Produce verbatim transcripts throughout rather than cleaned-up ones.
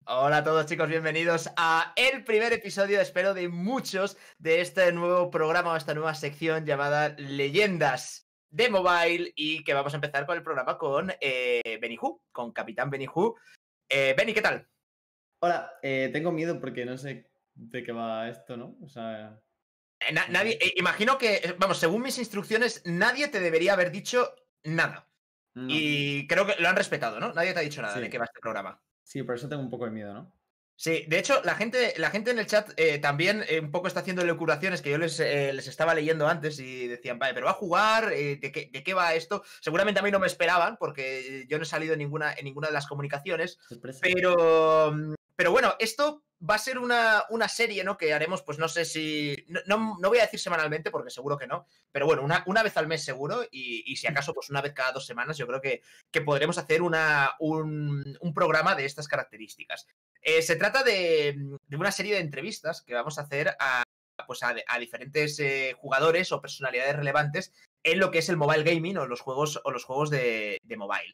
Hola a todos, chicos, bienvenidos a el primer episodio, espero de muchos, de este nuevo programa o esta nueva sección llamada Leyendas de Mobile, y que vamos a empezar con el programa con eh, Benny Hu, con Capitán Benny Hu. Eh, Benny, ¿qué tal? Hola, eh, tengo miedo porque no sé de qué va esto, ¿no? O sea... Eh, na nadie, eh, imagino que, vamos, según mis instrucciones, nadie te debería haber dicho nada. No. Y creo que lo han respetado, ¿no? Nadie te ha dicho nada sí. de qué va este programa. Sí, por eso tengo un poco de miedo, ¿no? Sí, de hecho, la gente, la gente en el chat eh, también eh, un poco está haciendo locuraciones que yo les, eh, les estaba leyendo antes y decían, vale, pero va a jugar, eh, ¿de, qué, ¿de qué va esto? Seguramente a mí no me esperaban porque yo no he salido en ninguna, en ninguna de las comunicaciones, Sorpresa. pero, pero bueno, esto va a ser una, una serie, ¿no? Que haremos, pues no sé si, no, no, no voy a decir semanalmente porque seguro que no, pero bueno, una, una vez al mes seguro y, y si acaso pues una vez cada dos semanas yo creo que, que podremos hacer una, un, un programa de estas características. Eh, se trata de, de una serie de entrevistas que vamos a hacer a, pues a, a diferentes eh, jugadores o personalidades relevantes en lo que es el mobile gaming o los juegos, o los juegos de, de mobile.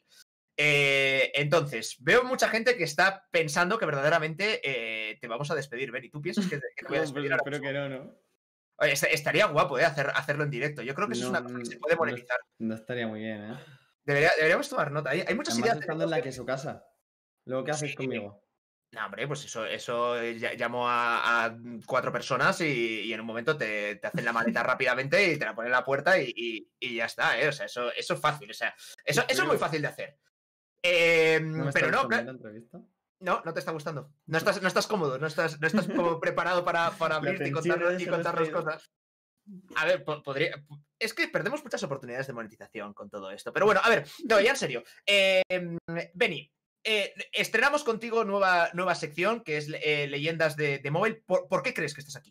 Eh, entonces, veo mucha gente que está pensando que verdaderamente eh, te vamos a despedir, Ben, ¿y tú piensas que, que te voy a despedir? No, pues espero que no, ¿no? Oye, estaría guapo, ¿eh? Hacer, hacerlo en directo. Yo creo que eso no, es una cosa que se puede monetizar. No, no estaría muy bien, ¿eh? Debería, deberíamos tomar nota. Hay, hay muchas Además, ideas. estando en la que su casa. Luego, ¿qué haces sí. conmigo? No, hombre, pues eso, eso llamo a, a cuatro personas y, y en un momento te, te hacen la maleta rápidamente y te la ponen en la puerta y, y, y ya está, ¿eh? O sea, eso, eso es fácil, o sea, eso, eso es muy fácil de hacer. Eh, ¿No me pero no, la entrevista? No, no te está gustando. No estás, no estás cómodo, no estás, no estás como preparado para, para abrirte y contarnos, y contarnos cosas. A ver, podría... Es que perdemos muchas oportunidades de monetización con todo esto. Pero bueno, a ver, no, ya en serio. Eh, Benny, eh, estrenamos contigo nueva, nueva sección, que es eh, Leyendas de, de Mobile. ¿Por, ¿Por qué crees que estás aquí?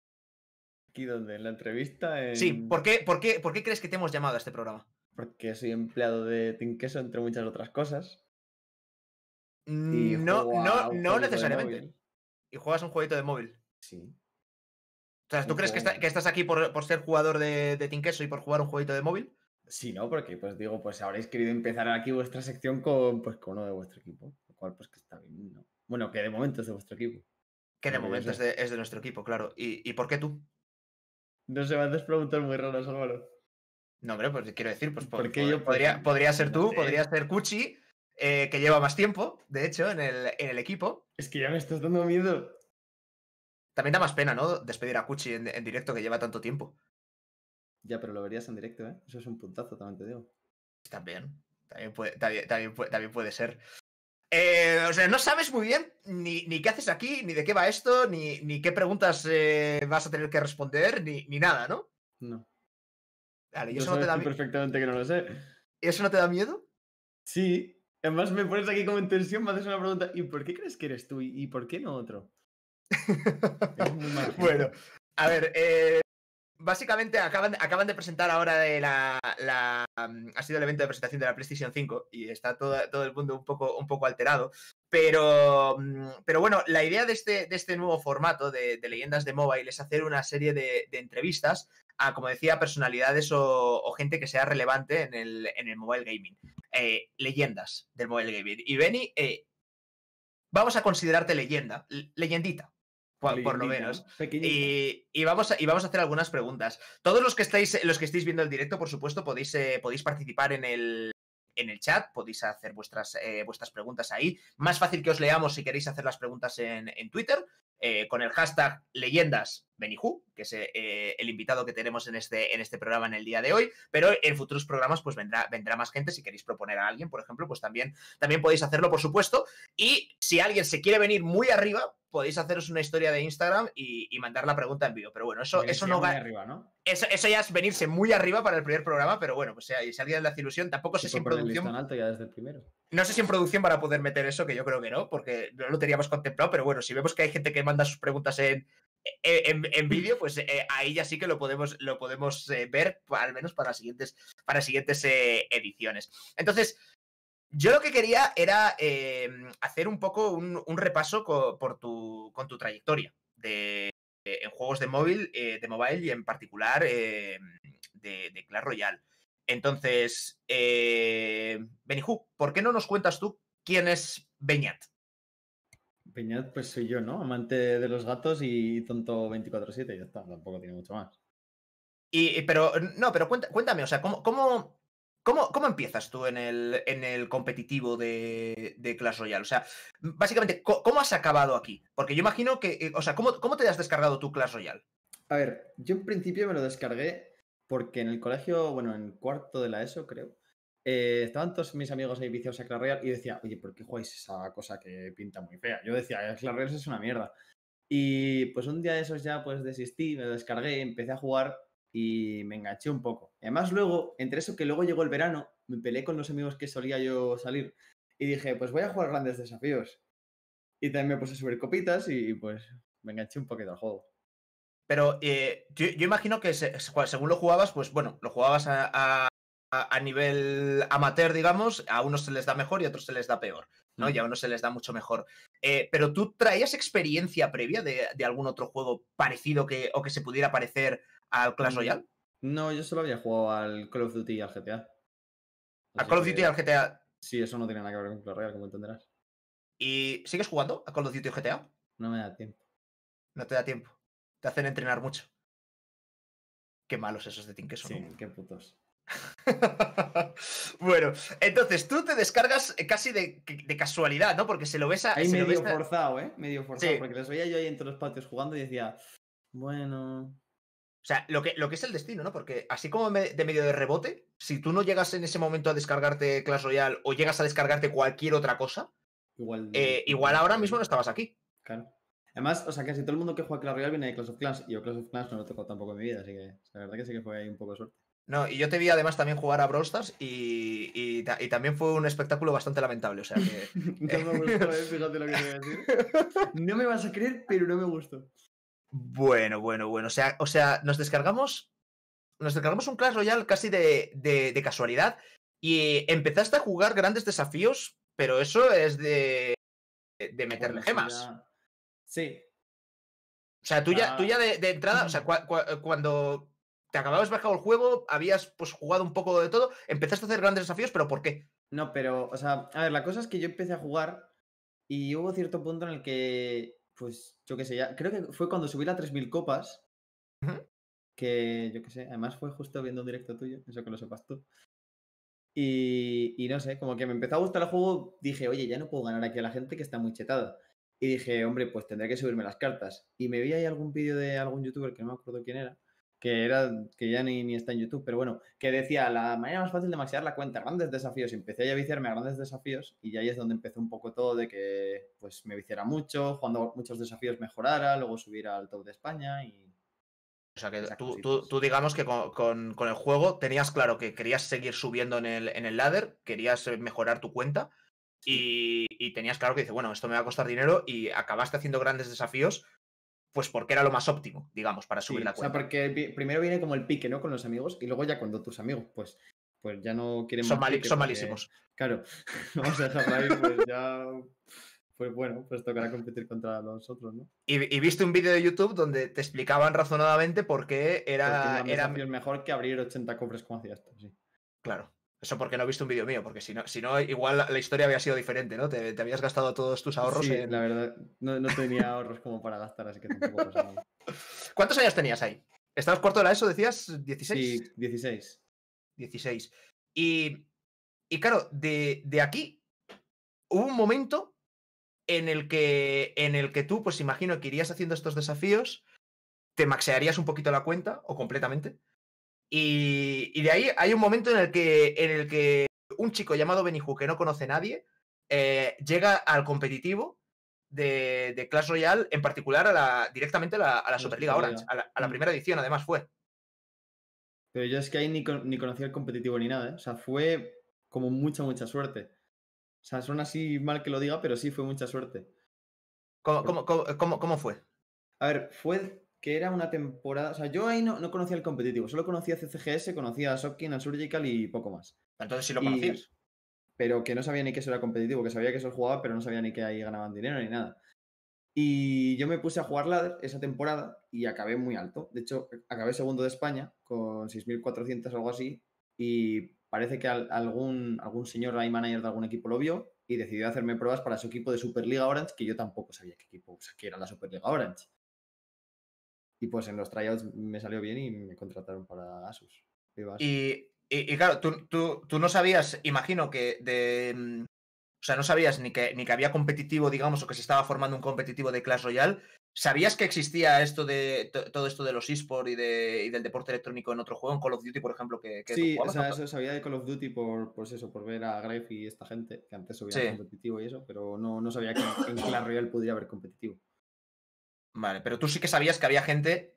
¿Aquí donde? ¿En la entrevista? En... Sí, ¿por qué, por, qué, ¿por qué crees que te hemos llamado a este programa? Porque soy empleado de Team Queso, entre muchas otras cosas. Y no, no, no necesariamente. ¿Y juegas un jueguito de móvil? Sí. O sea, ¿tú crees que, está, que estás aquí por, por ser jugador de, de Team Queso y por jugar un jueguito de móvil? Sí, no, porque pues digo, pues habréis querido empezar aquí vuestra sección con, pues, con uno de vuestro equipo. Lo cual, pues que está bien, ¿no? Bueno, que de momento es de vuestro equipo. Que de momento es de, es de nuestro equipo, claro. ¿Y, ¿Y por qué tú? No se me haces preguntas muy raras, Álvaro. No, hombre, pues quiero decir, pues ¿por qué pod yo? podría, Pues, podría ser tú, no sé. podría ser Cuchi, eh, que lleva más tiempo, de hecho, en el, en el equipo. Es que ya me estás dando miedo. También da más pena, ¿no? Despedir a Cuchi en, en directo, que lleva tanto tiempo. Ya, pero lo verías en directo, ¿eh? Eso es un puntazo, también te digo. También, también puede, también, también puede, también puede ser. Eh, o sea, no sabes muy bien ni, ni qué haces aquí, ni de qué va esto, ni, ni qué preguntas eh, vas a tener que responder, ni, ni nada, ¿no? No. Vale, ¿y ¿Tú eso sabes no te da tú perfectamente que no lo sé? ¿Y eso no te da miedo? Sí. Además me pones aquí como en tensión, me haces una pregunta. ¿Y por qué crees que eres tú? ¿Y por qué no otro? Eres muy mal. Bueno, a ver, eh, básicamente acaban, acaban de presentar ahora de la, la... Ha sido el evento de presentación de la PlayStation cinco y está todo, todo el mundo un poco, un poco alterado. Pero, pero bueno, la idea de este, de este nuevo formato de, de Leyendas de Mobile es hacer una serie de, de entrevistas a, como decía, personalidades o, o gente que sea relevante en el, en el mobile gaming. Eh, leyendas del mobile gaming. Y Benny, eh, vamos a considerarte leyenda, leyendita. Por, por lo menos. ¿No? Y, y, vamos a, y vamos a hacer algunas preguntas. Todos los que estáis, los que estáis viendo el directo, por supuesto, podéis, eh, podéis participar en el, en el chat, podéis hacer vuestras, eh, vuestras preguntas ahí. Más fácil que os leamos si queréis hacer las preguntas en, en Twitter, eh, con el hashtag leyendas Benny Hu, que es eh, el invitado que tenemos en este, en este programa en el día de hoy, pero en futuros programas pues vendrá, vendrá más gente. Si queréis proponer a alguien, por ejemplo, pues también, también podéis hacerlo, por supuesto. Y si alguien se quiere venir muy arriba, podéis haceros una historia de Instagram y, y mandar la pregunta en vivo. Pero bueno, eso, eso no muy arriba, ¿no? Eso, eso ya es venirse muy arriba para el primer programa, pero bueno, pues si alguien le hace ilusión, tampoco sé si en producción... alto ya desde el primero. No sé si en producción van a poder meter eso, que yo creo que no, porque no lo teníamos contemplado, pero bueno, si vemos que hay gente que manda sus preguntas en, en, en vídeo, pues eh, ahí ya sí que lo podemos, lo podemos eh, ver, al menos para siguientes, para siguientes eh, ediciones. Entonces, yo lo que quería era eh, hacer un poco un, un repaso con, por tu, con tu trayectoria de, de, en juegos de móvil, eh, de mobile y en particular eh, de, de Clash Royale. Entonces, eh, Benny Hu, ¿por qué no nos cuentas tú quién es Beñat? Peñat, pues soy yo, ¿no? Amante de los gatos y tonto veinticuatro siete, ya está, tampoco tiene mucho más. Y, pero, no, pero cuenta, cuéntame, o sea, ¿cómo, cómo, cómo, cómo empiezas tú en el, en el competitivo de, de Clash Royale? O sea, básicamente, ¿cómo has acabado aquí? Porque yo imagino que, o sea, ¿cómo, cómo te has descargado tú Clash Royale? A ver, yo en principio me lo descargué porque en el colegio, bueno, en cuarto de la ESO, creo, eh, estaban todos mis amigos ahí viciados a Clash Royale y decía, oye, ¿por qué jugáis esa cosa que pinta muy fea? Yo decía, Clash Royale es una mierda. Y pues un día de esos ya pues desistí, me lo descargué, empecé a jugar y me enganché un poco. Y además luego, entre eso que luego llegó el verano, me peleé con los amigos que solía yo salir y dije, pues voy a jugar grandes desafíos. Y también me puse a subir copitas y pues me enganché un poquito al juego. Pero eh, yo, yo, imagino que se, según lo jugabas, pues bueno, lo jugabas a, a, a nivel amateur, digamos, a unos se les da mejor y a otros se les da peor, ¿no? Mm. Y a unos se les da mucho mejor. Eh, pero ¿tú traías experiencia previa de, de algún otro juego parecido que, o que se pudiera parecer al Clash Royale? No, yo solo había jugado al Call of Duty y al G T A. ¿A Call of Duty y al G T A? Sí, eso no tiene nada que ver con Clash Royale, como entenderás. ¿Y sigues jugando a Call of Duty y G T A? No me da tiempo. No te da tiempo. Te hacen entrenar mucho. Qué malos esos de Team Queso, sí, ¿no? Qué putos. Bueno, entonces tú te descargas casi de, de casualidad, ¿no? Porque se lo ves a... Ahí se medio lo ves a... forzado, ¿eh? Medio forzado, sí. Porque los veía yo ahí entre los patios jugando y decía, bueno... O sea, lo que, lo que es el destino, ¿no? Porque así como me, de medio de rebote, si tú no llegas en ese momento a descargarte Clash Royale o llegas a descargarte cualquier otra cosa, igual, eh, igual ahora mismo no estabas aquí. Claro. Además, o sea, casi todo el mundo que juega Clash Royale viene de Clash of Clans y yo Clash of Clans no lo toco tampoco en mi vida, así que la verdad que sí que fue ahí un poco de suerte. No, y yo te vi además también jugar a Brawl Stars y, y, y también fue un espectáculo bastante lamentable, o sea que... no me gustó, ¿eh? Fíjate lo que te voy a decir. No me vas a creer, pero no me gustó. Bueno, bueno, bueno, o sea, o sea nos descargamos nos descargamos un Clash Royale casi de, de, de casualidad y empezaste a jugar grandes desafíos, pero eso es de, de meterle bueno, gemas. Ya... Sí. O sea, tú ya, tú ya de, de entrada, o sea, cu cu cuando te acababas bajado el juego, habías pues jugado un poco de todo, empezaste a hacer grandes desafíos, pero ¿por qué? No, pero, o sea, a ver, la cosa es que yo empecé a jugar y hubo cierto punto en el que, pues, yo qué sé, ya, creo que fue cuando subí las tres mil copas, uh-huh. que, yo qué sé, además fue justo viendo un directo tuyo, eso que lo sepas tú. Y, y no sé, como que me empezó a gustar el juego, dije, oye, ya no puedo ganar aquí a la gente que está muy chetada. Y dije, hombre, pues tendré que subirme las cartas. Y me vi ahí algún vídeo de algún youtuber, que no me acuerdo quién era, que era, que ya ni, ni está en YouTube, pero bueno, que decía, la manera más fácil de maxear la cuenta, grandes desafíos. Y empecé a viciarme a grandes desafíos y ahí es donde empezó un poco todo de que, pues, me viciara mucho, jugando muchos desafíos mejorara, luego subir al top de España y... O sea, que tú, tú, tú digamos que con, con, con el juego tenías claro que querías seguir subiendo en el, en el ladder, querías mejorar tu cuenta y, y tenías claro que dices, bueno, esto me va a costar dinero y acabaste haciendo grandes desafíos, pues porque era lo más óptimo, digamos, para subir sí, la cuenta. O sea, porque primero viene como el pique, ¿no? Con los amigos y luego ya cuando tus amigos, pues, pues ya no quieren son más mali pique son porque, malísimos. Claro, vamos a dejarlo ahí, pues ya... Pues bueno, pues tocará competir contra los otros, ¿no? Y, y viste un vídeo de YouTube donde te explicaban razonadamente por qué era... Porque era es mejor que abrir ochenta cofres como hacías tú, sí. Claro. Eso porque no viste un vídeo mío, porque si no, si no igual la, la historia había sido diferente, ¿no? Te, te habías gastado todos tus ahorros sí, en... la verdad, no, no tenía ahorros como para gastar, así que tampoco pasa nada. ¿Cuántos años tenías ahí? ¿Estabas cuarto de la ESO, decías? ¿dieciséis? Sí, dieciséis. dieciséis. Y, y claro, de, de aquí hubo un momento en el que en el que tú, pues imagino que irías haciendo estos desafíos, te maxearías un poquito la cuenta o completamente. Y, y de ahí hay un momento en el que, en el que un chico llamado Beniju, que no conoce a nadie, eh, llega al competitivo de, de Clash Royale, en particular a la, directamente a la, a la Superliga Orange, a la, a la primera edición además fue. Pero yo es que ahí ni, ni conocía el competitivo ni nada, ¿eh? O sea, fue como mucha, mucha suerte. O sea, suena así mal que lo diga, pero sí fue mucha suerte. ¿Cómo, cómo, cómo, cómo, cómo fue? A ver, fue que era una temporada... O sea, yo ahí no, no conocía el competitivo, solo conocía C C G S, conocía a Shopkin, a Surgical y poco más. Entonces sí lo conocías. Y... Pero que no sabía ni que eso era competitivo, que sabía que eso jugaba, pero no sabía ni que ahí ganaban dinero ni nada. Y yo me puse a jugar ladder esa temporada y acabé muy alto. De hecho, acabé segundo de España con seis mil cuatrocientos o algo así. Y parece que algún, algún señor line manager de algún equipo lo vio y decidió hacerme pruebas para su equipo de Superliga Orange, que yo tampoco sabía qué equipo, o sea, que era la Superliga Orange. Y pues en los tryouts me salió bien y me contrataron para Asus. Asus. Y, y, y claro, tú, tú, tú no sabías, imagino que de... O sea, no sabías ni que, ni que había competitivo, digamos, o que se estaba formando un competitivo de Clash Royale. ¿Sabías que existía esto de todo esto de los eSports y, de, y del deporte electrónico en otro juego, en Call of Duty, por ejemplo, que, que sí, tú jugabas? o sea, eso sabía de Call of Duty por, pues eso, por ver a Grave y esta gente, que antes subían Sí. competitivo y eso, pero no, no sabía que en, en Clash Royale podría haber competitivo. Vale, pero tú sí que sabías que había gente,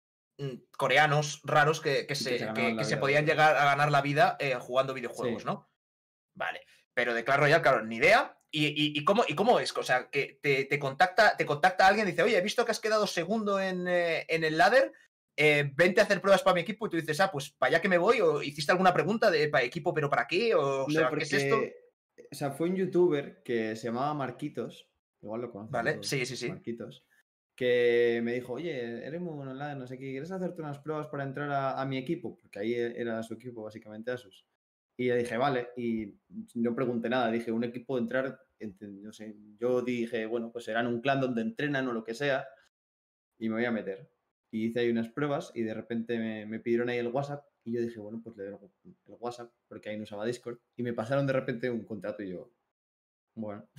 coreanos raros, que, que se, se, que, que se podían de... llegar a ganar la vida eh, jugando videojuegos, sí. ¿no? Vale. Pero de Clash Royale, claro, ni idea. ¿Y, y, y, cómo, y cómo es? O sea, que te, te, contacta, te contacta alguien y dice, oye, he visto que has quedado segundo en, eh, en el ladder, eh, vente a hacer pruebas para mi equipo, y tú dices, ah, pues para allá que me voy, o hiciste alguna pregunta de para equipo, pero ¿para qué? O, o no, sea, porque, ¿qué es esto? O sea, fue un youtuber que se llamaba Marquitos, igual lo conoces. Vale, sí, sí, sí. Marquitos, que me dijo, oye, eres muy bueno online, no sé qué, ¿quieres hacerte unas pruebas para entrar a, a mi equipo? Porque ahí era su equipo, básicamente, Asus. Y le dije, vale, y no pregunté nada, dije, un equipo de entrar, no sé, yo dije, bueno, pues serán un clan donde entrenan o lo que sea, y me voy a meter. Y hice ahí unas pruebas y de repente me, me pidieron ahí el WhatsApp y yo dije, bueno, pues le doy el WhatsApp, porque ahí no usaba Discord, y me pasaron de repente un contrato y yo, bueno,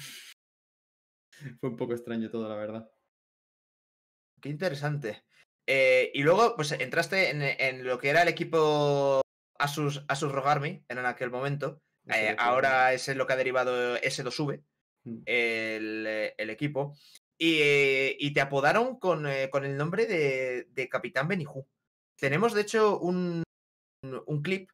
fue un poco extraño todo, la verdad. Qué interesante. Eh, y luego, pues entraste en, en lo que era el equipo Asus, Asus R O G Army en aquel momento. Eh, ahora es lo que ha derivado ese dos V, mm. el, el equipo. Y, y te apodaron con, eh, con el nombre de, de Capitán Benihú. Tenemos, de hecho, un, un clip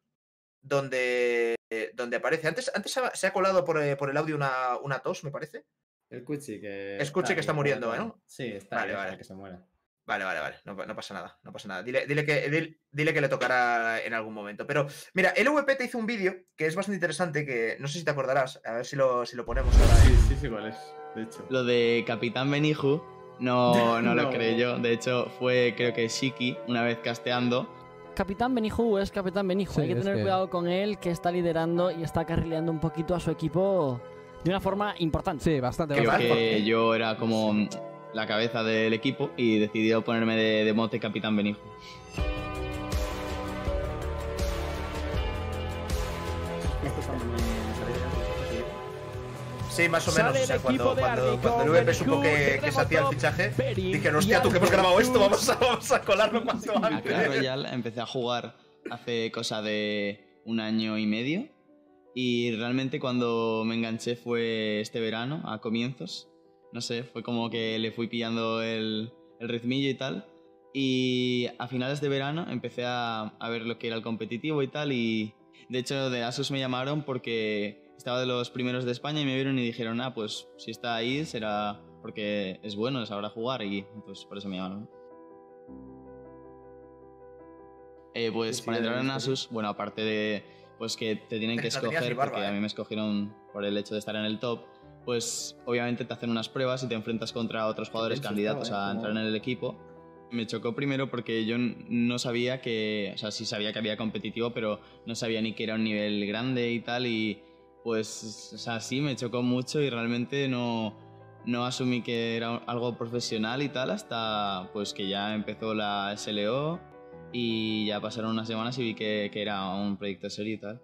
donde, donde aparece. Antes, antes se ha colado por, por el audio una, una tos, me parece. El Cuchi que. Escuche que está muriendo, ¿eh? ¿no? Sí, está vale, ahí, vale. que se muera. Vale, vale, vale. No, no pasa nada, no pasa nada. Dile, dile, que, dile, dile que le tocará en algún momento. Pero, mira, el V P te hizo un vídeo que es bastante interesante, que no sé si te acordarás. A ver si lo, si lo ponemos ahora. Sí, sí, sí, igual es, de hecho. Lo de Capitán Benihú no, no, no lo creé yo. De hecho, fue creo que Shiki, una vez casteando. Capitán Benihú es Capitán Benihú. Sí, hay que tener que... cuidado con él, que está liderando y está carrileando un poquito a su equipo de una forma importante. Sí, bastante. Creo bastante. que yo era como la cabeza del equipo y decidí ponerme de, de mote Capitán Benihú. Sí, más o menos. O sea, cuando, cuando, cuando el V P supo que, que se hacía el fichaje, dijeron, hostia, tú que hemos grabado esto, vamos a, vamos a colarlo cuanto antes. A Clash Royale empecé a jugar hace cosa de un año y medio y realmente cuando me enganché fue este verano, a comienzos. No sé, fue como que le fui pillando el, el ritmillo y tal. Y a finales de verano empecé a, a ver lo que era el competitivo y tal. Y de hecho de Asus me llamaron porque estaba de los primeros de España y me vieron y dijeron, ah, pues si está ahí será porque es bueno, sabrá jugar. Y pues por eso me llamaron. Eh, pues sí, para entrar en Asus, bueno, aparte de pues que te tienen que escoger, barba, porque eh. a mí me escogieron por el hecho de estar en el top, pues obviamente te hacen unas pruebas y te enfrentas contra otros jugadores candidatos estaba, eh, a entrar como... en el equipo. Me chocó primero porque yo no sabía que, o sea, sí sabía que había competitivo, pero no sabía ni que era un nivel grande y tal, y pues, o sea, sí, me chocó mucho y realmente no, no asumí que era algo profesional y tal hasta pues que ya empezó la S L O y ya pasaron unas semanas y vi que, que era un proyecto serio y tal.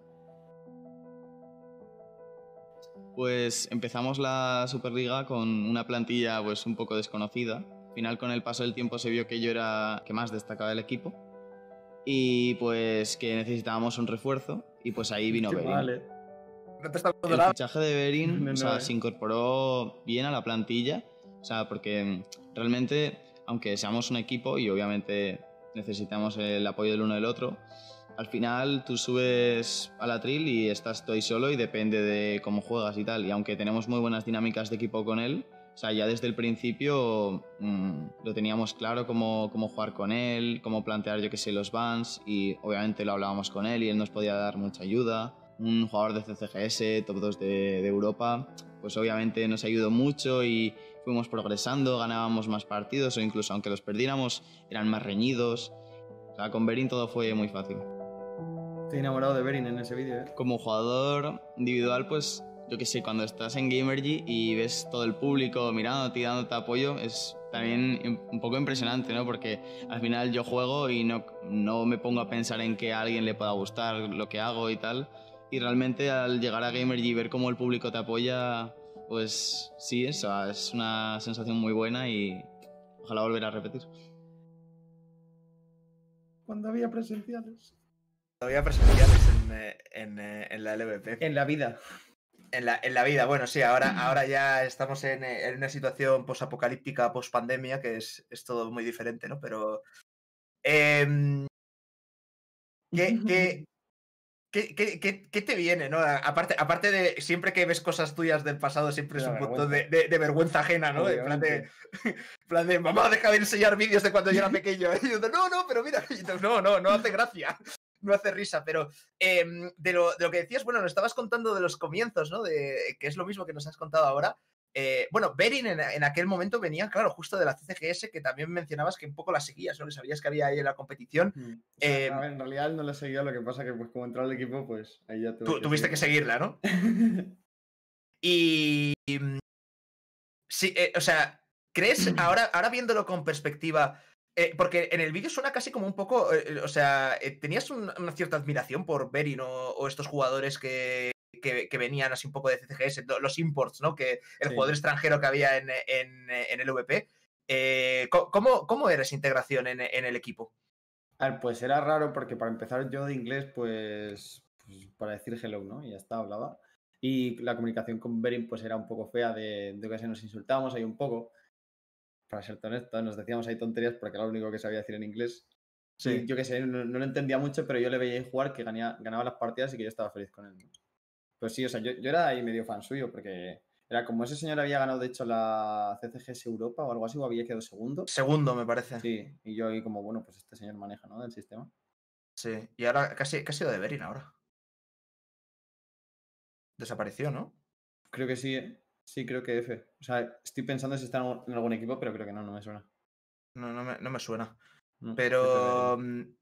Pues empezamos la Superliga con una plantilla pues un poco desconocida. Al final, con el paso del tiempo se vio que yo era el que más destacaba del equipo y pues que necesitábamos un refuerzo y pues ahí vino Berin. Vale. No te está el fichaje de Berin no, no, o sea, eh. se incorporó bien a la plantilla, o sea, porque realmente, aunque seamos un equipo y obviamente necesitamos el apoyo del uno del otro, al final tú subes a la Trill y estás tú ahí solo y depende de cómo juegas y tal. Y aunque tenemos muy buenas dinámicas de equipo con él, o sea, ya desde el principio mmm, lo teníamos claro cómo, cómo jugar con él, cómo plantear, yo que sé, los bans, y obviamente lo hablábamos con él y él nos podía dar mucha ayuda. Un jugador de C C G S, top dos de, de Europa, pues obviamente nos ayudó mucho y fuimos progresando, ganábamos más partidos o incluso aunque los perdiéramos eran más reñidos. O sea, con Berin todo fue muy fácil. Estoy enamorado de Berin en ese vídeo, ¿eh? Como jugador individual, pues yo qué sé, cuando estás en Gamergy y ves todo el público mirándote y dándote apoyo, es también un poco impresionante, ¿no? Porque al final yo juego y no, no me pongo a pensar en que a alguien le pueda gustar lo que hago y tal. Y realmente al llegar a Gamergy y ver cómo el público te apoya, pues sí, eso es una sensación muy buena y ojalá volver a repetir. Cuando había presenciales. Cuando había presenciales en, en, en la L V P. En la vida. En la, en la vida, bueno, sí, ahora, ahora ya estamos en, en una situación posapocalíptica, pospandemia, que es, es todo muy diferente, ¿no? Pero. Eh, ¿qué, qué, qué, qué, qué, ¿Qué te viene, no? Aparte, aparte de siempre que ves cosas tuyas del pasado, siempre es un montón de, de, de vergüenza ajena, ¿no? En plan de, plan de, mamá, deja de enseñar vídeos de cuando yo era pequeño. Y yo, no, no, pero mira, no, no, no hace gracia. No hace risa, pero eh, de, lo, de lo que decías, bueno, nos estabas contando de los comienzos, ¿no? De, que es lo mismo que nos has contado ahora. Eh, bueno, Berin en, en aquel momento venía, claro, justo de la C C G S, que también mencionabas que un poco la seguías, ¿no? Que sabías que había ahí en la competición. Mm. O sea, eh, a ver, en realidad no la seguía, lo que pasa que pues como entró al equipo, pues ahí ya tuve tú, que tuviste que seguirla, ¿no? Y... Sí, eh, o sea, ¿crees, ahora, ahora viéndolo con perspectiva... Eh, porque en el vídeo suena casi como un poco, eh, o sea, eh, ¿tenías un, una cierta admiración por Berin o, o estos jugadores que, que, que venían así un poco de C C G S, los imports, ¿no? Que el sí. jugador extranjero que había en, en, en el V P. Eh, ¿cómo, ¿Cómo era esa integración en, en el equipo? A ver, pues era raro porque para empezar yo de inglés, pues, pues para decir hello, ¿no? Y ya está, hablaba. Y la comunicación con Berin pues era un poco fea, de, de que se nos insultábamos ahí un poco. Para ser honesto, nos decíamos ahí tonterías porque era lo único que sabía decir en inglés. Sí. Y yo qué sé, no, no lo entendía mucho, pero yo le veía jugar que ganaba, ganaba las partidas y que yo estaba feliz con él, ¿no? Pues sí, o sea, yo, yo era ahí medio fan suyo porque era como ese señor había ganado, de hecho, la C C G S Europa o algo así, o había quedado segundo. Segundo, me parece. Sí, y yo ahí como, bueno, pues este señor maneja, ¿no? Del sistema. Sí, y ahora casi, casi lo de Berin ahora. Desapareció, ¿no? Creo que sí, ¿eh? Sí, creo que F. O sea, estoy pensando si está en algún equipo, pero creo que no, no me suena. No, no me, no me suena. No, pero...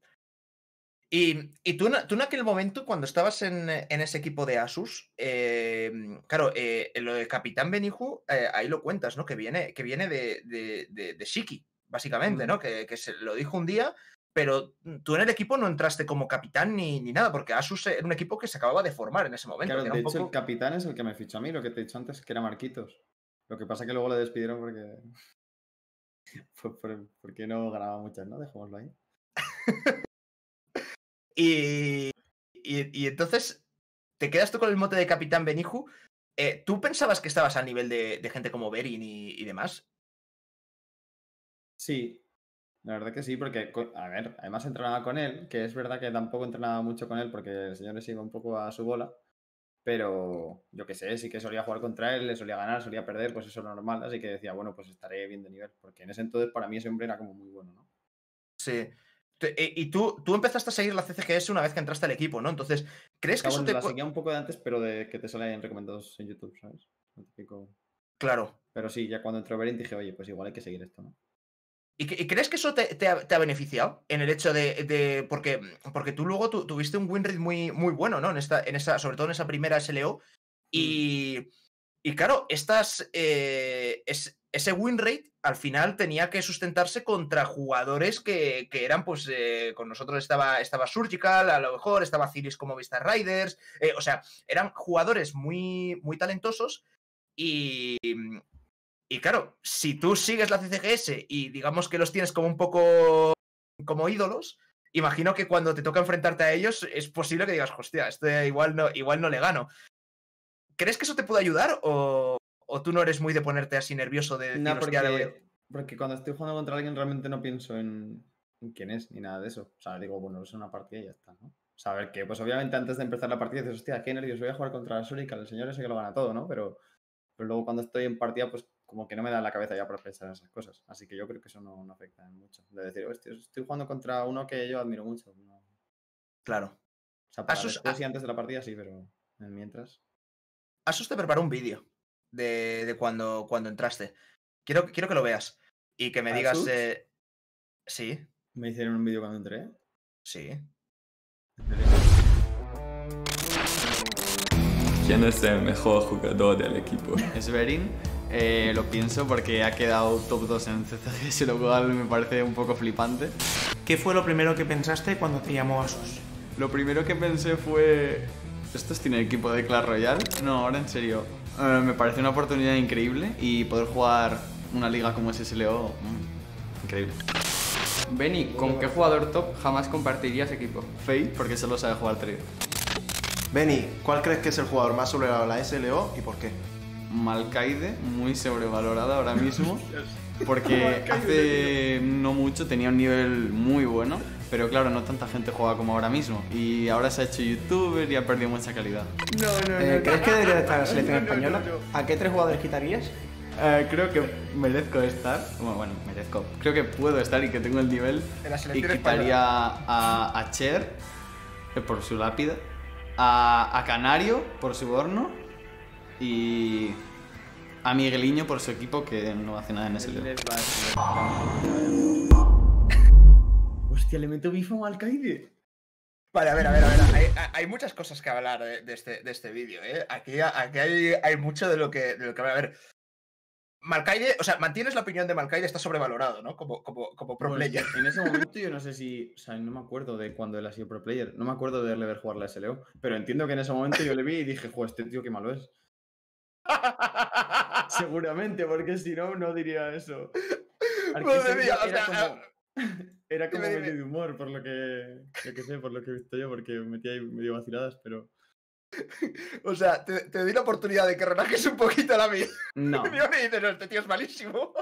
Y, y tú, tú en aquel momento, cuando estabas en, en ese equipo de Asus, eh, claro, eh, lo de Capitán Beniju, eh, ahí lo cuentas, ¿no? Que viene, que viene de, de, de, de Shiki, básicamente, ¿no? Que, que se lo dijo un día, pero tú en el equipo no entraste como capitán ni, ni nada, porque Asus era un equipo que se acababa de formar en ese momento. Claro, que era de un hecho poco... el capitán es el que me fichó a mí, lo que te he dicho antes, que era Marquitos. Lo que pasa es que luego lo despidieron porque... Por, por, porque no ganaba muchas, ¿no? Dejémoslo ahí. y, y, y entonces te quedas tú con el mote de Capitán Beniju. Eh, ¿Tú pensabas que estabas a nivel de, de gente como Berin y, y demás? Sí, la verdad que sí, porque, a ver, además entrenaba con él, que es verdad que tampoco entrenaba mucho con él porque el señor se iba un poco a su bola, pero yo qué sé, sí que solía jugar contra él, le solía ganar, solía perder, pues eso es normal, así que decía, bueno, pues estaré bien de nivel, porque en ese entonces para mí ese hombre era como muy bueno, ¿no? Sí. Y tú, tú empezaste a seguir la C C G S una vez que entraste al equipo, ¿no? Entonces, ¿crees que Claro, eso te... La seguía un poco de antes, pero de que te salen recomendados en YouTube, ¿sabes? Típico... Claro. Pero sí, ya cuando entró Berin dije, oye, pues igual hay que seguir esto, ¿no? ¿Y crees que eso te, te, ha, te ha beneficiado en el hecho de... de porque, porque tú luego tu, tuviste un win rate muy, muy bueno, ¿no? En esta, en esa, sobre todo en esa primera S L O. Y, mm. y claro, estas, eh, es, ese win rate al final tenía que sustentarse contra jugadores que, que eran, pues, eh, con nosotros estaba, estaba Surgical, a lo mejor estaba Ciris como Vista Riders. Eh, o sea, eran jugadores muy, muy talentosos y... Y claro, si tú sigues la C C G S y digamos que los tienes como un poco como ídolos, imagino que cuando te toca enfrentarte a ellos es posible que digas, hostia, este igual no, igual no le gano. ¿Crees que eso te puede ayudar o, o tú no eres muy de ponerte así nervioso de decir, no, porque, hostia, de... porque cuando estoy jugando contra alguien realmente no pienso en, en quién es ni nada de eso. O sea, digo, bueno, es una partida y ya está, ¿no? O sea, a ver, que pues obviamente antes de empezar la partida dices, hostia, qué nervios, voy a jugar contra Surica, el señor ese que lo gana todo, ¿no? Pero, pero luego cuando estoy en partida, pues como que no me da la cabeza ya para pensar en esas cosas. Así que yo creo que eso no, no afecta mucho. De decir, hostia, estoy jugando contra uno que yo admiro mucho. No. Claro. O sea, para Asus, después y antes de la partida sí, pero mientras... Asus te preparó un vídeo de, de cuando, cuando entraste. Quiero, quiero que lo veas y que me digas... Eh... Sí. ¿Me hicieron un vídeo cuando entré? Sí. Sí, ¿quién es el mejor jugador del equipo? Sverin, eh, lo pienso porque ha quedado top dos en C C G S, lo cual me parece un poco flipante. ¿Qué fue lo primero que pensaste cuando te llamó Asus? Lo primero que pensé fue... ¿Estos tienen equipo de Clash Royale? No, ahora en serio. Eh, me parece una oportunidad increíble y poder jugar una liga como S S L O, mmm, increíble. Benny, ¿con qué jugador top jamás compartirías equipo? Fei, porque solo sabe jugar trío. Benny, ¿cuál crees que es el jugador más sobrevalorado de la S L O y por qué? Malkaide, muy sobrevalorada ahora mismo, porque hace no mucho tenía un nivel muy bueno, pero claro, no tanta gente juega como ahora mismo, y ahora se ha hecho youtuber y ha perdido mucha calidad. No, no, eh, no. ¿Crees que debería estar en la selección No, no, española? no, no. ¿A qué tres jugadores quitarías? Uh, creo que merezco estar, bueno, bueno, merezco, creo que puedo estar y que tengo el nivel, En la y selección quitaría a, a Cher eh, por su lápida, a, a Canario por su horno y a Migueliño por su equipo que no hace nada en ese lado. Hostia, le meto bifo a Malkaide. Vale, a ver, a ver, a ver. Hay, hay muchas cosas que hablar de, de este, de este vídeo, ¿eh? Aquí, aquí hay, hay mucho de lo que, de lo que hablar. A ver. Malkaide, o sea, mantienes la opinión de Malkaide, está sobrevalorado, ¿no? Como, como, como pro Pues, player. en ese momento yo no sé si... O sea, no me acuerdo de cuando él ha sido pro player. No me acuerdo de verle ver jugar la S L O. Pero entiendo que en ese momento yo le vi y dije, joder, este tío qué malo es. Seguramente, porque si no, no diría eso. Madre mía, o era sea, como, era como dime, medio dime. de humor, por lo que... Yo qué sé, por lo que he visto yo, porque metía ahí medio vaciladas, pero... O sea, te, te doy la oportunidad de que relajes un poquito la vida. No. Y me dices, no, este tío es malísimo.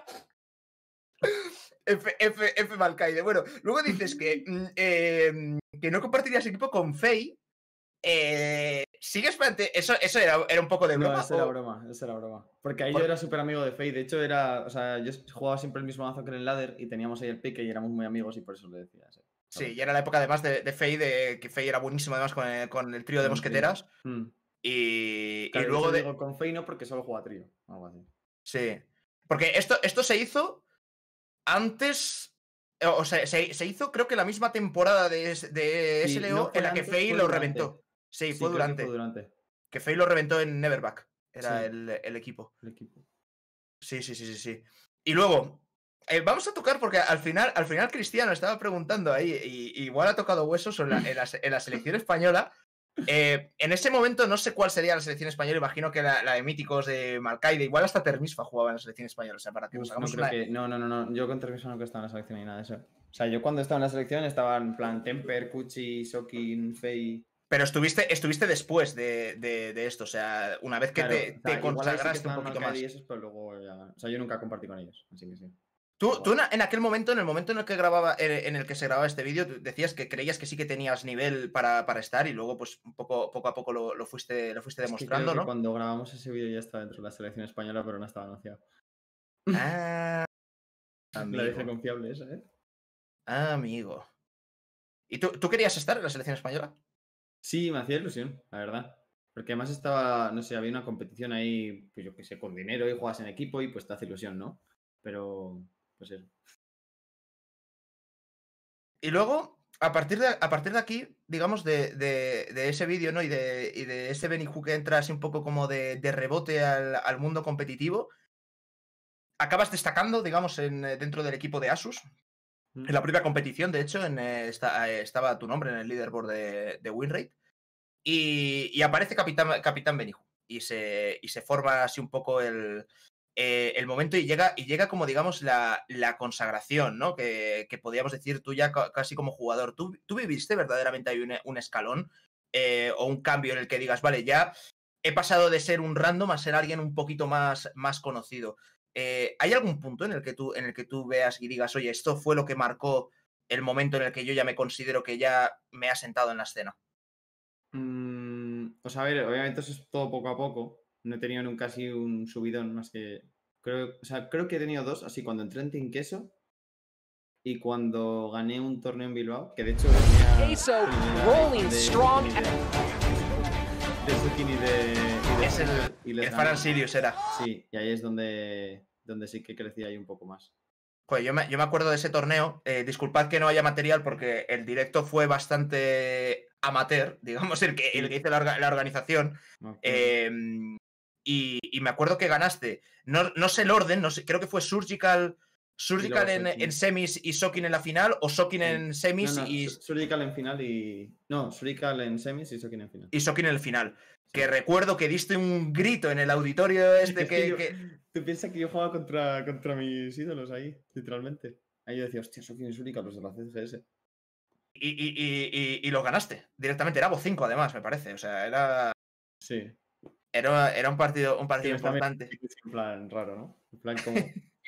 F, F, F Malkaide. Bueno, luego dices que, mm, eh, que no compartirías equipo con Fei. Eh, ¿Sigues plante... Eso, eso era, era un poco de broma? No, eso era o... broma, eso era broma. Porque ahí Por... yo era súper amigo de Fei. De hecho, era. O sea, yo jugaba siempre el mismo mazo que en el ladder y teníamos ahí el pique y éramos muy amigos y por eso le decía. Sí, sí, y era la época además de, de Fei, de que Fei era buenísimo además con el, con el trío de mosqueteras. Mm. Y, Claro, y luego de. Digo con Fei no porque solo juega trío. Algo así. Sí. Porque esto, esto se hizo antes. O sea, se, se hizo creo que la misma temporada de, de Sí, S L O no fue en la que antes, Fei fue lo durante. reventó. Sí, Sí, fue, creo durante. que fue durante. Que Fei lo reventó en Neverback. Era Sí. el, el equipo. El equipo. Sí, sí, sí, sí, sí. Y luego, eh, vamos a tocar, porque al final, al final Cristiano estaba preguntando ahí, y, y igual ha tocado huesos en la, en la, en la selección española. Eh, en ese momento no sé cuál sería la selección española, imagino que la, la de míticos de Malkaide, igual hasta Termisfa jugaba en la selección española, o sea, para que nos Uf, hagamos no, creo una... que... no, no, no, no. Yo con Termiso no estaba en la selección ni nada de eso. O sea, yo cuando estaba en la selección estaba en plan Temper, Kuchi, Sokin, Fei. Pero estuviste, estuviste después de, de, de esto, o sea, una vez que Claro, te, o sea, te igual ahí sí que consagraste un estaban poquito Malkaide más. y esos, pero luego ya... O sea, yo nunca compartí con ellos, así que sí. Tú, tú en, en aquel momento, en el momento en el que grababa, en el que se grababa este vídeo, decías que creías que sí que tenías nivel para, para estar y luego, pues, un poco, poco a poco lo, lo fuiste, lo fuiste Es que demostrando, creo que ¿no? cuando grabamos ese vídeo ya estaba dentro de la selección española, pero no estaba anunciado. Ah, La dejé amigo. confiable esa, ¿eh? Ah, amigo. ¿Y tú, tú querías estar en la selección española? Sí, me hacía ilusión, la verdad. Porque además estaba, no sé, había una competición ahí, pues yo qué sé, con dinero y juegas en equipo y pues te hace ilusión, ¿no? Pero, pues eso. Y luego, a partir de, a partir de aquí, digamos, de, de, de ese vídeo, ¿no? Y de, y de ese Benny Hu que entra así un poco como de, de rebote al, al mundo competitivo, acabas destacando, digamos, en, dentro del equipo de Asus. En la propia competición, de hecho, en, eh, está, eh, estaba tu nombre en el leaderboard de, de Winrate. Y, y aparece Capitán, Capitán Benny Hu. Y se, y se forma así un poco el, eh, el momento y llega, y llega como, digamos, la, la consagración, ¿no? Que, que podríamos decir tú ya ca- casi como jugador. ¿Tú, tú viviste verdaderamente ahí un, un escalón eh, o un cambio en el que digas, vale, ya he pasado de ser un random a ser alguien un poquito más, más conocido? Eh, ¿Hay algún punto en el que tú, en el que tú veas y digas, oye, esto fue lo que marcó el momento en el que yo ya me considero que ya me ha sentado en la escena? Mm, o sea, a ver, obviamente eso es todo poco a poco. No he tenido nunca así un subidón más que... Creo, o sea, creo que he tenido dos, así cuando entré en Team Queso y cuando gané un torneo en Bilbao, que de hecho venía... Queso rolling strong. De Sukin y de... y de- Es el, y les el gané. Faran Sirius era. Sí, y ahí es donde, donde sí que crecí ahí un poco más. Joder, yo me, yo me acuerdo de ese torneo. Eh, disculpad que no haya material porque el directo fue bastante amateur, digamos, el que, el que hizo la, orga, la organización. Okay. Eh, y, y me acuerdo que ganaste. No, no sé el orden, no sé, creo que fue Surgical, Surgical en, en semis y Sokin en la final, o Sokin sí. en semis no, no, y. Surgical en final y. No, Surgical en semis y Sokin en final. Y Sokin en el final. Que recuerdo que diste un grito en el auditorio este es que, que, yo, que... Tú piensas que yo jugaba contra, contra mis ídolos ahí, literalmente. Ahí yo decía, hostia, Sokin y Surika, los de la C G S. Y, y, y, y, y lo ganaste directamente. Era Voz cinco además, me parece. O sea, era... Sí. Era, era un partido, un partido sí, importante. En plan raro, ¿no? En plan como...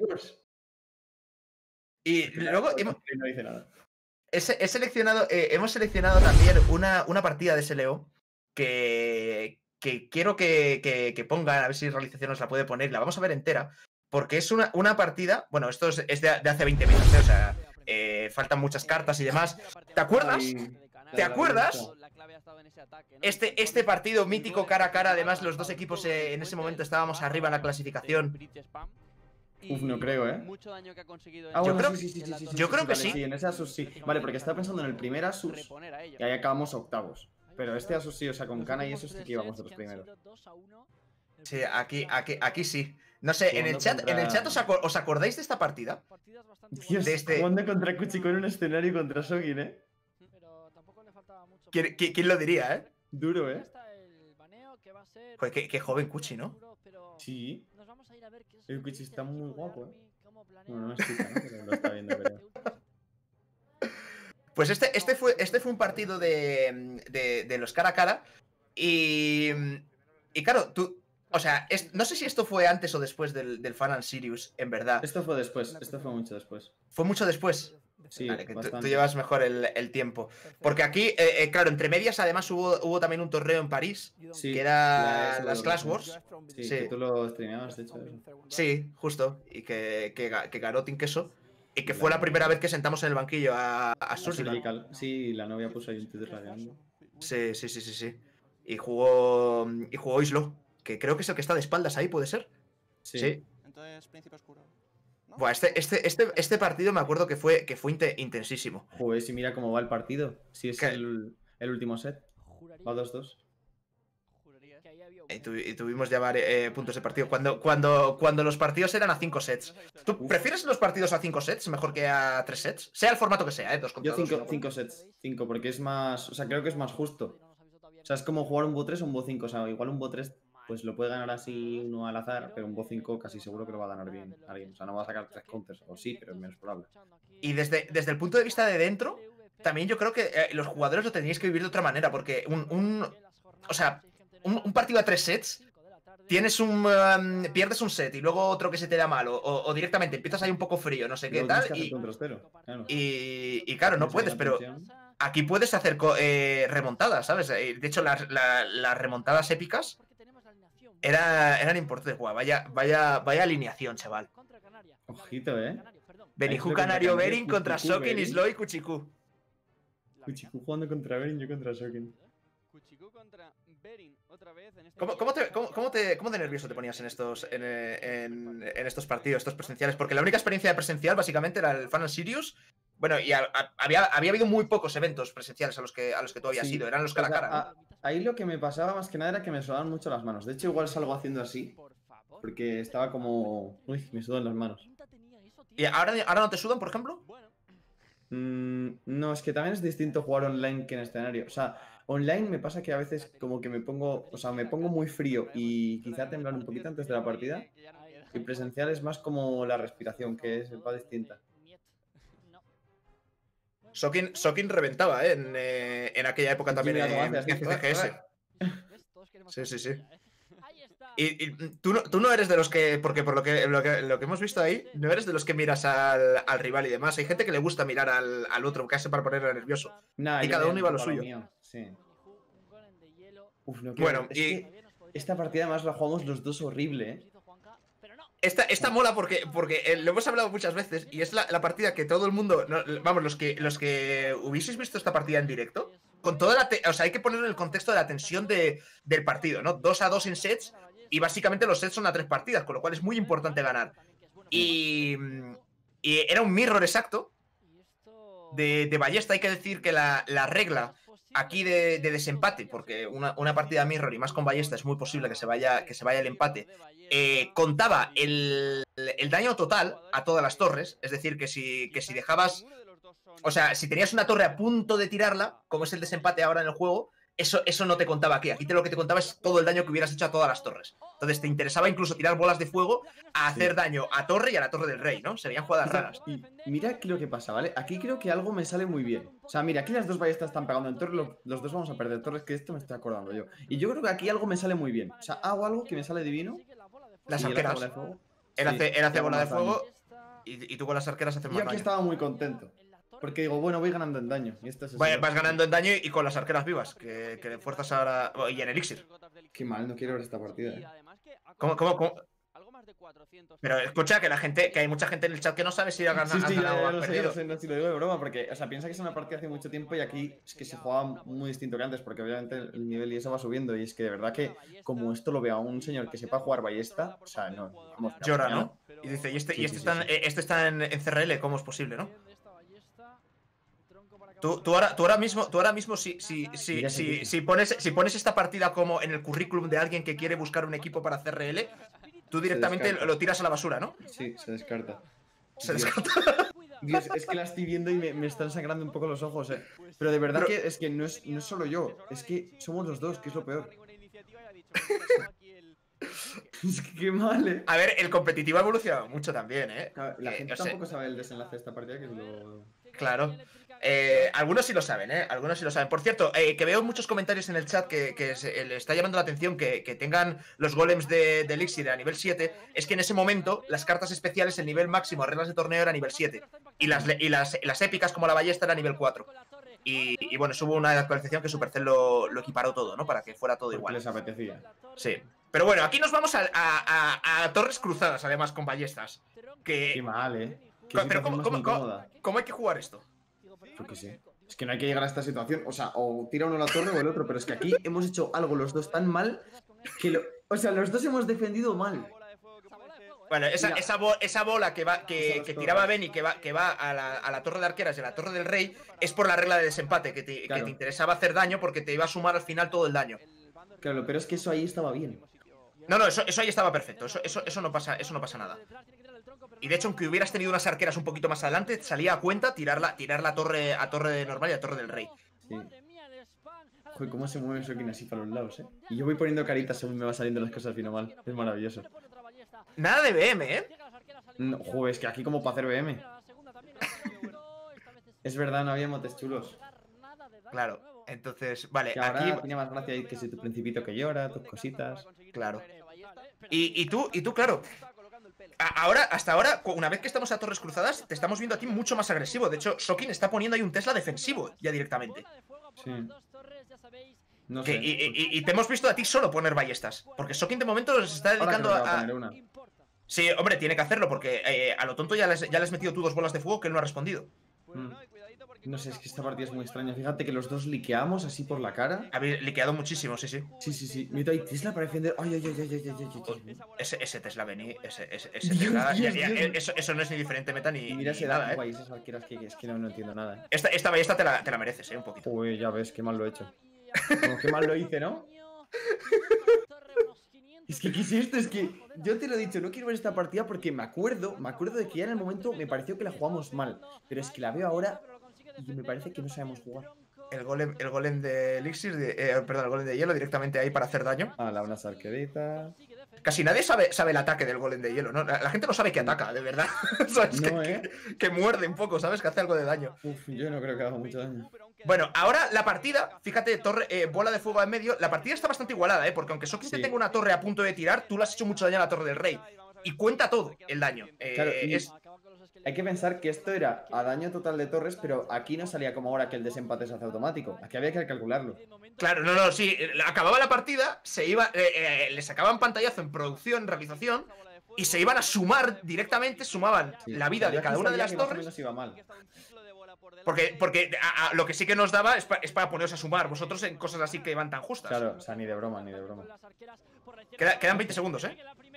y luego... Hemos... No dice nada. He, he seleccionado, eh, hemos seleccionado también una, una partida de S L O que, que quiero que, que, que pongan, a ver si realización nos la puede poner, la vamos a ver entera, porque es una, una partida, bueno, esto es, es de, de hace veinte minutos, ¿eh? O sea, eh, faltan muchas cartas y demás. ¿Te acuerdas? Ay, ¿Te acuerdas? Este, este partido mítico cara a cara, además los dos equipos eh, en ese momento estábamos arriba en la clasificación. Uf, no creo, ¿eh? Ah, bueno, yo creo, sí, sí, sí, sí, sí, yo sí, creo sí, que vale, sí. sí. En ese Asus sí. Vale, porque estaba pensando en el primer Asus y ahí acabamos octavos. Pero este Asus sí, o sea, con Kana y eso sí que íbamos de los primeros. Sí, aquí, aquí, aquí sí. No sé, en el chat, contra... en el chat os, acor ¿os acordáis de esta partida? Dios, de este... jugando contra Kuchiko en un escenario contra Sokin, ¿eh? ¿Quién, quién, quién lo diría, eh? Duro, ¿eh? Joder, qué, qué joven Kuchi, ¿no? Sí. El Kuchi está muy guapo, ¿eh? Bueno, no es chica, ¿no? Pero lo está viendo, creo. Pues este, este, fue, este fue un partido de, de, de los cara a cara. Y, y claro, tú... O sea, es, no sé si esto fue antes o después del, del Fan and Sirius, en verdad. Esto fue después, esto fue mucho después. ¿Fue mucho después? Sí, vale, que tú, tú llevas mejor el, el tiempo. Porque aquí, eh, eh, claro, entre medias además hubo, hubo también un torneo en París, sí, que era la, las Clash Wars. Sí, sí, que tú lo streameabas, de hecho. Eso. Sí, justo. Y que, que, que ganó Team Queso. Y que fue la primera vez que sentamos en el banquillo a, a Surgical. Sí, la novia puso ahí un Twitter radiando. Sí, sí, sí, sí, sí. Y jugó, y jugó Islo, que creo que es el que está de espaldas ahí, ¿puede ser? Sí. sí. Entonces, Príncipe Oscuro. ¿No? Buah, este, este, este, este partido me acuerdo que fue, que fue intensísimo. Joder, si mira cómo va el partido. Si es el, el último set. Va dos dos. Y, tu, y tuvimos ya varios eh, puntos de partido. Cuando, cuando, cuando los partidos eran a cinco sets. ¿Tú Uf. prefieres los partidos a cinco sets mejor que a tres sets? Sea el formato que sea, ¿eh? Dos Yo cinco, cinco sets. cinco, porque es más... O sea, creo que es más justo. O sea, es como jugar un Bo tres o un Bo cinco. O sea, igual un Bo tres pues lo puede ganar así uno al azar, pero un Bo cinco casi seguro que lo va a ganar bien alguien. O sea, no va a sacar tres counters. O sí, pero es menos probable. Y desde, desde el punto de vista de dentro, también yo creo que eh, los jugadores lo tendríais que vivir de otra manera. Porque un... un o sea... Un, un partido a tres sets, tienes un um, pierdes un set y luego otro que se te da mal, o, o directamente empiezas ahí un poco frío, no sé qué tal. Y, claro. Y, y claro, no puedes, pero aquí puedes hacer eh, remontadas, ¿sabes? De hecho, las, las, las remontadas épicas era, eran importantes. Guau, vaya, vaya, vaya alineación, chaval. Ojito, eh. Beniju Canario Berin contra Sokin, Islo y Kuchiku. Kuchiku jugando contra Berin, yo contra Sokin. ¿Cómo, cómo, te, cómo, cómo, te, ¿Cómo de nervioso te ponías en estos, en, en, en estos partidos, estos presenciales? Porque la única experiencia presencial básicamente era el Fan and Sirius. Bueno, y a, a, había, había habido muy pocos eventos presenciales a los que, a los que tú habías sí, ido, eran los cara a cara. A, ahí lo que me pasaba más que nada era que me sudaban mucho las manos. De hecho, igual salgo haciendo así, porque estaba como... Uy, me sudan las manos. ¿Y ahora, ahora no te sudan, por ejemplo? Mm, no, es que también es distinto jugar online que en escenario. O sea... Online me pasa que a veces como que me pongo, o sea, me pongo muy frío y quizá temblar un poquito antes de la partida. Y presencial es más como la respiración, que es va distinta. Sokin, Sokin reventaba, ¿eh? En, eh, en aquella época también en, en C G S. Sí, sí, sí. Y, y tú, no, tú no eres de los que, porque por lo que, lo que, lo que hemos visto ahí, no eres de los que miras al, al rival y demás. Hay gente que le gusta mirar al, al otro, casi para ponerle nervioso. Nah, y cada uno iba a lo suyo. Mío. Sí. Uf, no, bueno, es y que esta partida además la jugamos los dos horrible, ¿eh? Esta, esta mola porque, porque eh, lo hemos hablado muchas veces y es la, la partida que todo el mundo, no, vamos, los que, los que hubieseis visto esta partida en directo, con toda la, te, o sea, hay que ponerlo en el contexto de la tensión de, del partido, ¿no? dos a dos en sets y básicamente los sets son a tres partidas, con lo cual es muy importante ganar. Y, Y era un mirror exacto de, de ballesta. Hay que decir que la, la regla aquí de, de desempate, porque una, una partida mirror y más con ballesta es muy posible que se vaya, que se vaya el empate, eh, contaba el, el daño total a todas las torres. Es decir, que si, que si dejabas... O sea, si tenías una torre a punto de tirarla, como es el desempate ahora en el juego, eso, eso no te contaba aquí. Aquí te lo que te contaba es todo el daño que hubieras hecho a todas las torres. Entonces te interesaba incluso tirar bolas de fuego a hacer sí. daño a torre y a la torre del rey, ¿no? Serían jugadas raras. Y mira aquí lo que pasa, ¿vale? Aquí creo que algo me sale muy bien. O sea, mira, aquí las dos ballestas están pegando en torre, los, los dos vamos a perder torres, que esto me estoy acordando yo. Y yo creo que aquí algo me sale muy bien. O sea, hago algo que me sale divino. Las arqueras. Él hace, él hace bola de fuego y, y tú con las arqueras haces más daño. Yo aquí estaba muy contento. Porque digo, bueno, voy ganando en daño. Y esto es Vas, vas ganando en daño y con las arqueras vivas, que, que fuerzas ahora... Y en elixir. Qué mal, no quiero ver esta partida, eh. ¿Cómo, cómo, cómo? Pero escucha, que la gente, que hay mucha gente en el chat que no sabe si ha ganado, sí, sí, has ganado ya, o has lo sé, perdido. Ya lo sé, no, si lo digo de broma, porque, o sea, piensa que es una partida hace mucho tiempo y aquí es que se juega muy distinto que antes, porque obviamente el nivel y eso va subiendo, y es que de verdad que, como esto lo vea un señor que sepa jugar ballesta, o sea, no, vamos, llora, ¿no? Y dice, y este, sí, y este, sí, está, sí, sí. este está en, en C R L, ¿cómo es posible, no? Tú, tú, ahora, tú ahora mismo, tú ahora mismo si, si, si, si, si, pones, si pones esta partida como en el currículum de alguien que quiere buscar un equipo para C R L, tú directamente lo tiras a la basura, ¿no? Sí, se descarta. Se Dios. descarta. Dios, es que la estoy viendo y me, me están sangrando un poco los ojos, eh. Pero de verdad Pero... que es que no es, no es solo yo, es que somos los dos, que es lo peor. Es que qué mal, eh. A ver, el competitivo ha evolucionado mucho también, eh. La eh, gente o tampoco sea... sabe el desenlace de esta partida, que es lo... Claro. Eh, algunos sí lo saben, ¿eh? Algunos sí lo saben. Por cierto, eh, que veo muchos comentarios en el chat que, que se, le está llamando la atención que, que tengan los golems de, de Elixir a nivel siete. Es que en ese momento las cartas especiales, el nivel máximo a reglas de torneo era nivel siete. Y las, y las, las épicas como la ballesta era nivel cuatro. Y, y bueno, hubo una actualización que Supercell lo, lo equiparó todo, ¿no? Para que fuera todo igual. Les apetecía. Sí. Pero bueno, aquí nos vamos a, a, a, a torres cruzadas, además, con ballestas. Que... Qué mal, ¿eh? Qué Pero ¿cómo, cómo, cómo, ¿cómo hay que jugar esto? Yo qué sé. Es que no hay que llegar a esta situación. O sea, o tira uno la torre o el otro. Pero es que aquí hemos hecho algo los dos tan mal que lo... O sea, los dos hemos defendido mal. Bueno, esa, esa, bo esa bola que va que, que tiraba Benny, que va, que va a, la, a la torre de arqueras y a la torre del rey, es por la regla de desempate, que te, claro. que te interesaba hacer daño porque te iba a sumar al final todo el daño. Claro, pero es que eso ahí estaba bien. No, no, eso, eso ahí estaba perfecto. Eso, eso, eso, no pasa, eso no pasa nada. Y de hecho, aunque hubieras tenido unas arqueras un poquito más adelante, salía a cuenta tirar la, tirar la torre a torre normal y a torre del rey. Sí. Joder, cómo se mueve Sokin así para los lados, eh. Y yo voy poniendo caritas según me va saliendo las cosas bien mal. Es maravilloso. Nada de B M, ¿eh? No, joder, es que aquí como para hacer B M. Es verdad, no había motes chulos. Claro, entonces, vale, que ahora aquí... tiene más gracia ir que si tu principito que llora, tus cositas. Claro. Y, y tú, y tú, claro. Ahora, hasta ahora, una vez que estamos a torres cruzadas, te estamos viendo a ti mucho más agresivo. De hecho, Sokin está poniendo ahí un Tesla defensivo ya directamente. Sí. No que, sé. y, y, y te hemos visto a ti solo poner ballestas. Porque Sokin de momento se está dedicando a... a... Una. Sí, hombre, tiene que hacerlo porque eh, a lo tonto ya les, ya le has metido tú dos bolas de fuego que él no ha respondido. Mm. No sé, es que esta partida es muy extraña. Fíjate que los dos liqueamos así por la cara. Habéis liqueado muchísimo, sí, sí. Sí, sí, sí. Meto ahí Tesla para defender. Ay, ay, ay, ay, ay, ay, ay. Ese, ese Tesla Benny, ese, ese, ese Tesla. Dios, ya, ya, eso, eso no es ni diferente meta ni. Y mira ese nada, guay, esas arqueras que es que no, no entiendo nada. ¿eh? Esta, esta ballesta te la, te la mereces, eh, un poquito. Uy, ya ves, qué mal lo he hecho. Como qué mal lo hice, ¿no? Es que, ¿qué es esto? Es que yo te lo he dicho, no quiero ver esta partida porque me acuerdo, me acuerdo de que ya en el momento me pareció que la jugamos mal. Pero es que la veo ahora y me parece que no sabemos jugar. El golem, el golem de Elixir, de, eh, perdón, el golem de hielo directamente ahí para hacer daño. Ah, la unas arqueritas. Casi nadie sabe, sabe el ataque del golem de hielo, ¿no? La, la gente no sabe que ataca, de verdad. ¿Sabes? No, que, ¿eh? que, que muerde un poco, ¿sabes? Que hace algo de daño. Uf, yo no creo que haga mucho daño. Bueno, ahora la partida, fíjate, torre, eh, bola de fuego en medio. La partida está bastante igualada, ¿eh? Porque aunque Sokin sí. te tenga una torre a punto de tirar, tú le has hecho mucho daño a la torre del rey. Y cuenta todo el daño. Eh, claro, y es... hay que pensar que esto era a daño total de torres, pero aquí no salía como ahora que el desempate se hace automático. Aquí había que calcularlo. Claro, no, no, sí. Acababa la partida, se iba, eh, eh, le sacaban pantallazo en producción, realización, y se iban a sumar directamente, sumaban sí, la vida de cada una de las torres. Iba mal. Porque, porque a, a, lo que sí que nos daba es, pa, es para poneros a sumar vosotros en cosas así que van tan justas. Claro, o sea, ni de broma, ni de broma. Queda, quedan veinte segundos, ¿eh?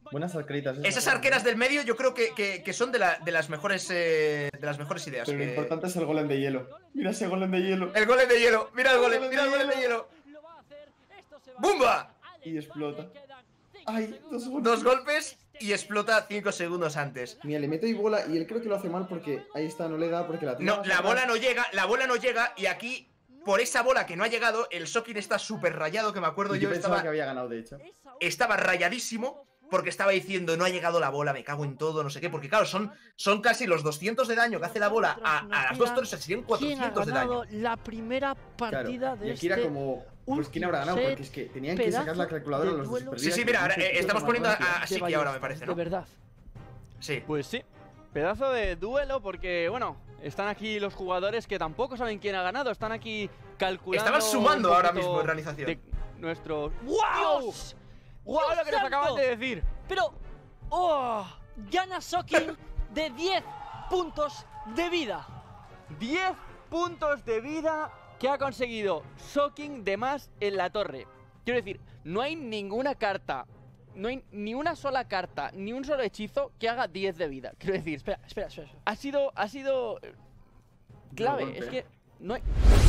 Buenas arqueritas. Esas arqueras del medio yo creo que, que, que son de, la, de, las mejores, eh, de las mejores ideas. Pero que... lo importante es el golem de hielo. Mira ese golem de hielo. El golem de hielo. Mira el golem, El mira el golem de hielo. ¡Bumba! Y explota. Ay, dos golpes. Dos golpes y explota cinco segundos antes. Mira, le meto y bola y él creo que lo hace mal porque ahí está, no le da porque la No, la bola no llega, la bola no llega y aquí, por esa bola que no ha llegado, el Sokin está súper rayado, que me acuerdo Y yo, yo pensaba estaba, que había ganado, de hecho. estaba rayadísimo porque estaba diciendo, no ha llegado la bola, me cago en todo, no sé qué, porque claro, son, son casi los doscientos de daño que hace la bola a, a las dos torres, serían cuatrocientos de daño. La primera partida Claro, de y aquí era este como, pues quién habrá ganado, porque es que tenían que sacar la calculadora a los dos Sí, sí, mira, ahora, eh, estamos poniendo a, a Siki ahora, me parece, ¿no? De verdad. Sí. Pues sí, pedazo de duelo porque, bueno, están aquí los jugadores que tampoco saben quién ha ganado, están aquí calculando. Estaban sumando ahora mismo en realización. De nuestros. ¡Wow! Dios, ¡Wow! Lo que nos santo. acaban de decir. Pero, oh, gana Sokin de diez puntos de vida. diez puntos de vida que ha conseguido Sokin de más en la torre. Quiero decir, no hay ninguna carta, no hay ni una sola carta, ni un solo hechizo que haga diez de vida. Quiero decir, Espera, espera, espera. espera. ha sido, ha sido eh, clave. golpe. Es que no hay.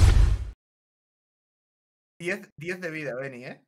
diez, diez de vida, Benny, ¿eh?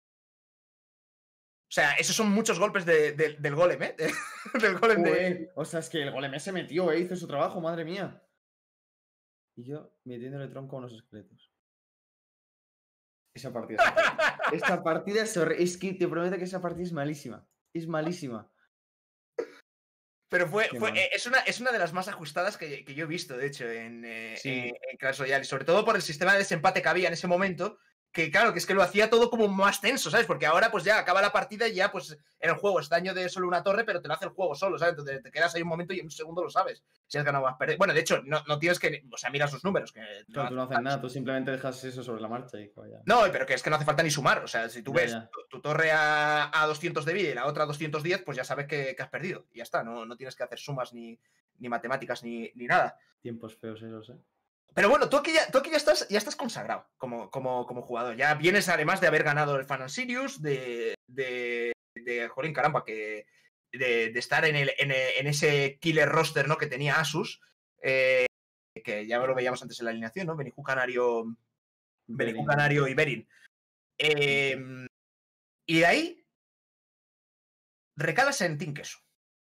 O sea, esos son muchos golpes de, de, del golem, ¿eh? del golem de... Joder, o sea, es que el golem se metió, eh, hizo su trabajo, madre mía. Y yo metiéndole tronco a unos esqueletos. Esa partida es horrible. Esta partida es horrible. Es que te prometo que esa partida es malísima. Es malísima. Pero fue, Qué fue mal. eh, es, una, es una de las más ajustadas que, que yo he visto, de hecho, en, eh, Sí. en, en Clash Royale. Y sobre todo por el sistema de desempate que había en ese momento. Que claro, que es que lo hacía todo como más tenso, ¿sabes? Porque ahora pues ya acaba la partida y ya pues en el juego es daño de solo una torre, pero te lo hace el juego solo, ¿sabes? Entonces te quedas ahí un momento y en un segundo lo sabes. Si has ganado o has perdido. Bueno, de hecho, no, no tienes que... O sea, mira sus números. Que Claro, tú no haces nada, tú simplemente dejas eso sobre la marcha y vaya. No, pero que es que no hace falta ni sumar. O sea, si tú Ya, ves ya. tu, tu torre a, a doscientos de vida y la otra a doscientos diez, pues ya sabes que, que has perdido. Y ya está, no, no tienes que hacer sumas ni, ni matemáticas ni, ni nada. Tiempos feos esos, eh. Pero bueno, tú aquí ya, tú aquí ya estás, ya estás consagrado como, como, como jugador. Ya vienes además de haber ganado el Fan and Sirius, de, de, de jolín, caramba, que de, de estar en, el, en, el- en ese killer roster, ¿no? Que tenía Asus, eh, que ya lo veíamos antes en la alineación, ¿no? Benihú Canario, Benihú Berin. Canario y Berin. Eh, y de ahí recalas en Team Queso.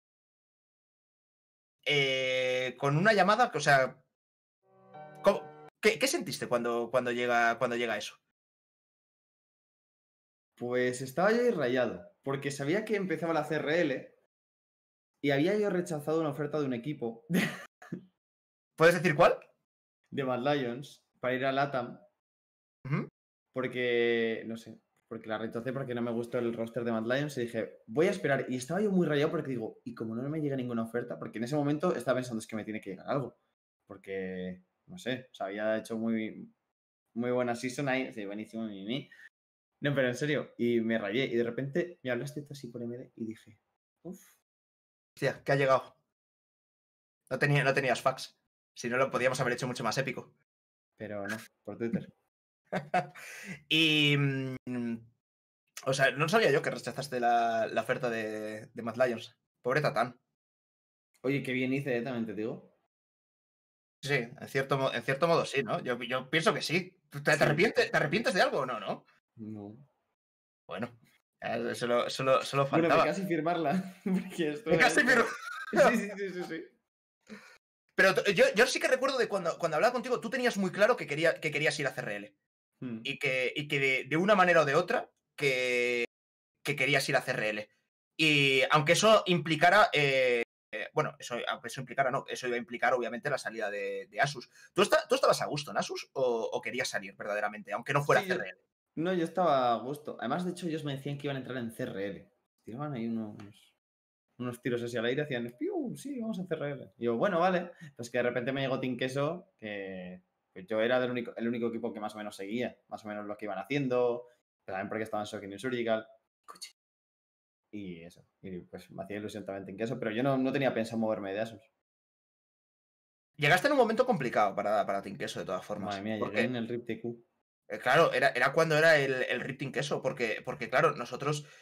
Eh, con una llamada que, o sea, ¿cómo- ¿qué, qué sentiste cuando, cuando, llega, cuando llega eso? Pues estaba yo ahí rayado, porque sabía que empezaba la C R L y había yo rechazado una oferta de un equipo ¿Puedes decir cuál? de Mad Lions para ir a LATAM, Ujú. porque, no sé, porque la rechacé porque no me gustó el roster de Mad Lions y dije, voy a esperar. Y estaba yo muy rayado porque digo, y como no me llega ninguna oferta, porque en ese momento estaba pensando, es que me tiene que llegar algo, porque, no sé, o sea, había hecho muy, muy buena season ahí, sí, buenísimo, mi, mi. No, pero en serio, y me rayé, y de repente me hablaste tú así por M D y dije, uff. Hostia, que ha llegado. No, tenía, no tenías fax. Si no, lo podíamos haber hecho mucho más épico. Pero no, por Twitter. Y... mm, o sea, no sabía yo que rechazaste la, la oferta de, de Mad Lions. Pobre Tatán. Oye, qué bien hice, eh, también te digo. Sí, en cierto, mo- en cierto modo sí, ¿no? Yo, yo pienso que sí. ¿Te, te Sí. arrepientes, ¿Te arrepientes de algo o no, no? No. Bueno, eh, solo, solo, solo Bueno, faltaba. de casi firmarla. Porque esto De casi es- firma- Sí, sí, sí, sí, sí. Pero t- yo, yo sí que recuerdo de cuando, cuando hablaba contigo, tú tenías muy claro que, quería, que querías ir a C R L. Hmm. Y que, y que de, de una manera o de otra, que, que querías ir a C R L. Y aunque eso implicara... eh, eh, bueno, eso, aunque eso implicara, no, eso iba a implicar obviamente la salida de, de Asus. ¿Tú, está- ¿Tú estabas a gusto en Asus o, o querías salir verdaderamente, aunque no fuera Sí, yo- C R L? No, yo estaba a gusto. Además, de hecho, ellos me decían que iban a entrar en C R L. Tiraban ahí unos, unos tiros así al aire, hacían, ¡piu! Sí, vamos a C R L. Y yo, bueno, vale. Pues que de repente me llegó Team Queso, que pues yo era del único, el único equipo que más o menos seguía, más o menos lo que iban haciendo, pero también porque estaban Shocking y Surgical. Coche. Y eso. Y pues me hacía ilusión también Team Queso, pero yo no, no tenía pensado moverme de Asus. Llegaste en un momento complicado para, para Team Queso, de todas formas. Madre mía, porque, llegué en el R I P T Q. eh, claro, era, era cuando era el, el Rip Team Queso, porque, porque claro, nosotros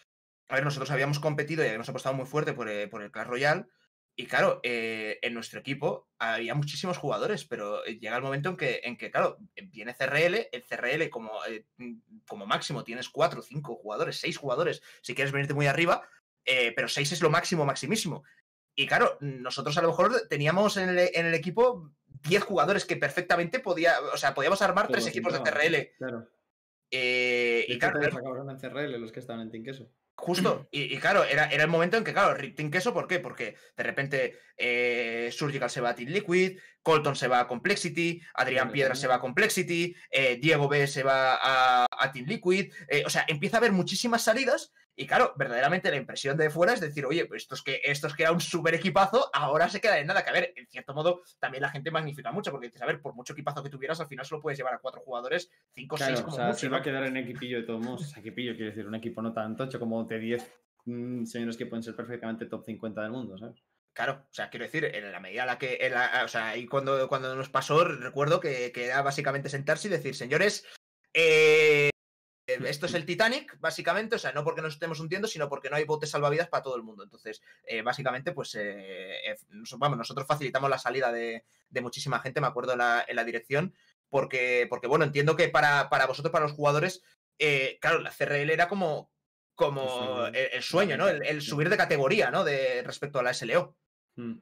a ver, nosotros habíamos competido y habíamos apostado muy fuerte por, eh, por el Clash Royale. Y claro, eh, en nuestro equipo había muchísimos jugadores, pero llega el momento en que, en que claro, viene C R L, el C R L como, eh, como máximo tienes cuatro, cinco jugadores, seis jugadores, si quieres venirte muy arriba, eh, pero seis es lo máximo, maximísimo. Y claro, nosotros a lo mejor teníamos en el, en el equipo diez jugadores que perfectamente podía, o sea, podíamos armar tres equipos de C R L. Claro. Eh, y claro, acabaron en C R L los que estaban en Team Queso. Justo, y, y claro, era, era el momento en que, claro, Team Queso, ¿por qué? Porque de repente eh, Surgical se va a Team Liquid, Colton se va a Complexity, Adrián Piedra se va a Complexity, eh, Diego B se va a, a Team Liquid, eh, o sea, empieza a haber muchísimas salidas y claro, verdaderamente la impresión de fuera es decir, oye, pues estos que, estos que era un súper equipazo, ahora se queda en nada, que a ver, en cierto modo también la gente magnifica mucho, porque dices, a ver, por mucho equipazo que tuvieras, al final solo puedes llevar a cuatro jugadores, cinco, claro, seis como o sea, mucho, se ¿no? va a quedar en equipillo de todos modos, equipillo quiere decir un equipo no tan tocho como de diez mmm, señores que pueden ser perfectamente top cincuenta del mundo, ¿sabes? Claro, o sea, quiero decir, en la medida en la que, en la, o sea, ahí cuando, cuando nos pasó, recuerdo que, que era básicamente sentarse y decir, señores, eh, esto es el Titanic, básicamente, o sea, no porque nos estemos hundiendo, sino porque no hay botes salvavidas para todo el mundo. Entonces, eh, básicamente, pues, eh, eh, vamos, nosotros facilitamos la salida de, de muchísima gente, me acuerdo en la, en la dirección, porque, porque, bueno, entiendo que para, para vosotros, para los jugadores, eh, claro, la C R L era como, como el, el sueño, ¿no? El, el subir de categoría, ¿no? De, respecto a la S L O. Hmm.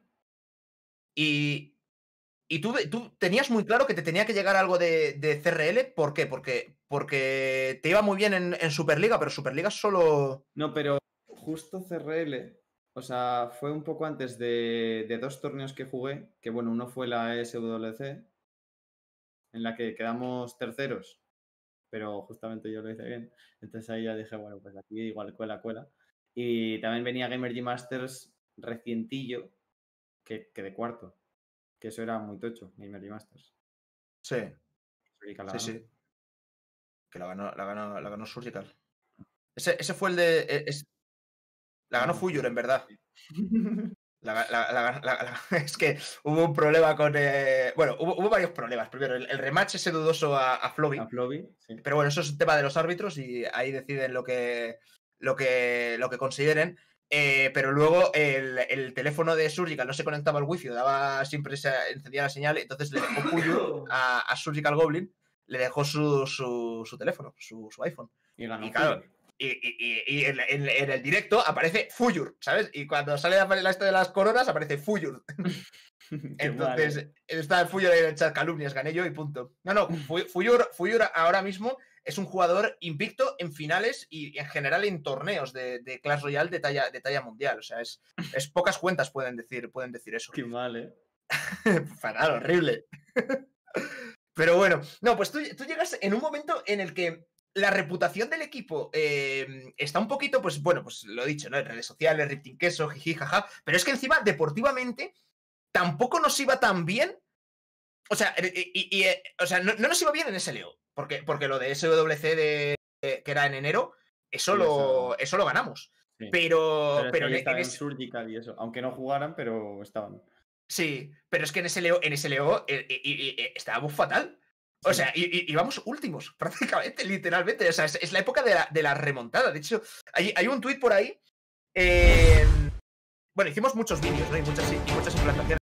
Y... Y tú, tú tenías muy claro que te tenía que llegar algo de, de C R L, ¿por qué? Porque, porque te iba muy bien en, en Superliga, pero Superliga solo... No, pero justo C R L, o sea, fue un poco antes de, de dos torneos que jugué, que bueno, uno fue la S W C, en la que quedamos terceros, pero justamente yo lo hice bien. Entonces ahí ya dije, bueno, pues aquí igual cuela, cuela. Y también venía Gamer G Masters recientillo, que, que de cuarto. Que eso era muy tocho, Gamer G Masters. Sí. Surgical Sí, ganó. sí. Que la ganó, la ganó, la ganó Surgical. Ese, ese fue el de... Es, la ganó Fuyur, en verdad. La, la, la, la, es que hubo un problema con... Eh, bueno, hubo, hubo varios problemas. Primero, el, el rematch ese dudoso a, a Floby. A Floby, sí. Pero bueno, eso es un tema de los árbitros y ahí deciden lo que, lo que, lo que consideren. Eh, pero luego el, el teléfono de Surgical no se conectaba al wifi, daba siempre se encendía la señal, entonces le dejó Fuyu a, a Surgical Goblin, le dejó su, su, su teléfono, su, su iPhone. Y ganó. Y claro, y, y, y en, en, en el directo aparece Fuyur, ¿sabes? Y cuando sale la esto de las coronas aparece Fuyur. Entonces vale. Está el Fuyur en el chat, calumnias, gané yo y punto. No, no, Fuyur, Fuyur ahora mismo es un jugador invicto en finales y en general en torneos de, de Clash Royale de talla, de talla mundial. O sea, es, es pocas cuentas pueden decir, pueden decir eso. Qué mal, ¿eh? Fatal, horrible. Pero bueno, no, pues tú, tú llegas en un momento en el que la reputación del equipo eh, está un poquito, pues bueno, pues lo he dicho, ¿no? En redes sociales, Rifting Queso, jiji, jaja. Pero es que encima, deportivamente, tampoco nos iba tan bien. O sea, y, y, y, o sea no, no nos iba bien en S L O. Porque, porque lo de S W C de, de, que era en enero, eso, sí, lo, eso... eso lo ganamos. Sí. Pero, pero, pero en, en, en es... Surgical y eso. Aunque no jugaran, pero estaban. Sí, pero es que en S L O, en S L O eh, eh, eh, estábamos fatal. O sea, y, y, íbamos últimos, prácticamente, literalmente. O sea, es, es la época de la, de la remontada. De hecho, hay, hay un tuit por ahí. Eh, bueno, hicimos muchos vídeos, ¿no? Y muchas, y muchas implantaciones.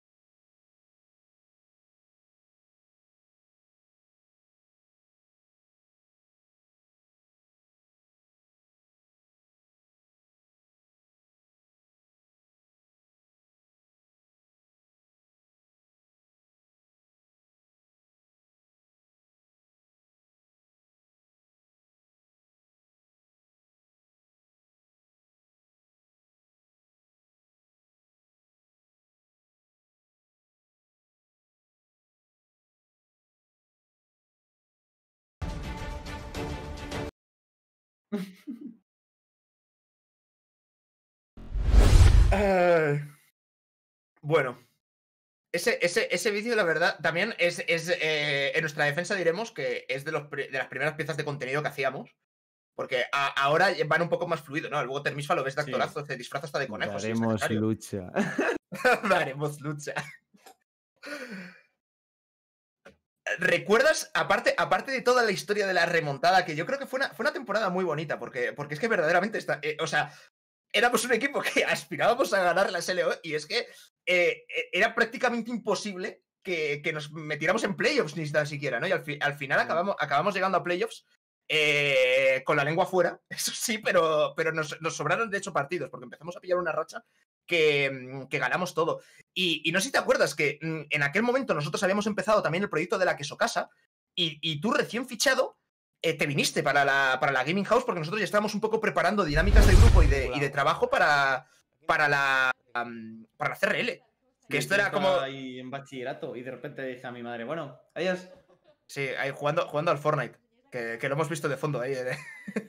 Uh, bueno, ese, ese, ese vídeo, la verdad, también es, es eh, en nuestra defensa diremos que es de, los, de las primeras piezas de contenido que hacíamos, porque a, ahora van un poco más fluido, ¿no? Luego Termisfa lo ves de actorazo, sí. Se disfraza hasta de conejos. Daremos si lucha. Daremos lucha. ¿recuerdas, aparte, aparte de toda la historia de la remontada, que yo creo que fue una, fue una temporada muy bonita, porque, porque es que verdaderamente está, eh, o sea, éramos un equipo que aspirábamos a ganar la S L O y es que eh, era prácticamente imposible que, que nos metiéramos en playoffs ni tan siquiera, ¿no? Y al, fi, al final acabamos, acabamos llegando a playoffs eh, con la lengua fuera, eso sí, pero, pero nos, nos sobraron de hecho partidos, porque empezamos a pillar una racha que, que ganamos todo. Y, y no sé si te acuerdas que en aquel momento nosotros habíamos empezado también el proyecto de la Queso Casa y, y tú recién fichado eh, te viniste para la, para la Gaming House porque nosotros ya estábamos un poco preparando dinámicas de grupo y de, y de trabajo para, para, la, um, para la C R L. Que esto era como... ahí en bachillerato y de repente dije a mi madre, bueno, adiós. Sí, ahí jugando, jugando al Fortnite, que, que lo hemos visto de fondo ahí. ¿eh?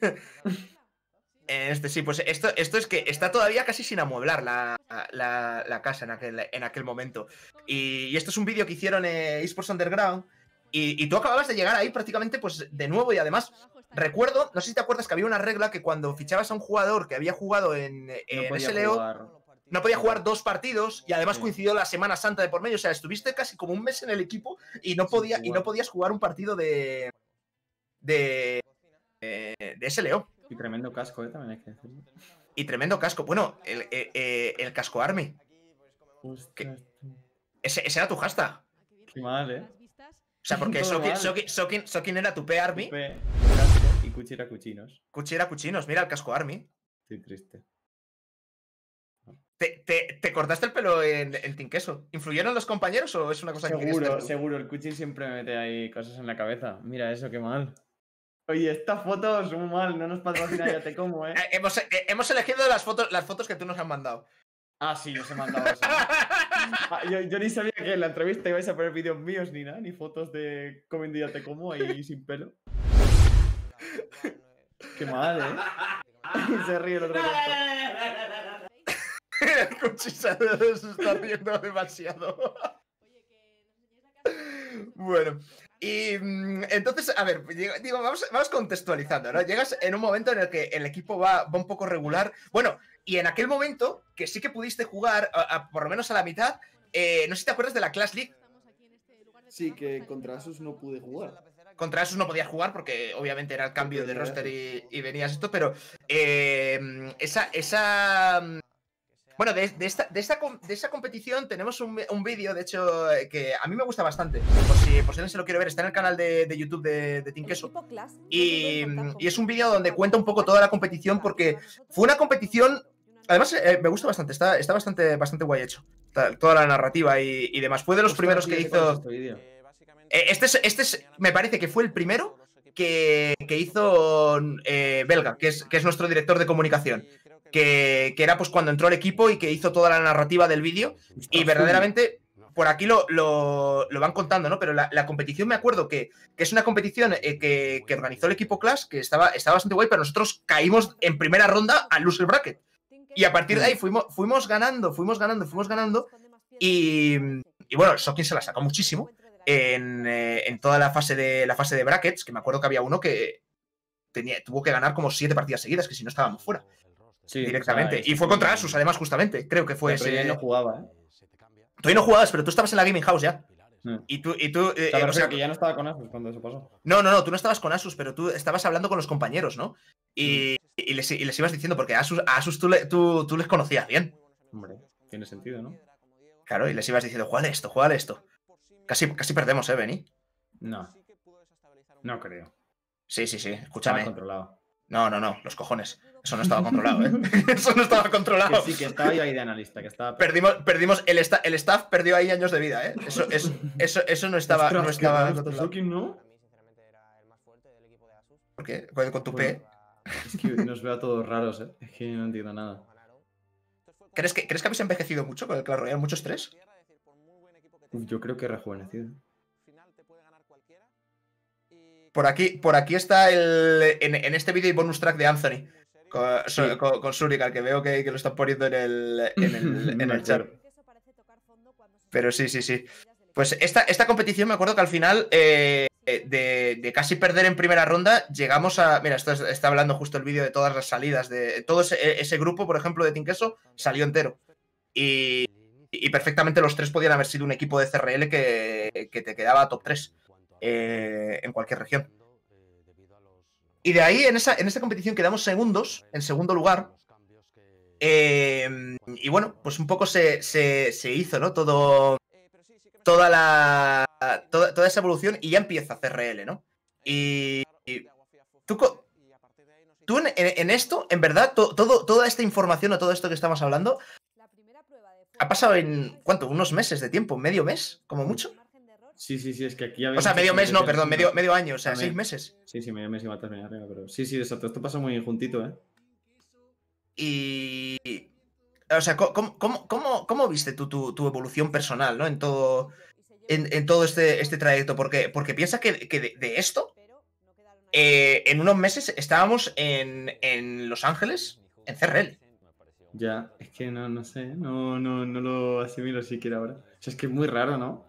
Este, sí, pues esto, esto es que está todavía casi sin amueblar la, la, la casa en aquel, en aquel momento. Y, y esto es un vídeo que hicieron en eSports Underground. Y, y tú acababas de llegar ahí prácticamente pues de nuevo. Y además, recuerdo, no sé si te acuerdas que había una regla que cuando fichabas a un jugador que había jugado en, en no S L O, jugar. no podía jugar dos partidos. Y además sí. coincidió la Semana Santa de por medio. O sea, estuviste casi como un mes en el equipo y no, podía, sí, y no podías jugar un partido de, de, de, de S L O. Y tremendo casco, ¿eh? También hay que decirlo. Y tremendo casco. Bueno, el, el, el, el casco Army. Ese, ese era tu hashtag. Qué mal, ¿eh? O sea, porque Sokin, Sokin, Sokin, Sokin era tu P Army. Tu P, casco, y Cuchi era Cuchinos. Cuchi era Cuchinos. Mira el casco Army. Estoy triste. ¿Te, te, te cortaste el pelo en, en Tinqueso? ¿Influyeron los compañeros o es una cosa seguro, que querías hacer? Seguro, el Cuchi siempre me mete ahí cosas en la cabeza. Mira eso, qué mal. Oye, estas fotos son mal, no nos patrocina Ya Te Como, ¿eh? eh hemos, eh, hemos elegido las fotos, las fotos que tú nos has mandado. Ah, sí, os he mandado eso. ah, yo, yo ni sabía que en la entrevista ibais a poner vídeos míos ni nada, ni fotos de comiendo Ya Te Como ahí sin pelo. Qué mal, ¿eh? Y se ríe el otro día. El Cuchi se está riendo demasiado. Bueno, y entonces, a ver, digo, vamos, vamos contextualizando, ¿no? Llegas en un momento en el que el equipo va, va un poco regular. Bueno, y en aquel momento, que sí que pudiste jugar, a, a, por lo menos a la mitad, eh, no sé si te acuerdas de la Clash League. Sí, que contra Asus no pude jugar. Contra Asus no podías jugar porque obviamente era el cambio de roster y, y venías esto, pero eh, esa... esa Bueno, de, de, esta, de, esta, de esa competición tenemos un, un vídeo, de hecho, que a mí me gusta bastante. Por si, por si alguien se lo quiere ver, está en el canal de, de YouTube de, de Tinqueso. Y, y es un vídeo donde cuenta un poco toda la competición, porque fue una competición... Además, eh, me gusta bastante, está, está bastante, bastante guay hecho. Toda la narrativa y, y demás. Fue de los primeros que hizo... Este, es, este es, me parece que fue el primero que, que hizo eh, Belga, que es, que es nuestro director de comunicación. Que, que era pues cuando entró el equipo y que hizo toda la narrativa del vídeo. Y verdaderamente, por aquí lo, lo, lo van contando, ¿no? Pero la, la competición, me acuerdo que, que es una competición eh, que, que organizó el equipo Clash, que estaba, estaba bastante guay, pero nosotros caímos en primera ronda al loser bracket. Y a partir de ahí fuimos, fuimos ganando, fuimos ganando, fuimos ganando. Y, y bueno, Sokin se la sacó muchísimo en, eh, en toda la fase, de, la fase de brackets, que me acuerdo que había uno que tenía, tuvo que ganar como siete partidas seguidas, que si no estábamos fuera. Sí, directamente. O sea, y fue contra Asus, además, justamente. Creo que fue ese. Yo no jugaba, ¿eh? Tú ahí no jugabas, pero tú estabas en la Gaming House ya. Mm. Y tú. Y tú eh, o sea, que ya no estaba con Asus cuando eso pasó. No, no, no, tú no estabas con Asus, pero tú estabas hablando con los compañeros, ¿no? Y, mm. y, les, y les ibas diciendo, porque a Asus, a Asus tú, le, tú, tú les conocías bien. Hombre, tiene sentido, ¿no? Claro, y les ibas diciendo, juega esto, juega esto. Casi, casi perdemos, ¿eh, Benny? No. No creo. Sí, sí, sí, escúchame. Estaba controlado. No, no, no, los cojones. Eso no estaba controlado, ¿eh? Eso no estaba controlado. Que sí, que estaba yo ahí de analista, que estaba... Perdimos, perdimos el, esta, el staff perdió ahí años de vida, ¿eh? Eso, eso, eso, eso no estaba, Ostras, no estaba controlado. ¿No? ¿Por qué? ¿Con, con tu P? Es que nos veo a todos raros, ¿eh? Es que no entiendo nada. ¿Crees que, ¿crees que habéis envejecido mucho con el Clash Royale? ¿Mucho estrés? Yo creo que he rejuvenecido. Por aquí, por aquí está el en, en este vídeo hay bonus track de Anthony con, sí. con, con Surical, que veo que, que lo están poniendo en el, en el, en el chat. Pero sí, sí, sí. Pues esta, esta competición me acuerdo que al final eh, de, de casi perder en primera ronda llegamos a... Mira, esto es, está hablando justo el vídeo de todas las salidas. De todo ese, ese grupo, por ejemplo, de Tinqueso salió entero. Y, y perfectamente los tres podían haber sido un equipo de C R L que, que te quedaba top tres. eh, en cualquier región. Y de ahí, en esa, en esta competición quedamos segundos, en segundo lugar. Eh, y bueno, pues un poco se, se, se hizo, ¿no? Todo, toda la, toda, toda esa evolución y ya empieza C R L, ¿no? Y, y tú, tú en, en esto, en verdad, to, todo, toda esta información o todo esto que estamos hablando ha pasado en, ¿cuánto? Unos meses de tiempo, medio mes, como mucho. Sí, sí, sí, es que aquí había... O sea, medio mes, no, perdón, medio, medio año, o sea, seis meses. Sí, sí, medio mes iba a terminar, pero sí, sí, exacto, esto pasa muy juntito, ¿eh? Y... O sea, ¿cómo, cómo, cómo, cómo viste tú tu, tu evolución personal, ¿no? En todo, en, en todo este, este trayecto, porque, porque piensa que, que de, de esto, eh, en unos meses estábamos en, en Los Ángeles, en C R L. Ya, es que no, no sé, no, no, no lo asimilo siquiera ahora. O sea, es que es muy raro, ¿no?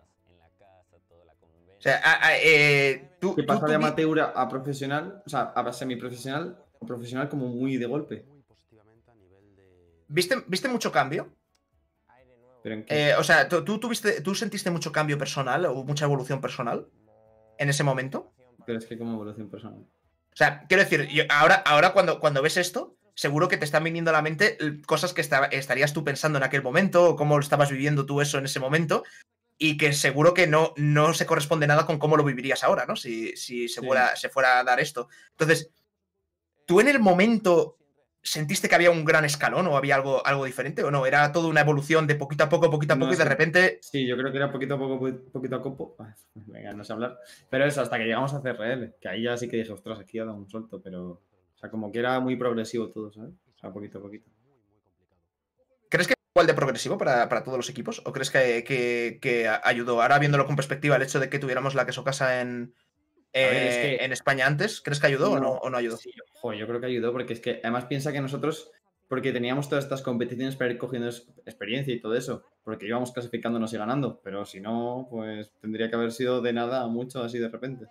O sea, a, a, eh, tú... ¿Qué pasa tú, de tú, amateur a, a profesional? O sea, a semiprofesional o profesional como muy de golpe. ¿Viste, ¿viste mucho cambio? ¿Pero en qué? Eh, o sea, ¿tú, tú, tuviste, ¿tú sentiste mucho cambio personal o mucha evolución personal en ese momento? Pero es que como evolución personal. O sea, quiero decir, yo, ahora, ahora cuando, cuando ves esto, seguro que te están viniendo a la mente cosas que está, estarías tú pensando en aquel momento o cómo lo estabas viviendo tú eso en ese momento. Y que seguro que no, no se corresponde nada con cómo lo vivirías ahora, ¿no? Si, si se, fuera, se fuera a dar esto. Entonces, ¿tú en el momento sentiste que había un gran escalón o había algo, algo diferente o no? ¿Era toda una evolución de poquito a poco, poquito a poco No, y de sí. repente...? Sí, yo creo que era poquito a poco, poquito a poco. Venga, no sé hablar. Pero eso, hasta que llegamos a C R L. Que ahí ya sí que dije, ostras, aquí ha dado un salto, pero... O sea, como que era muy progresivo todo, ¿sabes? O sea, poquito a poquito. ¿Crees que igual de progresivo para, para todos los equipos? ¿O crees que, que, que ayudó? Ahora viéndolo con perspectiva, el hecho de que tuviéramos la Queso Casa en, eh, ver, es que... en España antes, ¿crees que ayudó no, o, no, o no ayudó? Sí, joder, yo creo que ayudó porque es que además piensa que nosotros, porque teníamos todas estas competiciones para ir cogiendo experiencia y todo eso, porque íbamos clasificándonos y ganando, pero si no, pues tendría que haber sido de nada a mucho así de repente.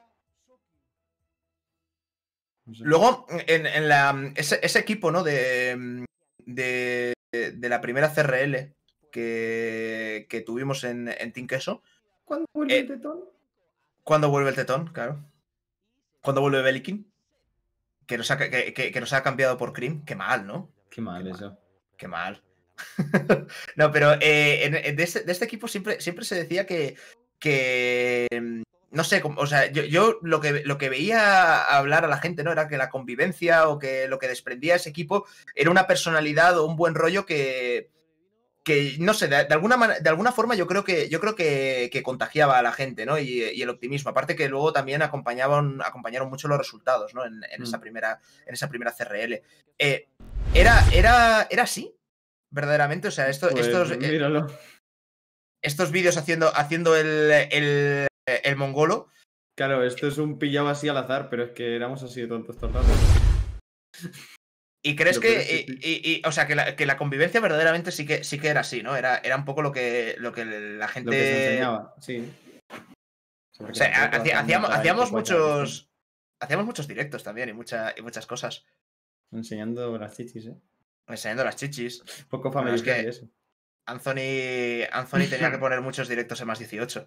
No sé. Luego, en, en la, ese, ese equipo, ¿no? De... de de la primera C R L que, que tuvimos en, en Team Queso. ¿Cuándo vuelve eh, el tetón? ¿Cuándo vuelve el tetón? Claro. ¿Cuándo vuelve Belikin? Que nos ha, que, que, que nos ha cambiado por Cream. Qué mal, ¿no? Qué mal Qué eso. Mal. Qué mal. No, pero eh, en, en de, este, de este equipo siempre, siempre se decía que, que no sé, o sea, yo, yo lo, que, lo que veía hablar a la gente, ¿no? Era que la convivencia o que lo que desprendía ese equipo era una personalidad o un buen rollo que, que no sé, de, de, alguna, de alguna forma yo creo que, yo creo que, que contagiaba a la gente, ¿no? Y, y el optimismo. Aparte que luego también acompañaban, acompañaron mucho los resultados, ¿no? En, en, mm. esa, primera, en esa primera C R L. Eh, ¿era, era, ¿Era así? Verdaderamente, o sea, esto, pues, estos, míralo. Eh, estos vídeos haciendo, haciendo el, el el mongolo. Claro, esto es un pillado así al azar, pero es que éramos así de tontos todo el rato. ¿Y crees Lo que, sí, sí. Y, y, o sea, que la, que la convivencia verdaderamente sí que, sí que era así, ¿no? Era, era un poco lo que, lo que la gente... Lo que se enseñaba, sí. O sea, hacía, hacíamos, hacíamos muchos... Hacíamos muchos directos también y, mucha, y muchas cosas. Enseñando las chichis, ¿eh? Enseñando las chichis. Poco familiar bueno, es que eso. Anthony, Anthony tenía que poner muchos directos en más dieciocho.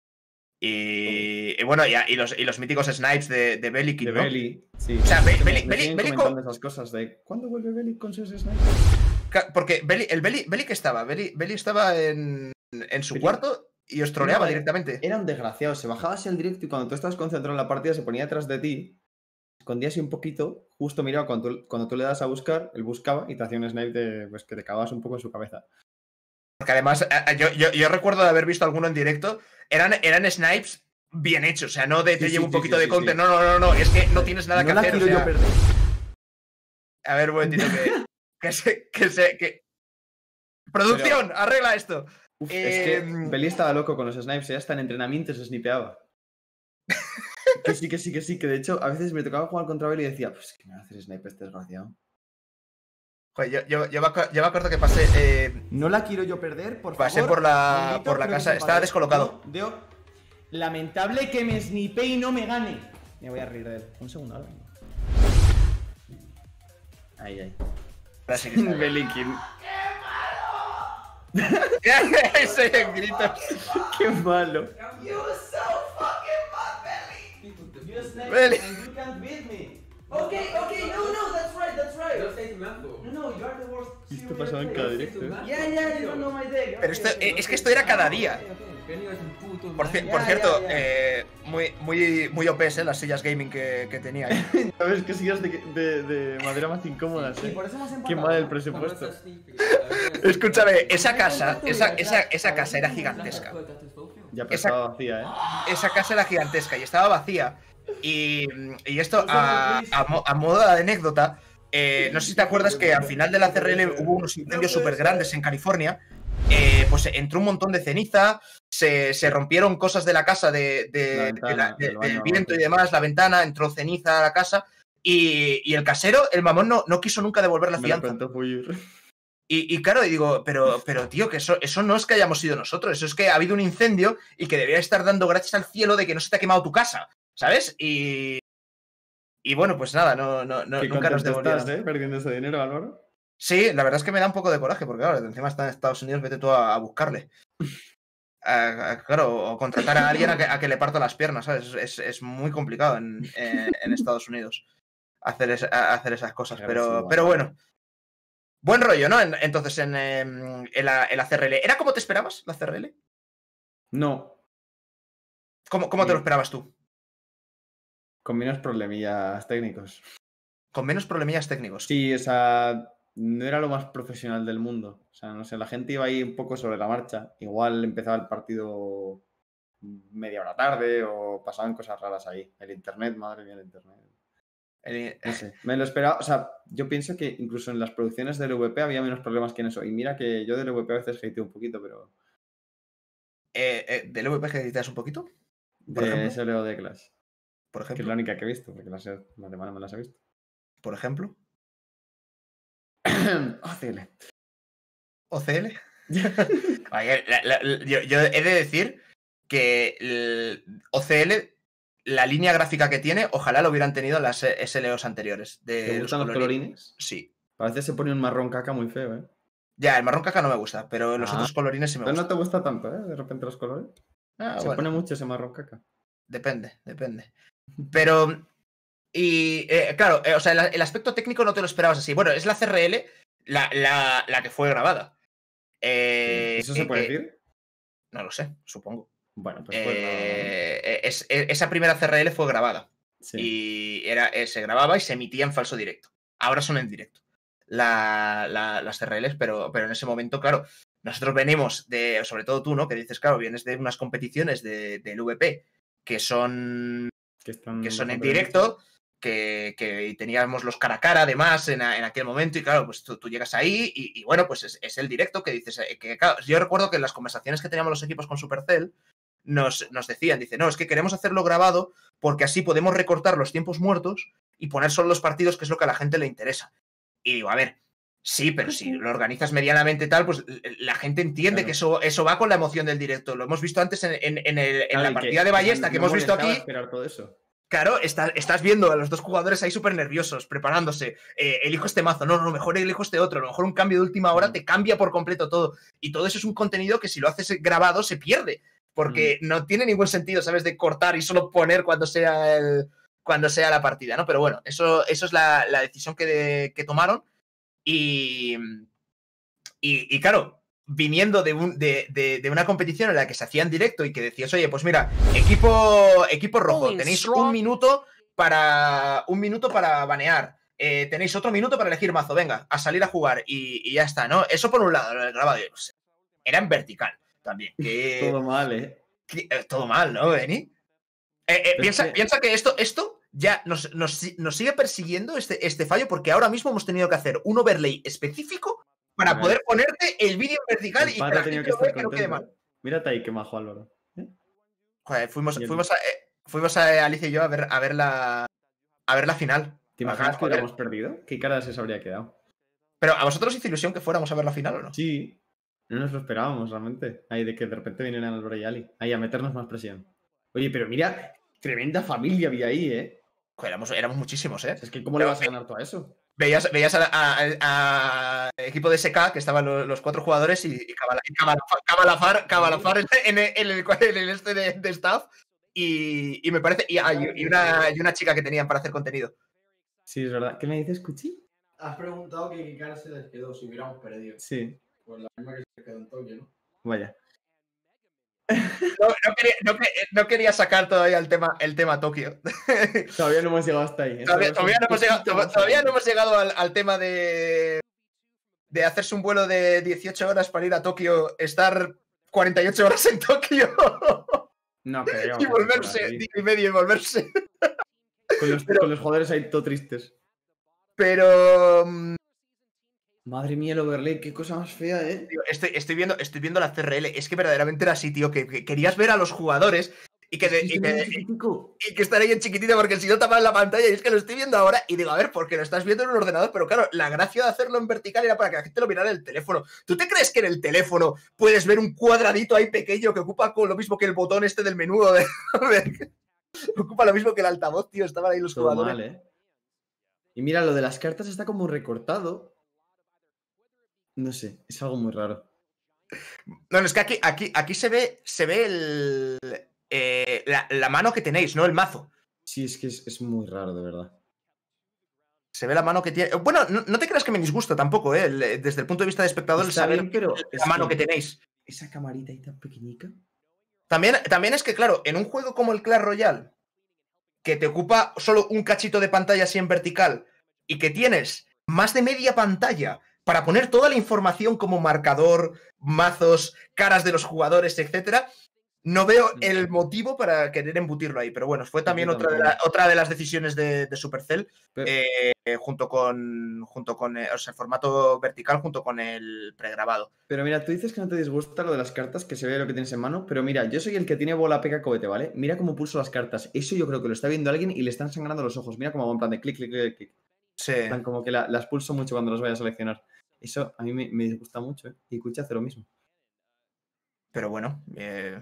Y, y bueno, ya, y, los, y los míticos snipes de, de Belikin, de ¿no? Belly, sí. O sea, Be me, Belly, me Belly, Belly con... esas cosas de ¿cuándo vuelve Belly con sus snipes? Porque Belly, el Belly, Belly que estaba, Belly, Belly estaba en, en su Belly. cuarto y os troleaba no, directamente. Era un desgraciado, se bajaba así el directo y cuando tú estabas concentrado en la partida se ponía detrás de ti, escondía así un poquito, justo miraba cuando tú, cuando tú le das a buscar, él buscaba y te hacía un snipe de, pues, que te cagabas un poco en su cabeza. Porque además, yo, yo, yo recuerdo de haber visto alguno en directo, eran, eran snipes bien hechos, o sea, no de te sí, llevo sí, un poquito sí, de sí, content, sí. no, no, no, no, es que no tienes nada no que la hacer. Quiero o sea... yo perder. A ver, un momentito, que, que se, que se, que... Producción, Pero... arregla esto. Uf, eh... Es que Belly estaba loco con los snipes, ya hasta en entrenamiento se snipeaba. Que sí, que sí, que sí, que de hecho a veces me tocaba jugar contra Belly y decía, pues que me va a hacer snipe este desgraciado. Joder, yo, yo, yo, me, yo me acuerdo que pasé. Eh, no la quiero yo perder, por pasé favor. Pasé por la, Maldito, por la casa, estaba descolocado. Yo, yo, lamentable que me snipe y no me gane. Me voy a reír de él. Un segundo, ahora. Ahí, ahí. Ahora sí que está. Belikin. ¡Qué malo! Ese grito. ¡Qué malo! You so fucking bad, Beli. Okay, okay, no, no, that's right, that's right. No, no, you are the worst. Esto pasaba en cada directo, ¿eh? Yeah, yeah, you don't know my deck. Pero esto, eh, es que esto era cada día. Por, ci- por cierto, eh, muy, muy, muy O P S, eh, las sillas gaming que, que tenía ahí. Sabes que sillas de, de, de madera más incómodas, ¿eh? Qué mal el presupuesto. Escúchame, esa casa, esa, esa, esa casa era gigantesca. Ya, pero Esa- estaba vacía, ¿eh? Esa casa era gigantesca y estaba vacía. Y, y esto, a, a, mo- a modo de anécdota, eh, no sé si te acuerdas que al final de la C R L hubo unos incendios súper grandes en California. Eh, pues entró un montón de ceniza, se, se rompieron cosas de la casa de, de- La de ventana, la- de- del baño, del viento y ¿no? demás, la ventana, entró ceniza a la casa. Y, y el casero, el mamón, no, no quiso nunca devolver la Me lo fianza. contó Puyur. Y, y claro, y digo, pero, pero tío, que eso, eso no es que hayamos sido nosotros, eso es que ha habido un incendio y que debería estar dando gracias al cielo de que no se te ha quemado tu casa, ¿sabes? Y, y bueno, pues nada, no, no, no Qué nunca nos contento devolvieron. estás, ¿eh? Perdiendo ese dinero, Álvaro. Sí, la verdad es que me da un poco de coraje, porque claro, encima está en Estados Unidos, vete tú a, a buscarle. A- a- claro, o contratar a alguien a que, a que le parta las piernas, ¿sabes? Es, es muy complicado en, en- en Estados Unidos hacer, es- a- hacer esas cosas, Qué pero, agresivo, pero Álvaro. bueno. Buen rollo, ¿no? En- entonces, en, em, en la, en la C R L. ¿Era como te esperabas, la C R L? No, ¿Cómo, cómo te lo Sí. esperabas tú? con menos problemillas técnicos. Con menos problemillas técnicos. Sí, o sea, no era lo más profesional del mundo. O sea, no sé, la gente iba ahí un poco sobre la marcha. Igual empezaba el partido media hora tarde o pasaban cosas raras ahí. El internet, madre mía, el internet. El- No sé, me lo esperaba. O sea, yo pienso que incluso en las producciones del V P había menos problemas que en eso. Y mira que yo del V P a veces hateo un poquito, pero eh, eh, ¿Del V P que editas un poquito? Por de ejemplo. S L O de Clash, Por que es la ejemplo. única que he visto, porque las, las demás no me las he visto. Por ejemplo. O C L. O C L. Oye, la- la- la- yo, yo he de decir que el O C L, la línea gráfica que tiene, ojalá lo hubieran tenido en las S L Os anteriores. De ¿Te gustan los colorines? Sí. A veces se pone un marrón caca muy feo, ¿eh? Ya, el marrón caca no me gusta, pero los Ah. otros colorines sí me Pero gustan. no te gusta tanto, ¿eh? De repente los colores. Ah, se bueno, pone mucho ese marrón caca. depende, depende. Pero, y eh, claro, eh, o sea, el, el aspecto técnico no te lo esperabas así. Bueno, es la C R L la, la, la que fue grabada. Eh, ¿Eso se eh, puede eh, decir? No lo sé, supongo. Bueno, pues fue grabado, Eh, es- es- esa primera C R L fue grabada. ¿no? Sí. Y era, eh, se grababa y se emitía en falso directo. Ahora son en directo la- la- las C R Ls, pero, pero en ese momento, claro, nosotros venimos de, sobre todo tú, ¿no? Que dices, claro, vienes de unas competiciones de, del V P que son, Que, están que son en bastante bien directo, que, que teníamos los cara a cara además en, a- en aquel momento y claro, pues tú, tú llegas ahí y, y bueno, pues es, es el directo que dices, eh, que claro, yo recuerdo que en las conversaciones que teníamos los equipos con Supercell nos, nos decían, dice, no, es que queremos hacerlo grabado porque así podemos recortar los tiempos muertos y poner solo los partidos, que es lo que a la gente le interesa. Y digo, a ver, sí, pero si lo organizas medianamente tal, pues la gente entiende Claro. que eso, eso va con la emoción del directo. Lo hemos visto antes en, en- en el- en Claro, la y partida de ballesta que no hemos visto molestaba aquí. esperar todo eso. Claro, está- estás viendo a los dos jugadores ahí súper nerviosos, preparándose. Eh, elijo este mazo, no, no, mejor elijo este otro. A lo mejor un cambio de última hora Mm. te cambia por completo todo. Y todo eso es un contenido que si lo haces grabado se pierde. Porque Mm. no tiene ningún sentido, ¿sabes? De cortar y solo poner cuando sea el, cuando sea la partida, ¿no? Pero bueno, eso, eso es la, la decisión que, de- que tomaron. Y, y, y claro, viniendo de, un, de, de, de una competición en la que se hacía en directo y que decías, oye, pues mira, equipo, equipo rojo, Going tenéis strong. un minuto para un minuto para banear. Eh, tenéis otro minuto para elegir mazo, venga, a salir a jugar y, y ya está, ¿no? Eso por un lado, el grabado, no sé, era en vertical también. Que, Todo mal, ¿eh? que- eh, todo mal, ¿no, Benny? Eh, eh, Es piensa, que- piensa que esto, esto ya nos, nos, nos sigue persiguiendo este, este fallo porque ahora mismo hemos tenido que hacer un overlay específico para A ver. poder ponerte el vídeo en vertical El y que padre la ha tenido gente que lo vea estar que no quede contento. mal. ¿eh? Mírate ahí, qué majo, Álvaro. ¿eh? Joder, fuimos, Y el- fuimos, a, eh, fuimos a Alicia y yo a ver, a ver la a ver la final. ¿Te imaginas que Joder. hubiéramos perdido? ¿Qué cara se habría quedado? Pero ¿a vosotros hizo ilusión que fuéramos a ver la final o no? Sí, no nos lo esperábamos realmente. Ahí de que de repente vinieran Álvaro y Ali. Ahí a meternos más presión. Oye, pero mira, tremenda familia había ahí, ¿eh? Joder, éramos, éramos muchísimos, ¿eh? Es que ¿cómo le vas a ganar tú a eso? Veías, veías a, a- a- a equipo de S K, que estaban los, los cuatro jugadores, y, y Cabalafar, Cabalafar, Cabalafar en, en el, en el- en el este de, de staff. y, y me parece. Y, ah, y- y una, y una chica que tenían para hacer contenido. Sí, es verdad. ¿Qué me dices, Cuchi? Has preguntado que qué cara se les quedó si hubiéramos perdido. Sí. Pues la misma que se quedó en Tokio, ¿no? Vaya. No, no quería, no que- no quería sacar todavía el tema, el tema Tokio. Todavía no hemos llegado hasta ahí. Todavía, Estamos todavía un no hemos llegado, poquito más todavía no adelante. hemos llegado al, al tema de, de hacerse un vuelo de dieciocho horas para ir a Tokio, estar cuarenta y ocho horas en Tokio No creo. y volverse, día y medio y volverse. Con los, con los jugadores ahí todo tristes. Pero mm, Madre mía, el overlay, qué cosa más fea, ¿eh? tío, estoy, estoy, viendo, estoy viendo la C R L. Es que verdaderamente era así, tío, que, que querías ver a los jugadores y que, de- y que, y que estar ahí en chiquitito, porque si no tapas la pantalla. Y es que lo estoy viendo ahora y digo, a ver, porque lo estás viendo en un ordenador, pero claro, la gracia de hacerlo en vertical era para que la gente lo mirara en el teléfono. ¿Tú te crees que en el teléfono puedes ver un cuadradito ahí pequeño que ocupa con lo mismo que el botón este del menú? De, de- ocupa lo mismo que el altavoz, tío. Estaban ahí los Todo jugadores. mal, ¿eh? Y mira, lo de las cartas está como recortado. No sé, es algo muy raro. No, no, es que aquí, aquí, aquí se ve, se ve el, eh, la, la mano que tenéis, no el mazo. Sí, es que es, es muy raro, de verdad. Se ve la mano que tiene. Bueno, no, no te creas que me disgusta tampoco, ¿eh? El- desde el punto de vista de espectador, el Está saber bien, pero la es mano que tenéis. Esa camarita ahí tan pequeñica. También, también es que, claro, en un juego como el Clash Royale, que te ocupa solo un cachito de pantalla así en vertical, y que tienes más de media pantalla para poner toda la información como marcador, mazos, caras de los jugadores, etcétera, no veo el motivo para querer embutirlo ahí. Pero bueno, fue también Yo otra de, tampoco. la- otra de las decisiones de, de Supercell, Pero- eh, junto con, junto con eh, o sea, el formato vertical junto con el pregrabado. Pero mira, tú dices que no te disgusta lo de las cartas, que se ve lo que tienes en mano, pero mira, yo soy el que tiene bola peca cohete, ¿vale? Mira cómo pulso las cartas. Eso yo creo que lo está viendo alguien y le están sangrando los ojos. Mira cómo hago en plan de clic, clic, clic, clic. Sí. En plan, como que la- las pulso mucho cuando las voy a seleccionar. Eso a mí me, me disgusta mucho, ¿eh? Y Kuchi hace lo mismo. Pero bueno, eh,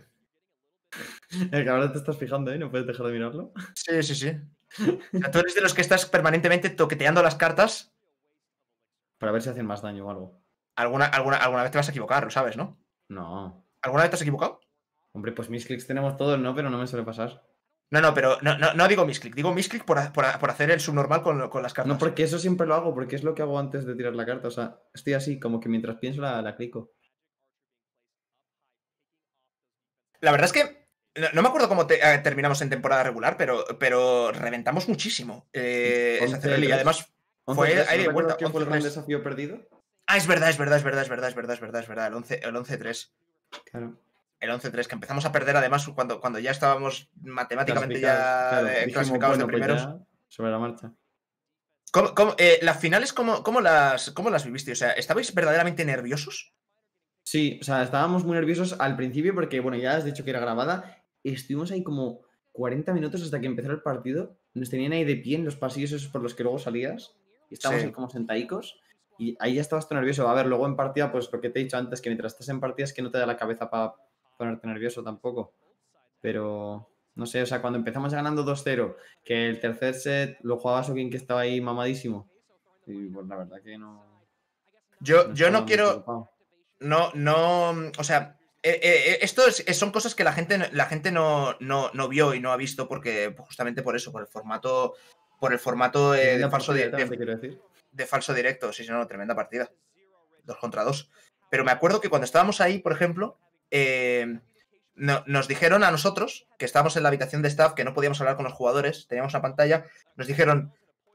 El que ahora te estás fijando, ¿eh? No puedes dejar de mirarlo. sí, sí, sí. O sea, tú eres de los que estás permanentemente toqueteando las cartas. Para ver si hacen más daño o algo. Alguna, alguna, alguna vez te vas a equivocar, lo sabes, ¿no? No. ¿Alguna vez te has equivocado? Hombre, pues mis clics tenemos todos, ¿no? Pero no me suele pasar. No, no, pero no, no, no digo misclick, digo misclick por, ha- por, ha- por hacer el subnormal con, con las cartas. No, porque eso siempre lo hago, porque es lo que hago antes de tirar la carta. O sea, estoy así, como que mientras pienso la, la clico. La verdad es que no, no me acuerdo cómo te- eh, terminamos en temporada regular, pero, pero reventamos muchísimo eh, esa once C R L y tres. además once fue tres, ahí ¿no de recuerdas vuelta. quién fue el gran once tres. desafío perdido? Ah, es verdad, es verdad, es verdad, es verdad, es verdad, es verdad, es verdad. El once, el once tres. Claro. El once tres, que empezamos a perder además cuando, cuando ya estábamos matemáticamente Clasificados, ya claro. eh, Dijimos, clasificados bueno, de pues primeros. ya, sobre la marcha. ¿Cómo- cómo- eh, las finales, ¿cómo, cómo las, ¿cómo las viviste? O sea, ¿estabais verdaderamente nerviosos? Sí, o sea, estábamos muy nerviosos al principio porque, bueno, ya has dicho que era grabada. Estuvimos ahí como cuarenta minutos hasta que empezó el partido. Nos tenían ahí de pie en los pasillos esos por los que luego salías. Y estábamos Sí. ahí como sentaicos. Y ahí ya estabas tú nervioso. A ver, luego en partida, pues lo que te he dicho antes, que mientras estás en partida es que no te da la cabeza para ponerte nervioso tampoco. Pero, no sé, o sea, cuando empezamos ganando dos cero, que el tercer set lo jugaba Sokin, que estaba ahí mamadísimo. Y pues la verdad que no... Yo, no yo estaba no muy quiero. preocupado. No, no. O sea, eh, eh, esto es- son cosas que la gente, la gente no, no, no vio y no ha visto porque pues, justamente por eso, por el formato, por el formato eh, de, Tremenda falso partida, di- también de- te quiero decir. de falso directo. Sí, sí, no, tremenda partida. Dos contra dos. Pero me acuerdo que cuando estábamos ahí, por ejemplo, eh, no- nos dijeron a nosotros, que estábamos en la habitación de staff, que no podíamos hablar con los jugadores, teníamos una pantalla, nos dijeron,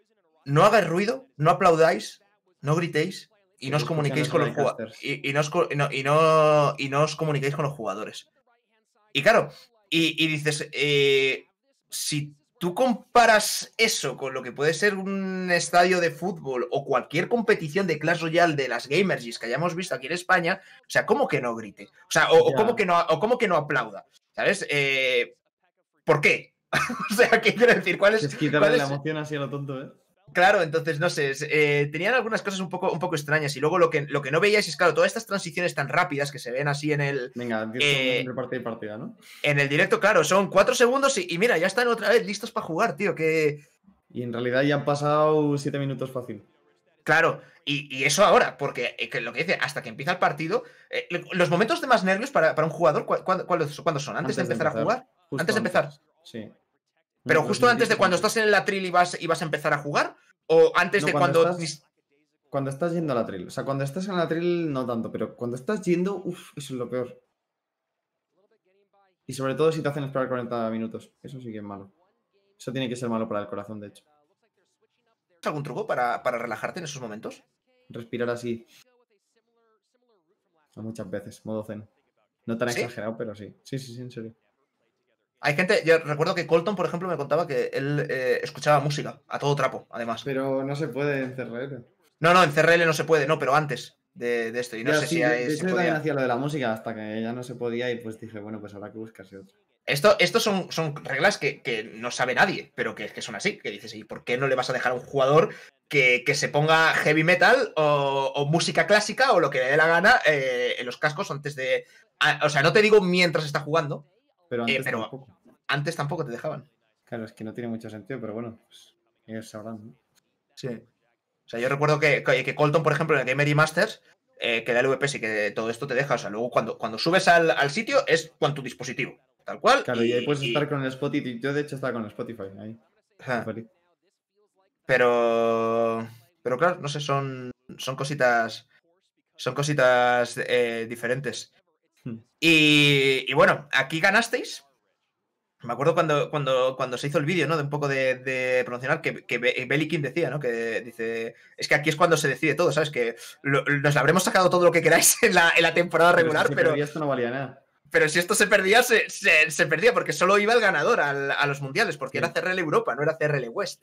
no hagáis ruido, no aplaudáis, no gritéis y Sí, no os escuchan comuniquéis los con los jugadores. broadcasters. Y, y no os co- y no- y no- y no os comuniquéis con los jugadores. Y claro, y, y dices, eh, si tú comparas eso con lo que puede ser un estadio de fútbol o cualquier competición de Clash Royale de las Gamergies que hayamos visto aquí en España, o sea, ¿cómo que no grite? O sea, o, o Ya. cómo, que no, o cómo que no aplauda, ¿sabes? Eh, ¿por qué? O sea, ¿qué quiero decir? ¿Cuál es, Es quitarle cuál la es- emoción así a lo tonto, ¿eh? Claro, entonces, no sé, es- eh, tenían algunas cosas un poco, un poco extrañas y luego lo que, lo que no veíais es, claro, todas estas transiciones tan rápidas que se ven así en el, Venga, diez Eh, segundos entre partida y partida, ¿no? en el directo, claro, son cuatro segundos y, y mira, ya están otra vez listos para jugar, tío, que... Y en realidad ya han pasado siete minutos fácil. Claro, y, y eso ahora, porque eh, que lo que dice, hasta que empieza el partido, eh, los momentos de más nervios para, para un jugador, ¿cu- ¿cuándo, cuándo- cuándo son? ¿Antes, de empezar, a jugar? Justo Antes de empezar. Sí. Pero No, justo los antes de inicios cuando antes. estás en el atril y vas, y vas a empezar a jugar, o antes No, de cuando cuando... estás- Cuando estás yendo al atril. O sea, cuando estás en el atril no tanto, pero cuando estás yendo, uff, eso es lo peor. Y sobre todo si te hacen esperar cuarenta minutos. Eso sí que es malo. Eso tiene que ser malo para el corazón, de hecho. ¿Algún truco para, para relajarte en esos momentos? Respirar así. Muchas veces, modo zen. No tan ¿Sí? exagerado, pero sí. Sí, sí, sí, en serio. Hay gente, yo recuerdo que Colton, por ejemplo, me contaba que él eh, escuchaba música a todo trapo, además. Pero no se puede en C R L. No, no, en C R L no se puede, no, pero antes de, de esto. Y no Ya, sé sí, si de, hay- de se hecho yo también podía. hacía lo de la música hasta que ya no se podía y pues dije, bueno, pues habrá que buscarse otra. Esto, esto son, son reglas que, que no sabe nadie, pero que, que son así. Que dices, ¿y por qué no le vas a dejar a un jugador que, que se ponga heavy metal o, o música clásica o lo que le dé la gana eh, en los cascos antes de... a- o sea, no te digo mientras está jugando, Pero eh, antes pero tampoco. antes tampoco te dejaban. Claro, es que no tiene mucho sentido, pero bueno, pues ellos sabrán, ¿no? Sí. O sea, yo recuerdo que, que que Colton, por ejemplo, en el Gamery Masters, eh, que da el V P sí que todo esto te deja. O sea, luego cuando, cuando subes al, al sitio es con tu dispositivo, tal cual. Claro, y, ahí puedes y- estar con el Spotify. Yo de hecho estaba con el Spotify ahí. Ajá. Feliz. Pero. Pero claro, no sé, son. Son cositas. Son cositas eh, diferentes. Hmm. Y, y bueno, aquí ganasteis. Me acuerdo cuando, cuando, cuando se hizo el vídeo, ¿no? De un poco de, de promocionar, que, que Be- Belikin decía, ¿no? Que dice. Es que aquí es cuando se decide todo, ¿sabes? Que lo- nos habremos sacado todo lo que queráis en la, en la temporada regular, si se pero. perdía esto no valía nada. Pero si esto se perdía, se, se, se perdía, porque solo iba el ganador al- a los mundiales, porque Sí. era C R L Europa, no era C R L West.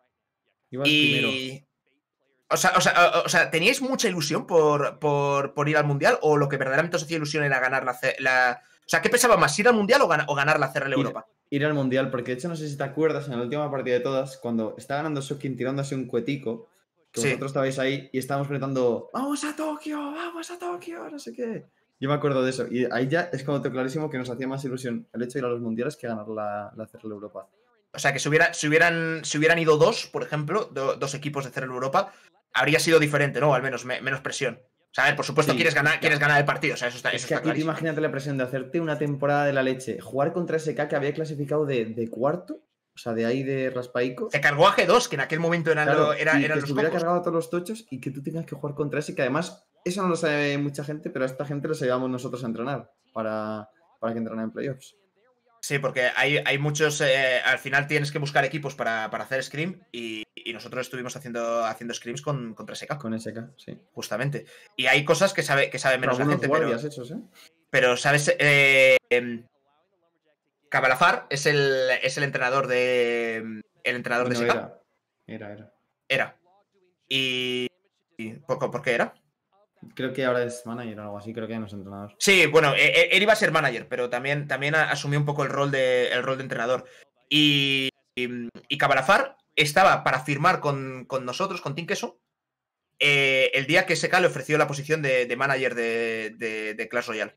Iba el primero. Y. O sea, o, sea, o- o sea, ¿teníais mucha ilusión por, por, por ir al mundial? ¿O lo que verdaderamente os hacía ilusión era ganar la, C- la. O sea, ¿qué pesaba más, ir al mundial o, gan- o ganar la C R L Ir- Europa? Ir al mundial, porque de hecho no sé si te acuerdas en la última partida de todas, cuando está ganando Shokin tirándose un cuetico, que Sí. vosotros estabais ahí y estábamos gritando ¡Vamos a Tokio! ¡Vamos a Tokio! No sé qué. Yo me acuerdo de eso. Y ahí ya es como tengo clarísimo que nos hacía más ilusión el hecho de ir a los mundiales que ganar la, la C R L Europa. O sea, que si, hubiera, si, hubieran, si hubieran ido dos, por ejemplo, do- dos equipos de C R L Europa, habría sido diferente, ¿no? O al menos me- menos presión. O sea, a ver, por supuesto, Sí, quieres, ganar, ya. quieres ganar el partido. O sea, eso está, Es eso que está aquí tú clarísimo. imagínate la presión de hacerte una temporada de la leche, jugar contra S K que había clasificado de, de cuarto, o sea, de ahí de Raspaico. Se cargó a G dos, que en aquel momento eran, Claro, lo- era- y eran que los estuviera topos. cargado a todos los tochos y que tú tengas que jugar contra ese, que además, eso no lo sabe mucha gente, pero a esta gente los ayudamos nosotros a entrenar para, para que entrenen en playoffs. Sí, porque hay, hay muchos. Eh, al final tienes que buscar equipos para, para hacer scrim y, y nosotros estuvimos haciendo, haciendo scrims con, contra S K. Con S K, sí. Justamente. Y hay cosas que sabe, que sabe menos la Algunos gente, pero, guardias hechos, ¿eh? pero ¿sabes? Eh, em, Cabalafar es el, es el entrenador de. El entrenador Bueno, de S K. era, era, era. Era. Y. y ¿por, por qué era? Creo que ahora es manager o algo así, creo que ya no es entrenador. Sí, bueno, e- e- él iba a ser manager, pero también, también a- asumió un poco el rol de, el rol de entrenador. Y, y, y Cabalafar estaba para firmar con, con nosotros, con Team Queso, eh, el día que S K le ofreció la posición de, de manager de, de, de Clash Royale.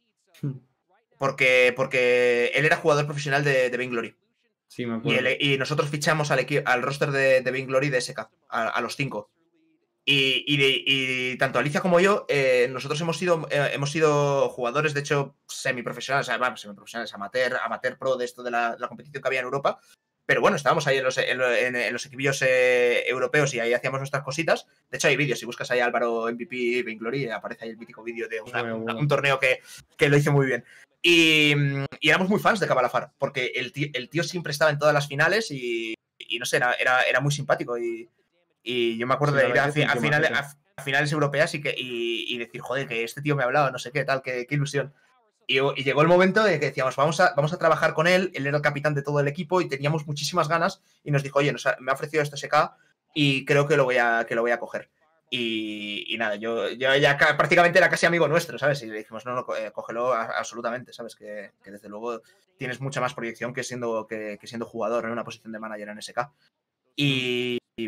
Porque, porque él era jugador profesional de, de Vainglory. Sí, me Y, acuerdo. el- y nosotros fichamos al, equi- al roster de, de Vainglory de S K, a, a los cinco. Y, y, de- y tanto Alicia como yo, eh, nosotros hemos sido, eh, hemos sido jugadores, de hecho, semiprofesionales, o sea, vamos, semiprofesionales, amateur, amateur pro de esto de la, la competición que había en Europa. Pero bueno, estábamos ahí en los, en, en- en los equipillos eh, europeos y ahí hacíamos nuestras cositas. De hecho, hay vídeos. Si buscas ahí a Álvaro M V P Vainglory, aparece ahí el mítico vídeo de una- Bueno, bueno. un torneo que, que lo hizo muy bien. Y, y éramos muy fans de Cabalafar, porque el tío, el tío siempre estaba en todas las finales y, y no sé, era, era, era muy simpático. Y, y yo me acuerdo Sí, la de ir a, verdad que fi- es a un tío finales, majete. a, a finales europeas y, que, y, y decir, joder, que este tío me ha hablado, no sé qué, tal, qué, qué ilusión. Y, y llegó el momento de que decíamos, vamos a, vamos a trabajar con él, él era el capitán de todo el equipo y teníamos muchísimas ganas y nos dijo, oye, nos ha- me ha ofrecido esto S K y creo que lo voy a, que lo voy a coger. Y, y nada, yo, yo ya ca- prácticamente era casi amigo nuestro, ¿sabes? Y le dijimos, no, no, co- eh, cógelo a- absolutamente, ¿sabes? Que, que desde luego tienes mucha más proyección que siendo, que, que siendo jugador en una posición de manager en S K. Y, y,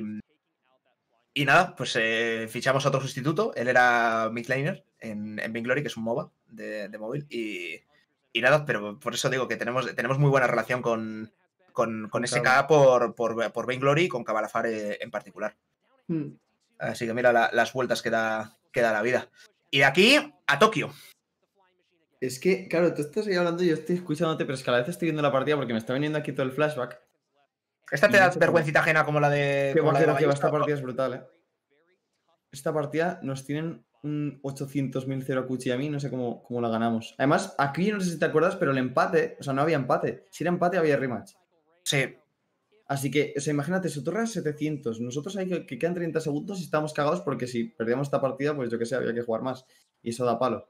y nada, pues eh, fichamos a otro sustituto, él era midlaner en, en Vainglory, que es un MOBA de, de móvil, y, y nada, pero por eso digo que tenemos, tenemos muy buena relación con, con, con Con S K Caba. por, por, por Vainglory y con Cabalafar eh, en particular. Hmm. Así que mira la- las vueltas que da, que da la vida. Y de aquí a Tokio. Es que, claro, tú estás ahí hablando y yo estoy escuchándote, pero es que a la vez estoy viendo la partida porque me está viniendo aquí todo el flashback. Esta te da vergüencita ajena como la de. Que como va, la que de va, que va, Ballesta, esta ¿no? partida es brutal, eh. Esta partida nos tienen un ochocientos mil cero a Cuchi y a mí, no sé cómo, cómo la ganamos. Además, aquí no sé si te acuerdas, pero el empate, o sea, no había empate. Si era empate, había rematch. Sí. Así que, o sea, imagínate, su torre a setecientos. Nosotros hay que, que quedan treinta segundos y estamos cagados porque si perdíamos esta partida, pues yo que sé, había que jugar más. Y eso da palo.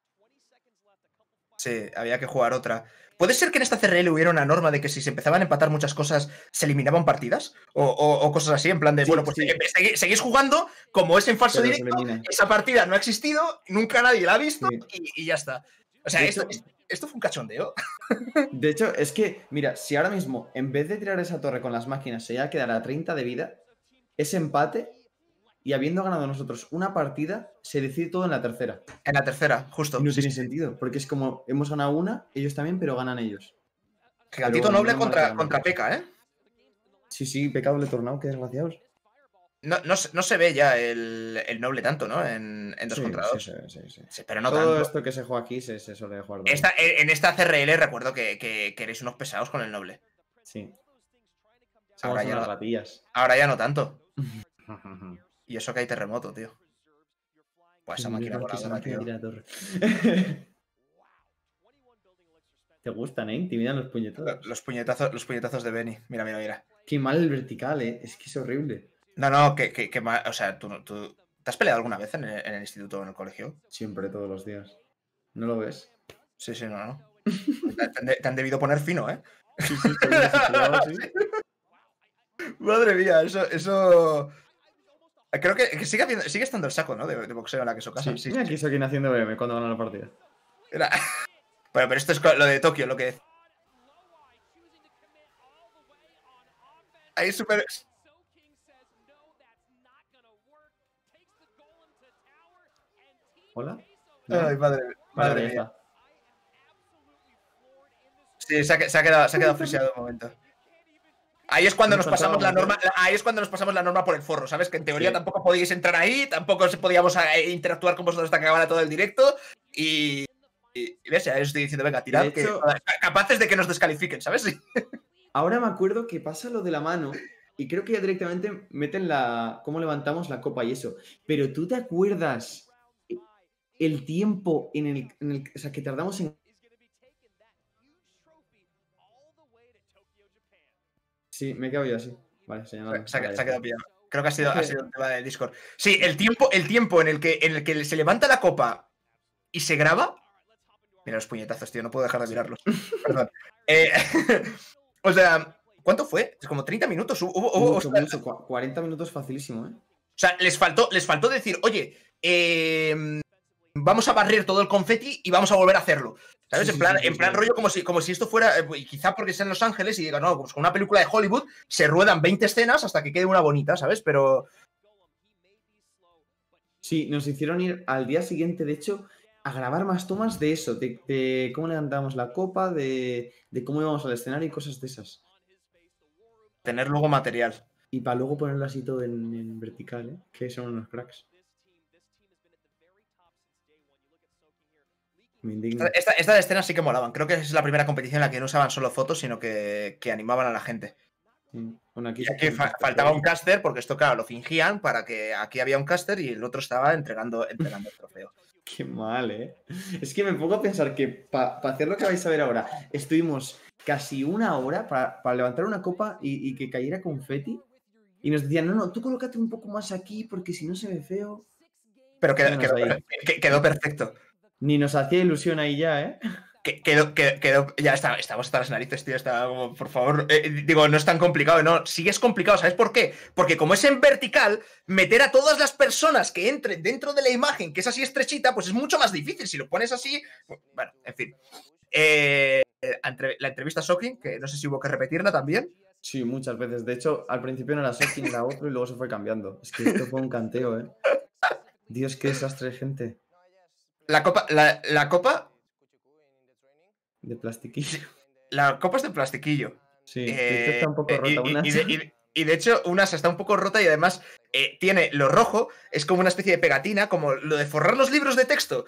Sí, había que jugar otra. ¿Puede ser que en esta C R L hubiera una norma de que si se empezaban a empatar muchas cosas, se eliminaban partidas? O, o, o cosas así, en plan de, Sí, bueno, pues sí. segui- seguís jugando, como es en falso Pero se directo, elimina. esa partida no ha existido, nunca nadie la ha visto Sí. y, y ya está. O sea, De esto, hecho- esto fue un cachondeo. De hecho, es que, mira, si ahora mismo, en vez de tirar esa torre con las máquinas, se ya quedara a treinta de vida, ese empate, y habiendo ganado nosotros una partida, se decide todo en la tercera. En la tercera, justo. Y no Sí, tiene sí. sentido, porque es como, hemos ganado una, ellos también, pero ganan ellos. Gigantito Pero bueno, Noble menos mal que contra, ganamos. contra P.K., ¿eh? Sí, sí, pecado doble tornado, qué desgraciados. No, no, se- no se ve ya el, el Noble tanto, ¿no? En, en dos Sí, contra sí, dos. sí, sí, sí. Sí, pero no Todo tanto. esto que se juega aquí se, se suele jugar doble. Esta, en esta C R L recuerdo que, que, que erais unos pesados con el Noble. Sí. Somos Ahora ya, unas no, ratillas. ahora ya no tanto. Y eso que hay terremoto, tío. Pues esa Menos máquina mal que esa voladora, máquina tío. tira la torre. Te gustan, ¿eh? Intimidan los puñetazos. Los puñetazos, los puñetazos de Benny. Mira, mira, mira. Qué mal el vertical, ¿eh? Es que es horrible. No, no, que, que, que ma- o sea, tú, no- tú. ¿Te has peleado alguna vez en el, en el instituto o en el colegio? Siempre, todos los días. ¿No lo ves? Sí, sí, no, no. Te, te han de- te han debido poner fino, ¿eh? Sí, sí, estoy bien situado, sí. Madre mía, eso, eso. Creo que, que sigue, habiendo- sigue estando el saco, ¿no? De, de boxeo en la que eso casa. Sí, Sí, mira sí, aquí sí. Sokin haciendo B M cuando gana la partida. Era- Bueno, pero esto es co- lo de Tokio, lo que. Ahí es súper. ¿Hola? Ay, madre, Vale, madre ya mía. está. Sí, se ha, que- se ha quedado, se ha quedado friseado un momento. Ahí es cuando Nos nos pasamos la faltábamos, norma, ahí es cuando nos pasamos la norma por el forro, ¿sabes? Que en teoría Sí. tampoco podíais entrar ahí, tampoco se podíamos eh, interactuar con vosotros hasta que acabara todo el directo. Y, y, y ves, ya os estoy diciendo, venga, tirad, De hecho- que, capaces de que nos descalifiquen, ¿sabes? Sí. Ahora me acuerdo que pasa lo de la mano y creo que ya directamente meten la cómo levantamos la copa y eso. Pero ¿tú te acuerdas el tiempo en el, en el o sea, que tardamos en... Sí, me he quedado yo así. Vale, señalado. Se ha, Vale, se ha quedado pillado. Creo que ha sido, Es que- ha sido un tema de Discord. Sí, el tiempo, el tiempo en el que en el que se levanta la copa y se graba. Mira los puñetazos, tío, no puedo dejar de mirarlos. Perdón. Eh, o sea, ¿cuánto fue? Es como treinta minutos. Hubo, hubo- Mucho, o sea, mucho. cua- cuarenta minutos facilísimo, ¿eh? O sea, les faltó, les faltó decir, oye, eh, vamos a barrer todo el confeti y vamos a volver a hacerlo. ¿Sabes? Sí, en sí, plan, sí, sí, en plan sí. rollo como si, como si esto fuera, eh, y quizá porque sea en Los Ángeles y digan, no, pues con una película de Hollywood se ruedan veinte escenas hasta que quede una bonita, ¿sabes? Pero Sí, nos hicieron ir al día siguiente, de hecho, a grabar más tomas de eso, de, de cómo levantamos la copa, de, de cómo íbamos al escenario y cosas de esas. tener luego material. Y para luego ponerlo así todo en, en vertical, ¿eh? Que son unos cracks. Me indigna. Esta, esta- estas escenas sí que molaban. Creo que es la primera competición en la que no usaban solo fotos, sino que, que animaban a la gente. Sí. Bueno, aquí Y se aquí hacen fa- cosas, faltaba ¿eh? un caster, porque esto, claro, lo fingían para que aquí había un caster y el otro estaba entregando, entregando el trofeo. Qué mal, ¿eh? Es que me pongo a pensar que para hacer lo que vais a ver ahora, estuvimos casi una hora para levantar una copa y, y que cayera confeti. Y nos decían, no, no, tú colócate un poco más aquí porque si no se ve feo. Pero quedó, Menos quedó, ahí. per- que- quedó perfecto. Ni nos hacía ilusión ahí ya, ¿eh? Que- Quedó, que- quedó, ya está, estamos hasta las narices, tío. Está como, por favor. eh, digo, no es tan complicado, no. Sí es complicado, ¿sabes por qué? Porque como es en vertical, meter a todas las personas que entren dentro de la imagen, que es así estrechita, pues es mucho más difícil. Si lo pones así. Bueno, en fin. Eh, entre- la entrevista a Sokin, que no sé si hubo que repetirla también. Sí, muchas veces. De hecho, al principio no era Sokin, era otro y luego se fue cambiando. Es que esto fue un canteo, ¿eh? Dios, qué desastre, gente. La copa, la, la copa, De plastiquillo. la copa es de plastiquillo. Sí, Eh, de hecho está un poco eh, y- rota. y- una y de, y de- y de hecho, una se está un poco rota y además eh, tiene lo rojo, es como una especie de pegatina, como lo de forrar los libros de texto.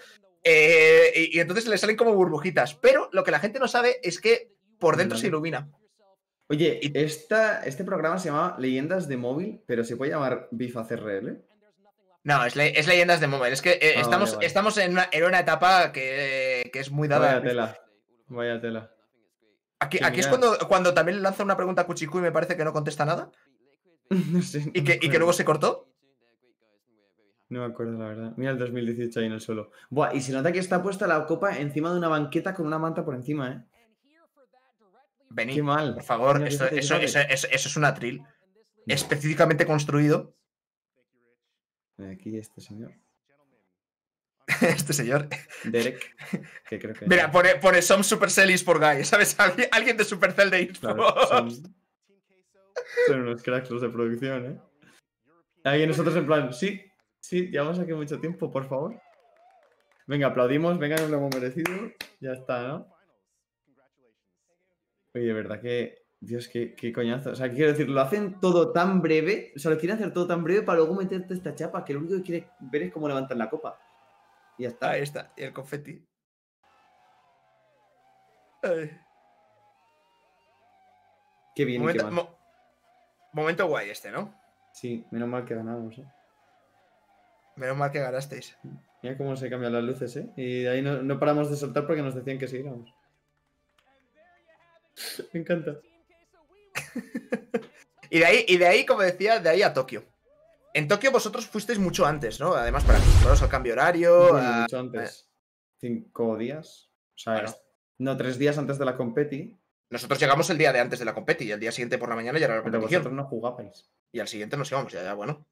Eh, y, y entonces le salen como burbujitas. Pero lo que la gente no sabe es que por dentro se ilumina. Oye, esta, este programa se llama Leyendas de Móvil, pero ¿se puede llamar Bifa C R L? No, es, le, es Leyendas de Móvil. Es que eh, Ah, estamos, vale, vale. estamos en, una, en una etapa que, que es muy dada. Vaya tela. Vaya tela. Aquí, Que aquí es mira- cuando, cuando también lanza una pregunta a Kuchiku y me parece que no contesta nada. No sé. Y que, y que luego se cortó. No me acuerdo, la verdad. Mira el dos mil dieciocho ahí en el suelo. Buah, y se nota que está puesta la copa encima de una banqueta con una manta por encima, ¿eh? Vení, Qué mal. por favor, Mira, esto- fíjate, eso, fíjate. eso, eso- eso es un atril. Específicamente construido. Aquí este señor. Este señor. Derek. Que creo que. Mira, pone, pone Some Supercell eSport Guy. ¿Sabes? Alguien, alguien de Supercell de eSports. Claro, son, son unos cracks los de producción, ¿eh? Ahí nosotros en plan, sí, sí, llevamos aquí mucho tiempo, por favor. Venga, aplaudimos, venga, nos lo hemos merecido. Ya está, ¿no? Oye, de verdad que. Dios, qué, qué coñazo. O sea, quiero decir, lo hacen todo tan breve. O sea, lo quieren hacer todo tan breve para luego meterte esta chapa, que lo único que quieres ver es cómo levantan la copa. Y ya está. Ahí está. Y el confeti. Ay. Qué bien y Momento, qué mal. mo- momento guay este, ¿no? Sí, menos mal que ganamos, ¿eh? Menos mal que ganasteis. Mira cómo se cambian las luces, ¿eh? Y de ahí no, no paramos de soltar porque nos decían que siguiéramos. Me encanta. Y de ahí, y de ahí, como decía, de ahí a Tokio. En Tokio vosotros fuisteis mucho antes, ¿no? Además, para acostumbraros al cambio horario. Bueno, a- mucho antes. Cinco días. O sea, Bueno. no, tres días antes de la competi. Nosotros llegamos el día de antes de la competi y el día siguiente por la mañana ya era la Pero competición. vosotros no jugabais. Y al siguiente nos íbamos, ya, ya, bueno.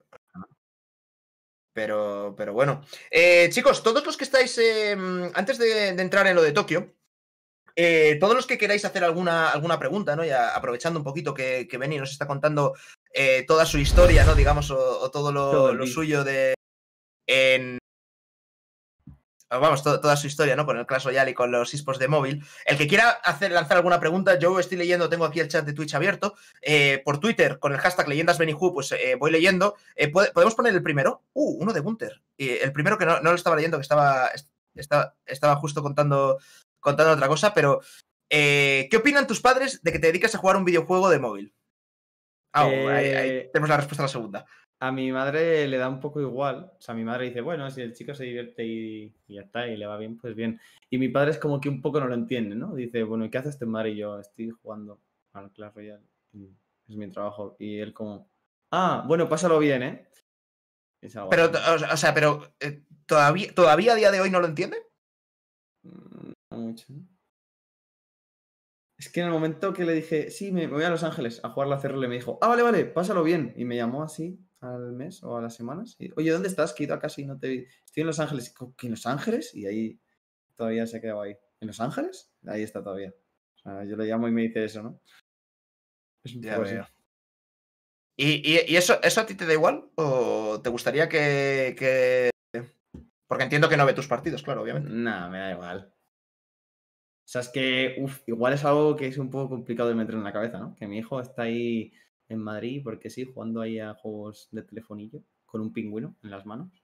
Pero, pero bueno. Eh, chicos, todos los que estáis, eh, antes de, de entrar en lo de Tokio, eh, todos los que queráis hacer alguna, alguna pregunta, ¿no? Ya aprovechando un poquito que, que Benny nos está contando eh, toda su historia, ¿no? Digamos, o, o todo lo, Todo el lo beef. suyo de. En, vamos, to- toda su historia, ¿no? Con el Clash Royale y con los esports de móvil. El que quiera hacer, lanzar alguna pregunta, yo estoy leyendo, tengo aquí el chat de Twitch abierto. Eh, por Twitter, con el hashtag LeyendasBennyHu, pues eh, voy leyendo. Eh, ¿pode- ¿Podemos poner el primero? Uh, uno de Gunter. Eh, el primero que no, no lo estaba leyendo, que estaba, estaba, estaba justo contando, contando otra cosa, pero eh, ¿qué opinan tus padres de que te dedicas a jugar un videojuego de móvil? Ah, oh, ahí, ahí Eh, tenemos la respuesta a la segunda. A mi madre le da un poco igual. O sea, mi madre dice, bueno, si el chico se divierte y, y ya está, y le va bien, pues bien. Y mi padre es como que un poco no lo entiende, ¿no? Dice, bueno, ¿y qué haces tu madre? Y yo estoy jugando al Clash Royale. Y es mi trabajo. Y él como, ah, bueno, pásalo bien, ¿eh? Es algo Pero, así. o, o sea, pero eh, ¿todavía, ¿todavía a día de hoy no lo entiende? Mm, No mucho, ¿no? Es que en el momento que le dije, sí, me, me voy a Los Ángeles a jugar la C R L, me dijo, ah, vale, vale, pásalo bien. Y me llamó así al mes o a las semanas. Y, oye, ¿dónde estás? Que he ido a casa y no te vi. Estoy en Los Ángeles. ¿Cómo que en Los Ángeles? Y ahí todavía se ha quedado ahí. ¿En Los Ángeles? Ahí está todavía. O sea, yo le llamo y me dice eso, ¿no? Es un Ya poco así. veo. ¿Y, y- y eso, eso a ti te da igual? ¿O te gustaría que, que- Porque entiendo que no ve tus partidos, claro, obviamente. Nada, me da igual. O sea, es que, uf, igual es algo que es un poco complicado de meter en la cabeza, ¿no? Que mi hijo está ahí en Madrid, porque sí, jugando ahí a juegos de telefonillo, con un pingüino en las manos.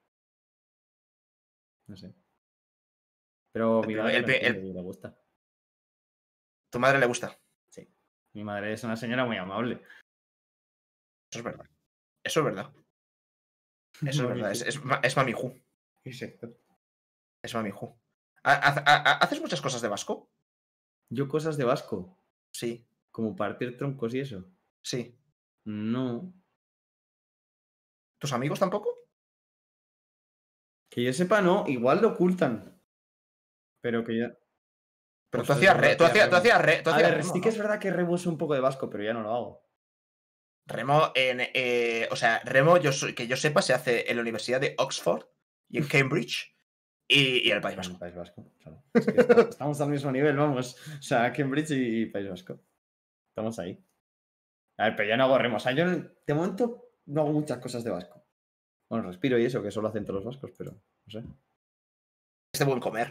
No sé. Pero El mi pi- madre el lo pi- entiende el- y le gusta. ¿Tu madre le gusta? Sí. Mi madre es una señora muy amable. Eso es verdad. Eso es verdad. Eso es verdad. Es, es, ma- es Mami Ju. Exacto. Es Mami Ju. ¿Ha- ha- ha- ¿Haces muchas cosas de vasco? Yo cosas de vasco, Sí, como partir troncos y eso. sí. No. ¿Tus amigos tampoco? Que yo sepa, no. Igual lo ocultan. Pero que ya. Pero Pues tú es hacías verdad, re, tú hacía hacías, tú remo. hacías re, tú A hacías ver, remo, sí que ¿no? es verdad que remo es un poco de vasco, pero ya no lo hago. Remo en, eh, o sea, remo yo soy- que yo sepa se hace en la Universidad de Oxford y en Cambridge y, y en el País En el Vasco. País Vasco, claro. Es que está- estamos al mismo nivel, vamos. O sea, Cambridge y, y País Vasco. Estamos ahí. A ver, pero ya no hago remo. O sea, yo de momento no hago muchas cosas de vasco. Bueno, respiro y eso, que solo hacen todos los vascos, pero no sé. Es de buen comer.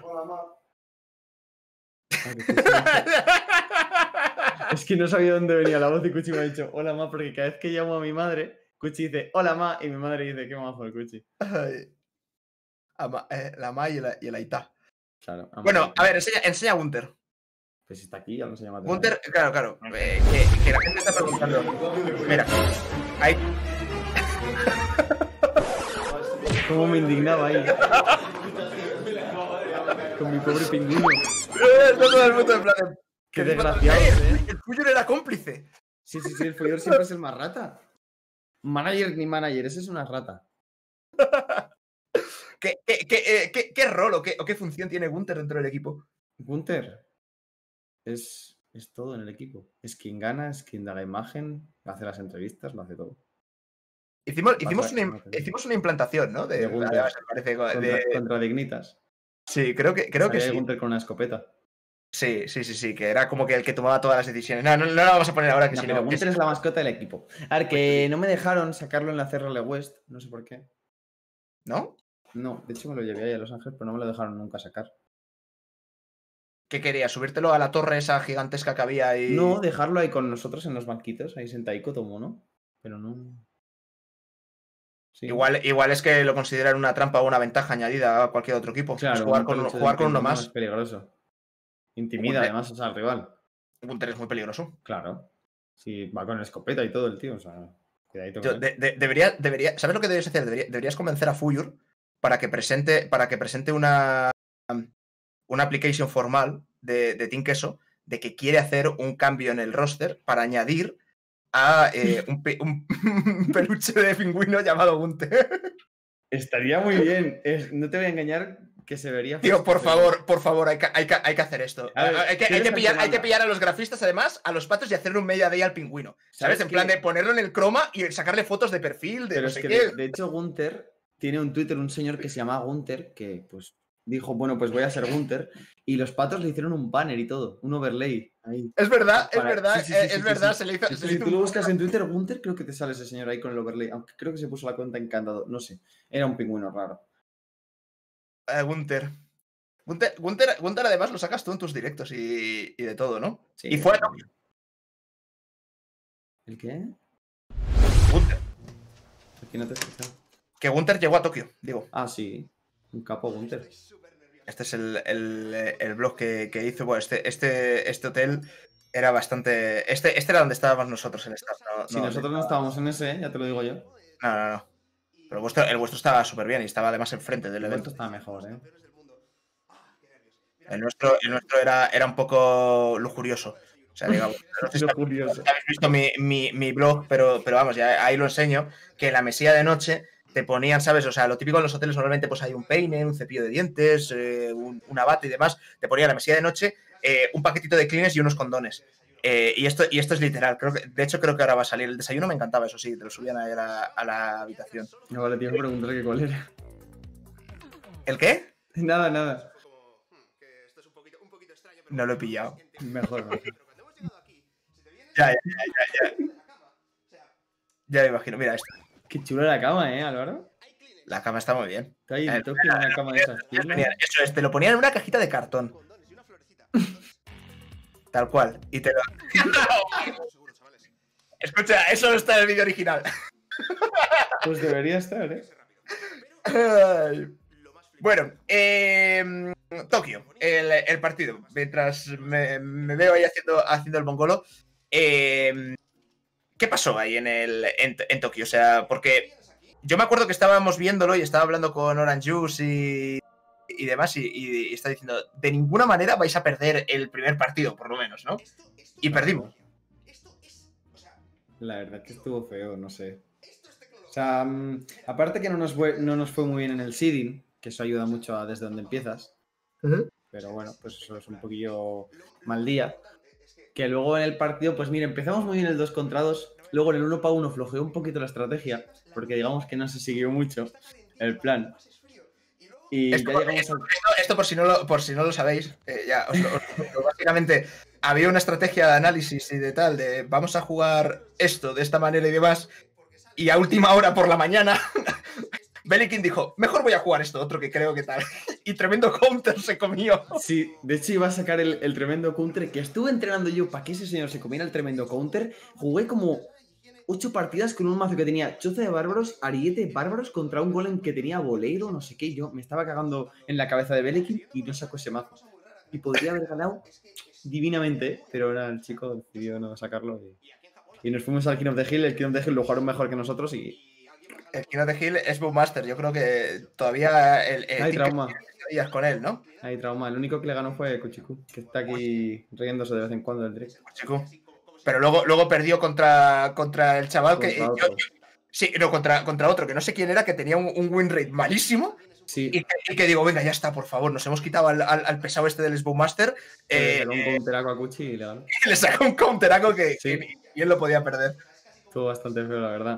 Ah, que Cuchi me ha dicho- Es que no sabía dónde venía la voz y Cuchi me ha dicho hola ma, porque cada vez que llamo a mi madre, Cuchi dice hola ma y mi madre dice qué mazo el Cuchi. Ay. Ama- eh, la Ma y el, y el Aitá. Claro. Bueno, a ver, enseña, enseña a Gunter. Pues está aquí, ya no se llama. Gunter, claro, claro. Eh, que, que la gente está preguntando. Mira, hay. Cómo me indignaba ahí. Con mi pobre pingüino. Todo el mundo en plan. Qué desgraciado, ¿eh? El Fuyur era cómplice. Sí, sí, sí, el Fuyur siempre es el más rata. Manager ni manager, ese es una rata. ¿Qué, qué, qué, qué, qué rol o qué, o qué función tiene Gunter dentro del equipo? Gunter es, es todo en el equipo. Es quien gana, es quien da la imagen, hace las entrevistas, lo hace todo. Hicimos, hicimos, una, hicimos una implantación, ¿no? De, de Gunter. Además, me parece, contra, de... contra Dignitas. Sí, creo que, creo que sí. Gunter con una escopeta. Sí, sí, sí, sí, que era como que el que tomaba todas las decisiones. No, no, no la vamos a poner ahora que no, sí. Pero No, Gunter que es la mascota del equipo. A ver, que no me dejaron sacarlo en la C R L West, no sé por qué. ¿No? No, de hecho me lo llevé ahí a Los Ángeles, pero no me lo dejaron nunca sacar. ¿Qué querías? ¿Subírtelo a la torre esa gigantesca que había ahí? No, dejarlo ahí con nosotros en los banquitos, ahí sentadico tomo, ¿no? Pero no... Sí. Igual, igual es que lo consideran una trampa o una ventaja añadida a cualquier otro equipo. Claro, pues jugar con, jugar con uno más. Es peligroso. Intimida Gunter, además o sea, al rival. Gunter es muy peligroso. Claro. Sí, va con escopeta y todo el tío, o sea, cuidadito. Yo, de, de, debería, debería, ¿sabes lo que deberías hacer? Debería, deberías convencer a Fuyur para que presente, para que presente una, una application formal de, de Team Queso de que quiere hacer un cambio en el roster para añadir a eh, un, pe, un peluche de pingüino llamado Gunter. Estaría muy bien. Es, no te voy a engañar que se vería... Tío, por favor, por favor, hay que, hay que, hay que hacer esto. A ver, hay, que, hay, que pillar, hay que pillar a los grafistas, además, a los patos y hacerle un media day al pingüino. ¿Sabes? En plan de ponerlo en el croma y sacarle fotos de perfil, de Pero no es sé que qué. De, de hecho, Gunter tiene un Twitter, un señor que se llama Gunter, que pues dijo, bueno, pues voy a ser Gunter. Y los patos le hicieron un banner y todo, un overlay. Ahí. Es verdad, Para... es verdad, sí, sí, sí, es sí, verdad, sí, se le hizo. Sí, se le si hizo tú un... lo buscas en Twitter, Gunter, creo que te sale ese señor ahí con el overlay. Aunque creo que se puso la cuenta encantado, no sé. Era un pingüino raro. Uh, Gunter. Gunter, Gunter. Gunter, además, lo sacas tú en tus directos y, y de todo, ¿no? Sí, y fue a Tokio. ¿El qué? Gunter. Aquí no te escucho. Que Gunter llegó a Tokio, digo. Ah, sí. Un capo Gunter. Este es el, el, el blog que, que hizo. Bueno, este, este, este hotel era bastante... Este, este era donde estábamos nosotros en esta. No, si no, nosotros no estábamos en ese, ya te lo digo yo. No, no, no. Pero el vuestro, el vuestro estaba súper bien y estaba además enfrente del el evento. El vuestro estaba mejor, ¿eh? El nuestro, el nuestro era, era un poco lujurioso. O sea, digamos, no sé si lujurioso. habéis visto mi, mi, mi blog, pero, pero vamos, ya ahí lo enseño, que en la mesilla de noche te ponían, ¿sabes? O sea, lo típico en los hoteles normalmente pues hay un peine, un cepillo de dientes, eh, un, una bata y demás. Te ponían en la mesilla de noche eh, un paquetito de Kleenex y unos condones. Eh, y, esto, y esto es literal. Creo que, de hecho, creo que ahora va a salir. El desayuno me encantaba, eso sí, te lo subían a la, a la habitación. No, vale, tío, preguntarle cuál era. ¿El qué? Nada, nada. No lo he pillado. Mejor, mejor. Ya, ya, ya, ya, ya. Ya me imagino. Mira esto. Qué chula la cama, ¿eh, Álvaro? La cama está muy bien. Está ahí en Tokio una cama de esas. Eso es, te lo ponían en una cajita de cartón. Tal cual. Y te lo... Escucha, eso no está en el vídeo original. Pues debería estar, ¿eh? Bueno, eh, Tokio, el, el partido. Mientras me, me veo ahí haciendo, haciendo el mongolo. Eh, ¿Qué pasó ahí en, el, en, en Tokio? O sea, porque yo me acuerdo que estábamos viéndolo y estaba hablando con Orange Juice y, y demás, y, y está diciendo, de ninguna manera vais a perder el primer partido, por lo menos, ¿no? Y perdimos. La verdad que estuvo feo, no sé. O sea, um, aparte que no nos, fue, no nos fue muy bien en el seeding, que eso ayuda mucho a desde donde empiezas. Uh-huh. Pero bueno, pues eso es un poquillo mal día. Que luego en el partido, pues mira, empezamos muy bien el dos contra dos, luego en el uno para uno flojeó un poquito la estrategia, porque digamos que no se siguió mucho el plan. Y esto, ya llegamos esto, al... esto, esto por si no lo, por si no lo sabéis, eh, ya, os, os, os, básicamente había una estrategia de análisis y de tal, de vamos a jugar esto de esta manera y demás, y a última hora por la mañana... Belikin dijo, mejor voy a jugar esto otro que creo que tal. Y tremendo counter se comió. Sí, de hecho iba a sacar el, el tremendo counter que estuve entrenando yo para que ese señor se comiera el tremendo counter. Jugué como ocho partidas con un mazo que tenía choza de bárbaros, ariete bárbaros contra un golem que tenía bolero, no sé qué. Yo me estaba cagando en la cabeza de Belekin y no sacó ese mazo. Y podría haber ganado divinamente, pero ahora el chico decidió no sacarlo. Y, y nos fuimos al King of the Hill. El King of the Hill lo jugaron mejor que nosotros y... El King of the Hill es Bowmaster. Yo creo que todavía el, el hay trauma. Que con él, ¿no? Hay trauma. El único que le ganó fue Kuchiku, que está aquí riéndose de vez en cuando del directo. Kuchiku. Pero luego, luego perdió contra, contra el chaval contra que... Yo, yo, sí, no, contra, contra otro, que no sé quién era, que tenía un, un win rate malísimo. Sí. Y, que, y que digo, venga, ya está, por favor, nos hemos quitado al, al, al pesado este del Bowmaster. Eh, le sacó un counteraco a Kuchi y le ganó. Le sacó un counteraco que, sí. que bien lo podía perder. Estuvo bastante feo, la verdad.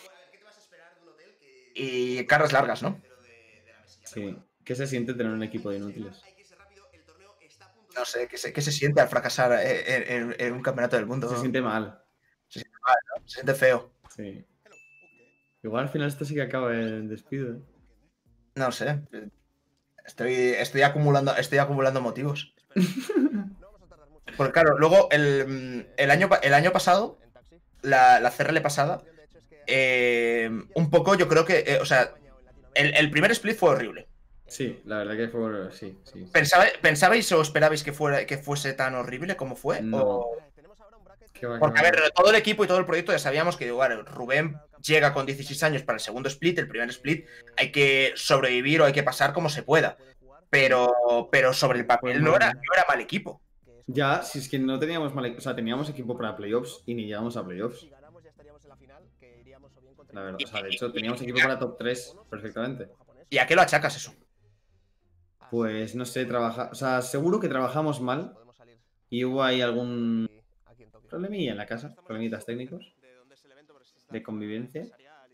Y cargas largas, ¿no? Sí. ¿Qué se siente tener un equipo de inútiles? No sé, ¿qué se, qué se siente al fracasar en, en, en un campeonato del mundo? Se siente mal. Se siente mal, ¿no? Se siente feo. Sí. Igual al final esto sí que acaba en despido, ¿eh? No sé. Estoy, estoy, acumulando, estoy acumulando motivos. Porque claro, luego el, el, año, el año pasado, la, la C R L pasada, eh, un poco yo creo que, eh, o sea, el, el primer split fue horrible. Sí, la verdad que fue, sí, sí. ¿Pensabais, ¿Pensabais o esperabais que, fuera, que fuese tan horrible como fue? No. O... Va, Porque, a ver, todo el equipo y todo el proyecto ya sabíamos que bueno, Rubén llega con dieciséis años para el segundo split, el primer split, hay que sobrevivir o hay que pasar como se pueda. Pero, pero sobre el papel pues no, no, era, no era mal equipo. Ya, si es que no teníamos mal equipo, o sea, teníamos equipo para playoffs y ni llegamos a playoffs. La verdad, o sea, de hecho, teníamos equipo para top tres perfectamente. ¿Y a qué lo achacas eso? Pues no sé, trabaja, o sea, seguro que trabajamos mal y hubo ahí algún problemilla en la casa, problemitas técnicos de convivencia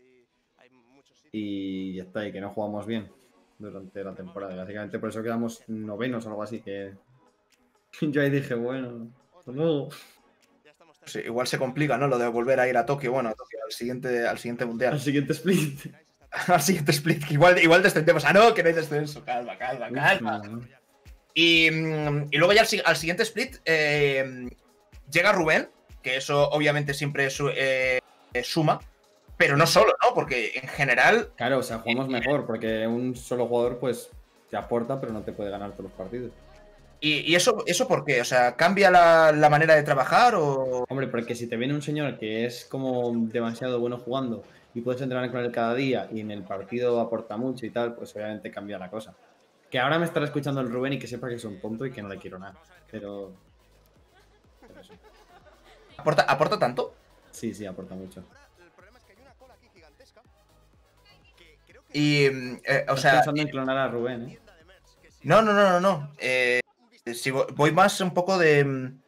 y ya está, y que no jugamos bien durante la temporada. Básicamente por eso quedamos novenos o algo así, que yo ahí dije, bueno, hasta luego. Sí, igual se complica, ¿no? Lo de volver a ir a Tokio, bueno, a Tokio, al siguiente, al siguiente mundial. Al siguiente split. Al siguiente split, que igual, igual descendemos. Ah, no, que no hay descenso. Calma, calma, calma. Uf, no. y, y luego ya al, al siguiente split eh, llega Rubén, que eso obviamente siempre su, eh, suma, pero no solo, ¿no? Porque en general... Claro, o sea, jugamos mejor, porque un solo jugador pues te aporta, pero no te puede ganar todos los partidos. ¿Y, y eso, eso por qué? O sea, ¿cambia la, la manera de trabajar o...? Hombre, porque si te viene un señor que es como demasiado bueno jugando y puedes entrenar con él cada día y en el partido aporta mucho y tal, pues obviamente cambia la cosa. Que ahora me estará escuchando el Rubén y que sepa que es un tonto y que no le quiero nada, pero... pero sí. ¿Aporta, ¿Aporta tanto? Sí, sí, aporta mucho. Y, eh, o Estás sea... pensando en clonar a Rubén, ¿eh? No, no, no, no, no. Eh, si voy más un poco de... En,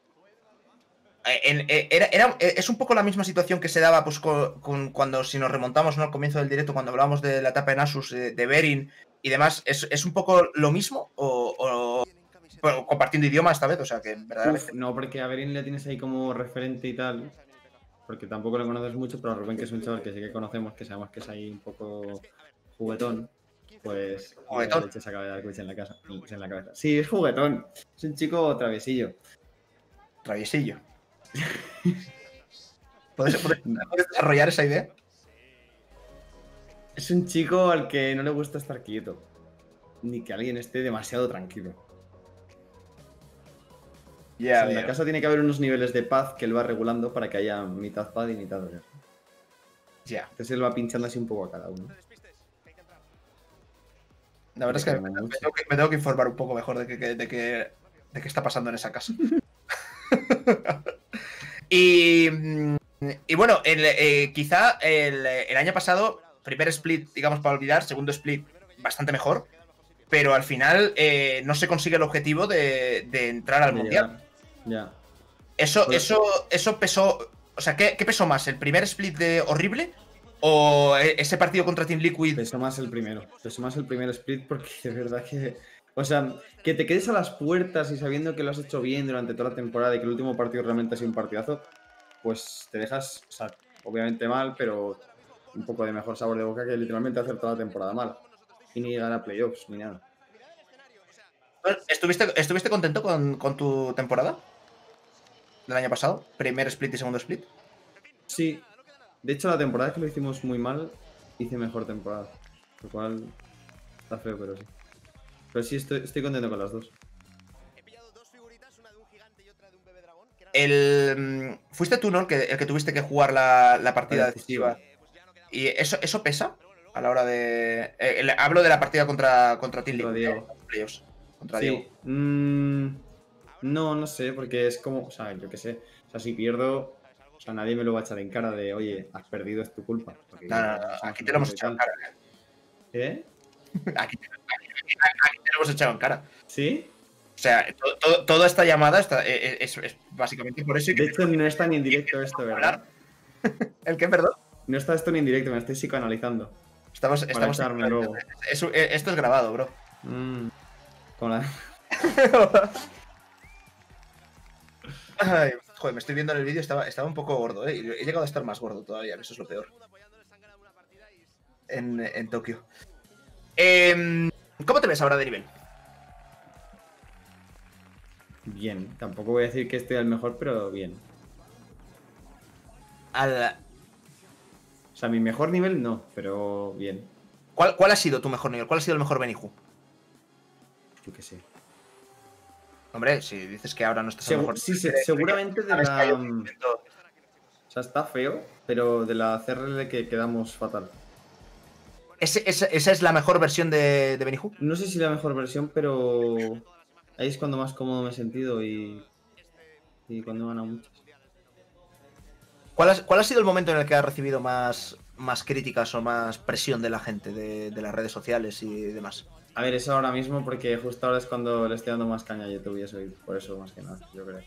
en, era, era, es un poco la misma situación que se daba pues, con, con cuando, si nos remontamos, ¿no?, al comienzo del directo, cuando hablábamos de la etapa en Asus, de, de Berin y demás. ¿Es, ¿Es un poco lo mismo? ¿O, o bueno, compartiendo idioma esta vez? O sea, que verdaderamente... Uf, no, porque a Berin le tienes ahí como referente y tal, porque tampoco lo conoces mucho, pero a Rubén, que es un chaval que sí que conocemos, que sabemos que es ahí un poco juguetón, pues juguetón. Le se acaba de dar coche en la casa, en la cabeza. Sí, es juguetón. Es un chico traviesillo. Traviesillo. ¿Puedes, ¿Puedes desarrollar esa idea? Es un chico al que no le gusta estar quieto, ni que alguien esté demasiado tranquilo. Yeah, o sea, en la casa tiene que haber unos niveles de paz que él va regulando para que haya mitad paz y mitad guerra. Ya. Yeah. Entonces él va pinchando así un poco a cada uno. La verdad es que me, me, tengo que me tengo que informar un poco mejor de qué de que, de que está pasando en esa casa. y, y bueno, el, eh, quizá el, el año pasado, primer split, digamos, para olvidar, segundo split, bastante mejor, pero al final eh, no se consigue el objetivo de, de entrar al de mundial. Ya. Eso, pues... eso, eso pesó. O sea, ¿qué, ¿qué pesó más? ¿El primer split de horrible? ¿O ese partido contra Team Liquid? Pesó más el primero. Pesó más el primer split porque de verdad que... O sea, que te quedes a las puertas y sabiendo que lo has hecho bien durante toda la temporada y que el último partido realmente ha sido un partidazo, pues te dejas, o sea, obviamente mal, pero un poco de mejor sabor de boca que literalmente hacer toda la temporada mal. Y ni llegar a playoffs, ni nada. ¿Estuviste, ¿estuviste contento con, con tu temporada? ¿Del año pasado? ¿Primer split y segundo split? Sí, De hecho, la temporada que lo hicimos muy mal, hice mejor temporada. Lo cual está feo, pero sí. Pero sí, estoy, estoy contento con las dos. El, fuiste tú, ¿no? El que, el que tuviste que jugar la, la partida decisiva. ¿Y eso, eso pesa a la hora de...? Eh, el- hablo de la partida contra, contra Team Contra Liquid, Diego. ¿eh? Playoffs. Contra Sí. Diego. Mm, no, no sé, porque es como... O sea, yo qué sé. O sea, si pierdo... O sea, nadie me lo va a echar en cara de, oye, has perdido, es tu culpa. Porque, No, no, no, somos aquí un te lo hemos equipo y echado en tal. cara. ¿Eh? Aquí, aquí- aquí te lo hemos echado en cara. ¿Sí? O sea, to- to- toda esta llamada está, eh, es, es básicamente por eso. De hecho, no está ni en directo esto, ¿verdad? ¿El qué, perdón? No está esto ni en directo, me estoy psicoanalizando. Estamos, Para estamos echarme luego. es- es- esto es grabado, bro. Mm, con la... Ay, joder, me estoy viendo en el vídeo, estaba, estaba un poco gordo, ¿eh? Y he llegado a estar más gordo todavía, eso es lo peor. En, en Tokio. Em, ¿Cómo te ves ahora de nivel? Bien, tampoco voy a decir que estoy al mejor, pero bien. Al- O sea, mi mejor nivel no, pero bien. ¿Cuál, ¿Cuál ha sido tu mejor nivel? ¿Cuál ha sido el mejor Benihú? Yo qué sé. Hombre, si dices que ahora no estás al Segu- mejor sí, nivel, se- seguramente de sabes que hay la... un movimiento. O sea, está feo, pero de la C R L que quedamos fatal. Ese- esa, esa es la mejor versión de, de Benihú. No sé si la mejor versión, pero ahí es cuando más cómodo me he sentido y, y cuando he ganado muchas. ¿Cuál, has- ¿Cuál ha sido el momento en el que has recibido más, más críticas o más presión de la gente, de, de las redes sociales y demás? A ver, eso ahora mismo porque justo ahora es cuando le estoy dando más caña a YouTube y eso, y por eso más que nada, yo creo.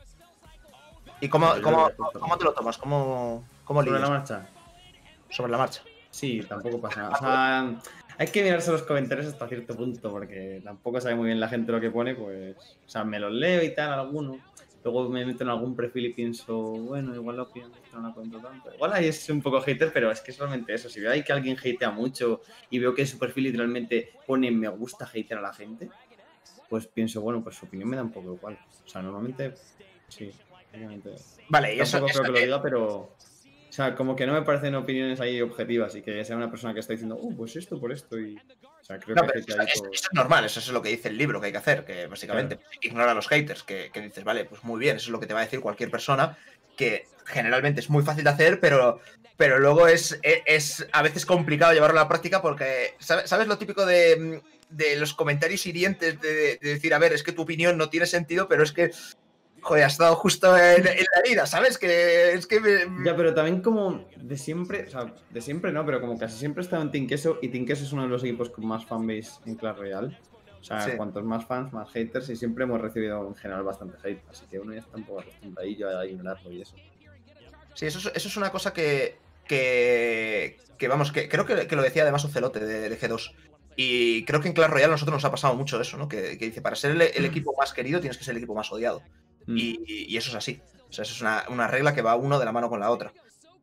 ¿Y cómo, Pero yo cómo, creo que justo cómo te lo tomas? ¿Cómo, cómo ¿Sobre lidias? la marcha? Sobre la marcha. Sí, tampoco pasa nada. O sea, hay que mirarse los comentarios hasta cierto punto porque tampoco sabe muy bien la gente lo que pone, pues... O sea, me los leo y tal, alguno. Luego me meto en algún perfil y pienso, bueno, igual la opinión de esto no la cuento tanto. Igual ahí es un poco hater, pero es que es solamente eso. Si veo ahí que alguien hatea mucho y veo que su perfil literalmente pone me gusta hatear a la gente, pues pienso, bueno, pues su opinión me da un poco igual. O sea, normalmente, sí, obviamente. Vale, y eso, Tampoco creo eso- que lo eh, diga, pero... O sea, como que no me parecen opiniones ahí objetivas y que sea una persona que está diciendo, uh, pues esto por esto y... O sea, creo no, que pero hay que eso, ahí eso- todo- eso es normal, eso es lo que dice el libro que hay que hacer, que básicamente Claro. ignora a los haters, que, que dices, vale, pues muy bien, eso es lo que te va a decir cualquier persona, que generalmente es muy fácil de hacer, pero, pero luego es, es, es a veces complicado llevarlo a la práctica porque, ¿sabes, ¿sabes lo típico de, de los comentarios hirientes de, de decir, a ver, es que tu opinión no tiene sentido, pero es que, joder, has estado justo en, en la herida, ¿sabes? Que es que... me- Ya, pero también como de siempre, o sea, de siempre no, pero como casi siempre he estado en Team Queso y Team Queso es uno de los equipos con más fanbase en Clash Royale. O sea, Sí. cuantos más fans, más haters y siempre hemos recibido en general bastante hate. Así que uno ya está un poco acostumbradillo a ignorarlo y eso. Sí, eso es, eso es una cosa que, que, que vamos, que creo que, que lo decía además Ocelote de, de G dos. Y creo que en Clash Royale a nosotros nos ha pasado mucho eso, ¿no? Que, que dice, para ser el, el equipo más querido tienes que ser el equipo más odiado. Mm. Y, y eso es así. O sea, eso es una, una regla que va uno de la mano con la otra.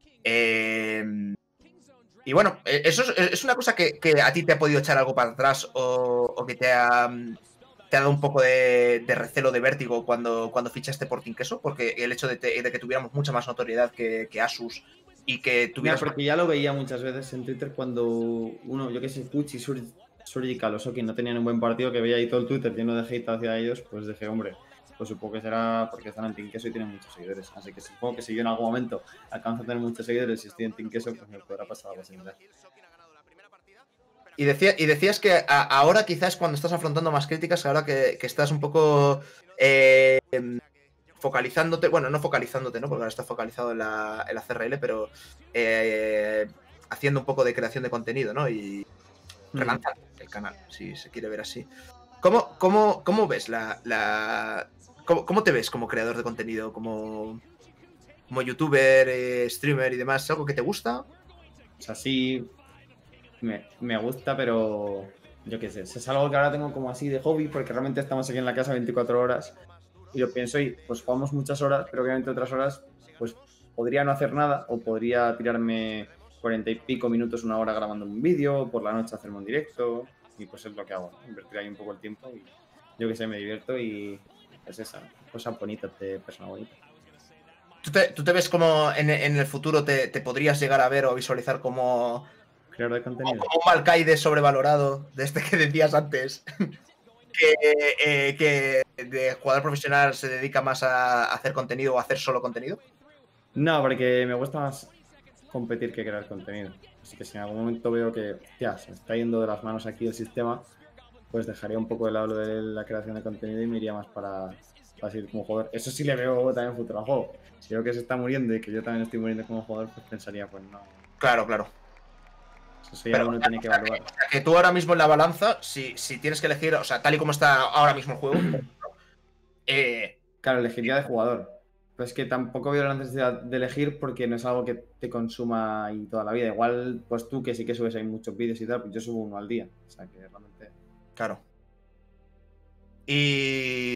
Eh, y bueno, eh, eso es, es una cosa que, que a ti te ha podido echar algo para atrás o, o que te ha, te ha dado un poco de, de recelo, de vértigo cuando, cuando fichaste por Team Queso, porque el hecho de, te- de que tuviéramos mucha más notoriedad que, que Asus y que Mira, tuvieras... porque ya lo veía muchas veces en Twitter cuando uno, yo que sé, Pucci, Sur Surgical o Sokin no tenían un buen partido, que veía ahí todo el Twitter lleno de hate hacia ellos, pues dije, hombre, pues supongo que será porque están en Team Queso y tienen muchos seguidores. Así que supongo que si yo en algún momento alcanzo a tener muchos seguidores y estoy en Team Queso, pues me podrá pasar algo similar. Y, decía, y decías que a- ahora quizás cuando estás afrontando más críticas, ahora que, que estás un poco eh, focalizándote, bueno, no focalizándote, ¿no? Porque ahora estás focalizado en la, en la C R L, pero eh, haciendo un poco de creación de contenido, ¿no? Y relanzando el canal, si se quiere ver así. ¿Cómo, cómo, cómo ves la... la cómo, cómo te ves como creador de contenido, como, como youtuber, eh, streamer y demás? ¿Es algo que te gusta? O sea, sí, me, me gusta, pero yo qué sé, es algo que ahora tengo como así de hobby, porque realmente estamos aquí en la casa veinticuatro horas y lo pienso y pues jugamos muchas horas, pero obviamente otras horas pues podría no hacer nada o podría tirarme cuarenta y pico minutos, una hora grabando un vídeo, o por la noche hacerme un directo y pues es lo que hago, ¿no? Invertir ahí un poco el tiempo y yo qué sé, me divierto y es esa cosa bonita de persona bonita. ¿Tú te, tú te ves como en, en el futuro te, te podrías llegar a ver o visualizar como, creador de contenido, como un Malcaide sobrevalorado, de este que decías antes, que, eh, que de jugador profesional se dedica más a hacer contenido o a hacer solo contenido? No, porque me gusta más competir que crear contenido. Así que si en algún momento veo que, ya, se me está yendo de las manos aquí el sistema, pues dejaría un poco de lado lo de la creación de contenido y me iría más para, para seguir como jugador. Eso sí le veo también futuro al juego. Si veo que se está muriendo y que yo también estoy muriendo como jugador, pues pensaría, pues no. Claro, claro. Eso ya uno tiene que evaluar. O sea, que tú ahora mismo en la balanza, si, si tienes que elegir, o sea, tal y como está ahora mismo el juego, eh... claro, elegiría de jugador. Pero es que tampoco veo la necesidad de elegir porque no es algo que te consuma ahí toda la vida. Igual, pues tú que sí que subes ahí muchos vídeos y tal, pues yo subo uno al día. O sea, que realmente... Claro. Y...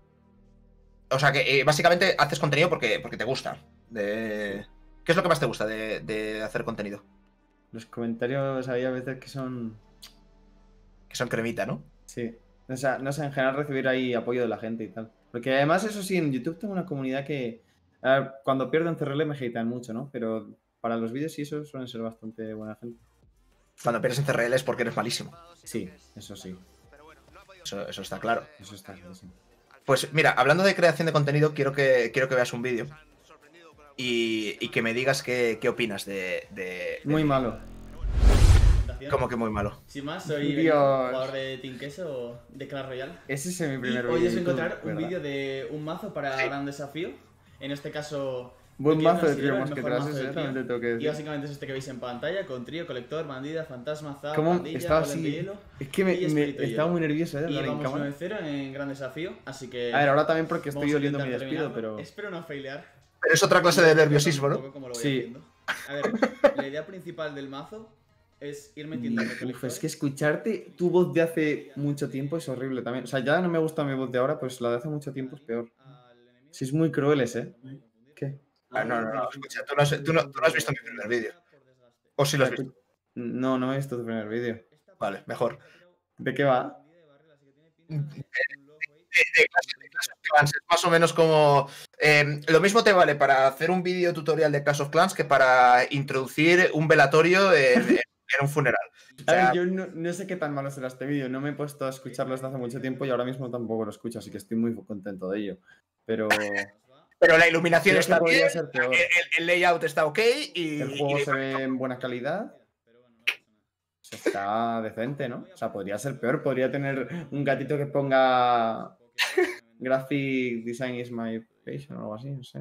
O sea, que eh, básicamente haces contenido porque, porque te gusta. De... ¿Qué es lo que más te gusta de, de hacer contenido? Los comentarios hay a veces que son... Que son cremita, ¿no? Sí. O sea, no sé, en general recibir ahí apoyo de la gente y tal. Porque además, eso sí, en YouTube tengo una comunidad que... A ver, cuando pierdo en C R L me hatean mucho, ¿no? Pero para los vídeos y eso suelen ser bastante buena gente. Cuando pierdes en C R L es porque eres malísimo. Sí, eso sí. Eso, eso está claro. Eso está claro, sí. Pues mira, hablando de creación de contenido, quiero que, quiero que veas un vídeo y, y que me digas qué, qué opinas de, de... Muy malo. ¿Cómo que muy malo? Sin más, soy Dios. jugador de Team Queso de Clash Royale. Ese es mi primer y vídeo. hoy os voy a de encontrar YouTube, un ¿verdad? vídeo de un mazo para Sí. gran desafío. En este caso... Buen el trío mazo de trío considero el mejor mosqueteras mazo de ese, trío. también te tengo que Y decir. básicamente es este que veis en pantalla, con trío, colector, bandida, fantasma, zap, ¿Cómo? pandilla, Estaba golem de así. hielo Es que me, y me- espíritu de estaba hielo. muy nervioso, ¿eh? de Y hablar en vamos cámara. nueve cero en gran desafío, así que... A ver, ahora también porque estoy vamos a oliendo mi intentar despido, terminarlo. pero... Espero no failear. Pero es otra clase de nerviosismo, Un ¿no? poco como lo voy Sí. haciendo. A ver, la idea principal del mazo es ir metiendo Uf, recolectores. es que escucharte tu voz de hace mucho tiempo es horrible también. O sea, ya no me gusta mi voz de ahora, pues la de hace mucho tiempo es peor. Sí, es muy crueles, ¿eh? ¿Qué? Ah, no, no, no, escucha, tú no, has, tú no- tú no has visto mi primer vídeo. ¿O sí lo has visto? No, no he visto tu primer vídeo. Vale, mejor. ¿De qué va? De, de, de clases, de Clash of Clans, es más o menos como... eh, lo mismo te vale para hacer un vídeo tutorial de Clash of Clans que para introducir un velatorio en, en- en un funeral. O A sea, ver, yo no, no sé qué tan malo será este vídeo. No me he puesto a escucharlo desde hace mucho tiempo y ahora mismo tampoco lo escucho, así que estoy muy contento de ello. Pero... pero la iluminación Creo que está podría bien, ser peor. el, el- el layout está ok y... El juego y- se ve en buena calidad. Se está decente, ¿no? O sea, podría ser peor. Podría tener un gatito que ponga Graphic Design is my passion o algo así, no sé.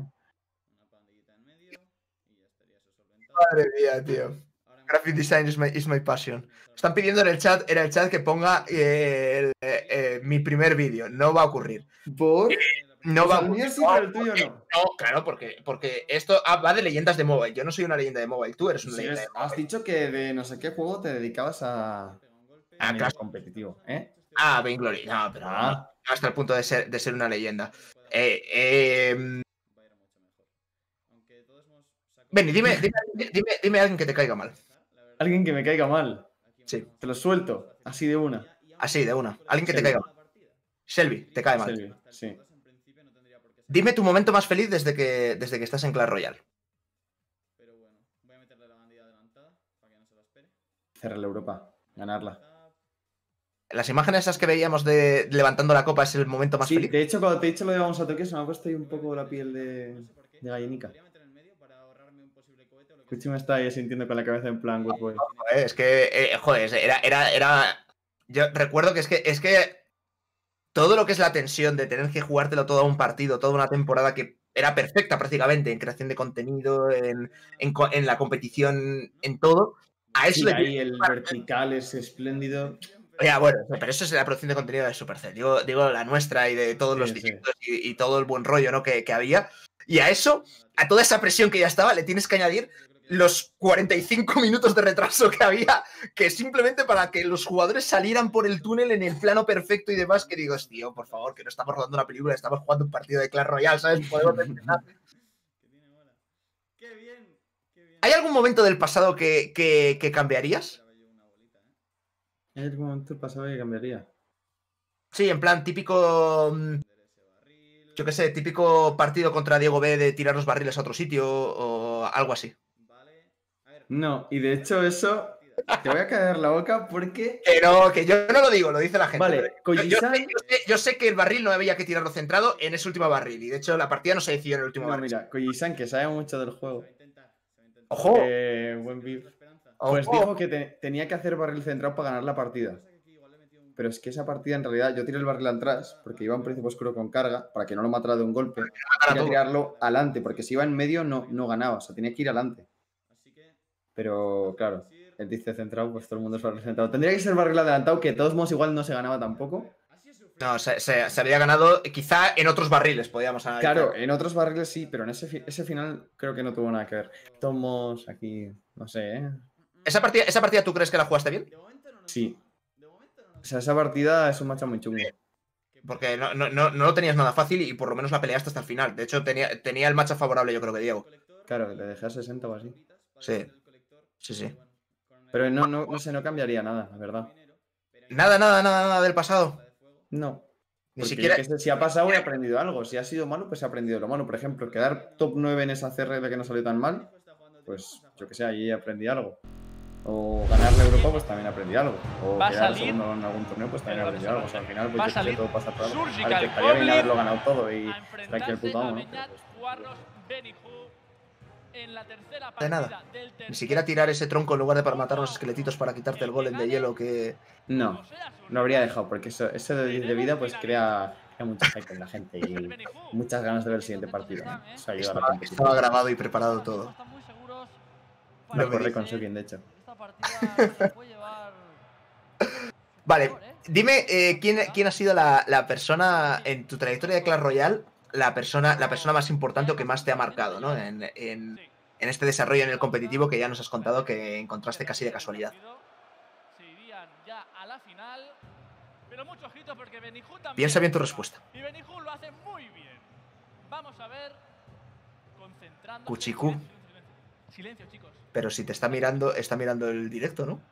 Madre mía, tío. Graphic design is my, is my passion. Están pidiendo en el chat, en el chat que ponga eh, el- eh, eh, mi primer vídeo. No va a ocurrir. ¿Por? No O va sea, a el mío ocurrir. sí, pero el tuyo porque- no. no, claro, porque, porque esto ah, va de leyendas de mobile. Yo no soy una leyenda de mobile. Tú eres una Sí, leyenda es- de mobile. has dicho que de no sé qué juego te dedicabas a... A a Clash- competitivo, ¿eh? Ah, Vainglory. No, pero Ah. no, no hasta el punto de ser, de ser una leyenda. Eh, eh, Benny, dime, dime, dime, dime a alguien que te caiga mal. Alguien que me caiga mal. Sí. Te lo suelto, así de una. Así, de una. Alguien que te Shelby. caiga mal. Shelby, te cae mal. Shelby, sí. Dime tu momento más feliz desde que, desde que estás en Clash Royale. Cerrar la Europa, ganarla. Las imágenes esas que veíamos de levantando la copa es el momento más Sí, feliz. de hecho, cuando te he dicho lo de vamos a Tokio, se me ha puesto ahí un poco la piel de, de gallinica. Kuchi me está ahí sintiendo con la cabeza en plan, good boy. Joder, es que, eh, joder, era, era, era. Yo recuerdo que es que es que todo lo que es la tensión de tener que jugártelo todo a un partido, toda una temporada que era perfecta prácticamente en creación de contenido, en, en, co- en la competición, en todo. A eso Sí, le ahí el vertical es espléndido. Ya, bueno, pero eso es la producción de contenido de Supercell. Digo, digo la nuestra y de todos Sí, los sí. directos y, y todo el buen rollo, ¿no? que, que había. Y a eso, a toda esa presión que ya estaba, le tienes que añadir los cuarenta y cinco minutos de retraso que había, que simplemente para que los jugadores salieran por el túnel en el plano perfecto y demás, que digo, tío, por favor, que no estamos rodando una película, estamos jugando un partido de Clash Royale, ¿sabes? Podemos empezar. ¿Hay algún momento del pasado que, que, que cambiarías? ¿Hay algún momento pasado que cambiaría? Sí, en plan típico... mm, Yo qué sé, típico partido contra Diego B de tirar los barriles a otro sitio o algo así. No, y de hecho eso te voy a caer la boca porque... Que no, que yo no lo digo, lo dice la gente. Vale, yo, yo, Koji-san... sé, yo, sé, yo sé que el barril no había que tirarlo centrado en ese último barril. Y de hecho la partida no se decidió en el último No, barril. mira, Koji-san, que sabe mucho del juego. ¡Ojo! Eh, buen beef. Pues Ojo. dijo que te- tenía que hacer barril centrado para ganar la partida. Pero es que esa partida en realidad yo tiré el barril atrás porque iba un príncipe oscuro con carga para que no lo matara de un golpe. Quería tirarlo adelante porque si iba en medio no, no ganaba, o sea, tenía que ir adelante. Pero claro, él dice centrado, pues todo el mundo es barril centrado. Tendría que ser barril adelantado, que de todos modos igual no se ganaba tampoco. No, se, se, se había ganado quizá en otros barriles, podríamos analizar. Claro, en otros barriles sí, pero en ese, fi- ese final creo que no tuvo nada que ver. Tomos aquí, no sé, ¿eh? ¿Esa partida, ¿Esa partida tú crees que la jugaste bien? Sí. O sea, esa partida es un match muy chungo. Porque no, no, no, no lo tenías nada fácil y por lo menos la peleaste hasta el final. De hecho, tenía, tenía el match favorable, yo creo que Diego. Claro, le dejé a sesenta o así. Sí, sí, sí. Pero no, no, no sé, no cambiaría nada, la verdad. Nada, nada, nada, nada del pasado. No. Ni Porque siquiera. yo qué sé, si ha pasado he aprendido algo. Si ha sido malo, pues he aprendido lo malo. Por ejemplo, quedar top nueve en esa C R de que no salió tan mal, pues yo que sé, ahí aprendí algo. O ganar la Europa, pues también aprendí algo. O Va a quedar salir segundo en algún torneo, pues también aprendí algo. O sea, al final, Va a pues yo que sé, salir todo pasa por algo. Surgical Al que estaría bien Goblin haberlo ganado todo y a estar aquí el puto amo, ¿no? Pero, pues, Warros Benny Hu en la tercera De partida nada. del Ni tercer siquiera tirar ese tronco en lugar de para matar a los esqueletitos para quitarte el golem de hielo que. No, no habría dejado, porque eso, eso de diez de vida pues crea, crea mucho hype en la gente y muchas ganas de ver el siguiente partido, ¿no? Eso ayuda a la Estaba, competición. estaba grabado y preparado todo. Lo corre con Sokin, de hecho. Vale, dime eh, ¿quién, quién ha sido la, la persona en tu trayectoria de Clash Royale, la persona, la persona más importante o que más te ha marcado, ¿no? En, en, en este desarrollo en el competitivo que ya nos has contado que encontraste casi de casualidad. Piensa bien tu respuesta. Y Benny Hu lo hace muy bien. Vamos a ver. Concentrándose. Kuchiku. Silencio, chicos. Pero si te está mirando, está mirando el directo, ¿no?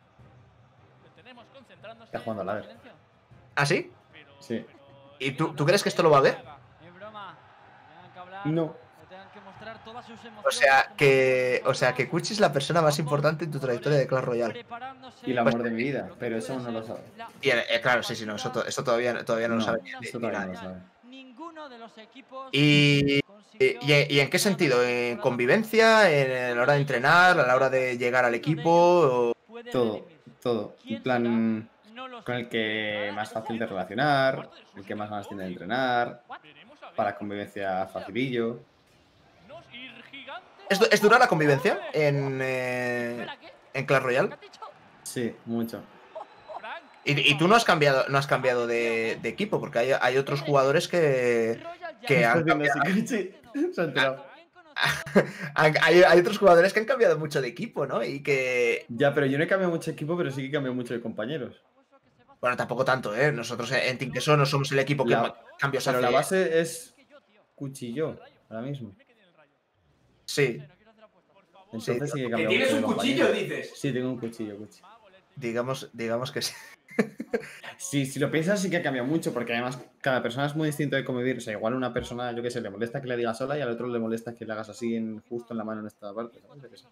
Está jugando a la ver. ¿Ah, sí? Sí. ¿Y tú, tú crees que esto lo va a ver? No. O sea que. O sea que Kuchi es la persona más importante en tu trayectoria de Clash Royale. Y el amor de mi vida, pero eso no lo sabe. Y eh, claro, sí, sí, no, eso, to- eso todavía, todavía no, lo sabe. ni- Eso ni todavía no nadie. lo sabe. Y, y, y en qué sentido? ¿En convivencia? ¿En la hora de entrenar? ¿A la hora de llegar al equipo? O... Todo, todo. En plan, con el que más fácil de relacionar, el que más ganas tiene de entrenar, para convivencia facilillo. ¿Es, du- es dura la convivencia en, eh, en Clash Royale? Sí, mucho. Y, y tú no has cambiado, no has cambiado de, de equipo, porque hay, hay otros jugadores que, que han cambiado. Se ha enterado. Han- hay, hay otros jugadores que han cambiado mucho de equipo, ¿no? Y que. Ya, pero yo no he cambiado mucho de equipo, pero sí que he cambiado mucho de compañeros. Bueno, tampoco tanto, ¿eh? Nosotros en Team Queso no somos el equipo que La- más cambios Pero hace. la base es cuchillo, ahora mismo. Sí. Entonces sí que he ¿Que cambiado tienes mucho de un cuchillo, compañeros. dices? Sí, tengo un cuchillo, cuchillo. Digamos, digamos que sí. Sí, si lo piensas sí que ha cambiado mucho, porque además cada persona es muy distinto de convivir. O sea, igual una persona, yo qué sé, le molesta que le digas sola y al otro le molesta que le hagas así en, justo en la mano en esta parte. ¿sabes? Yo qué sé.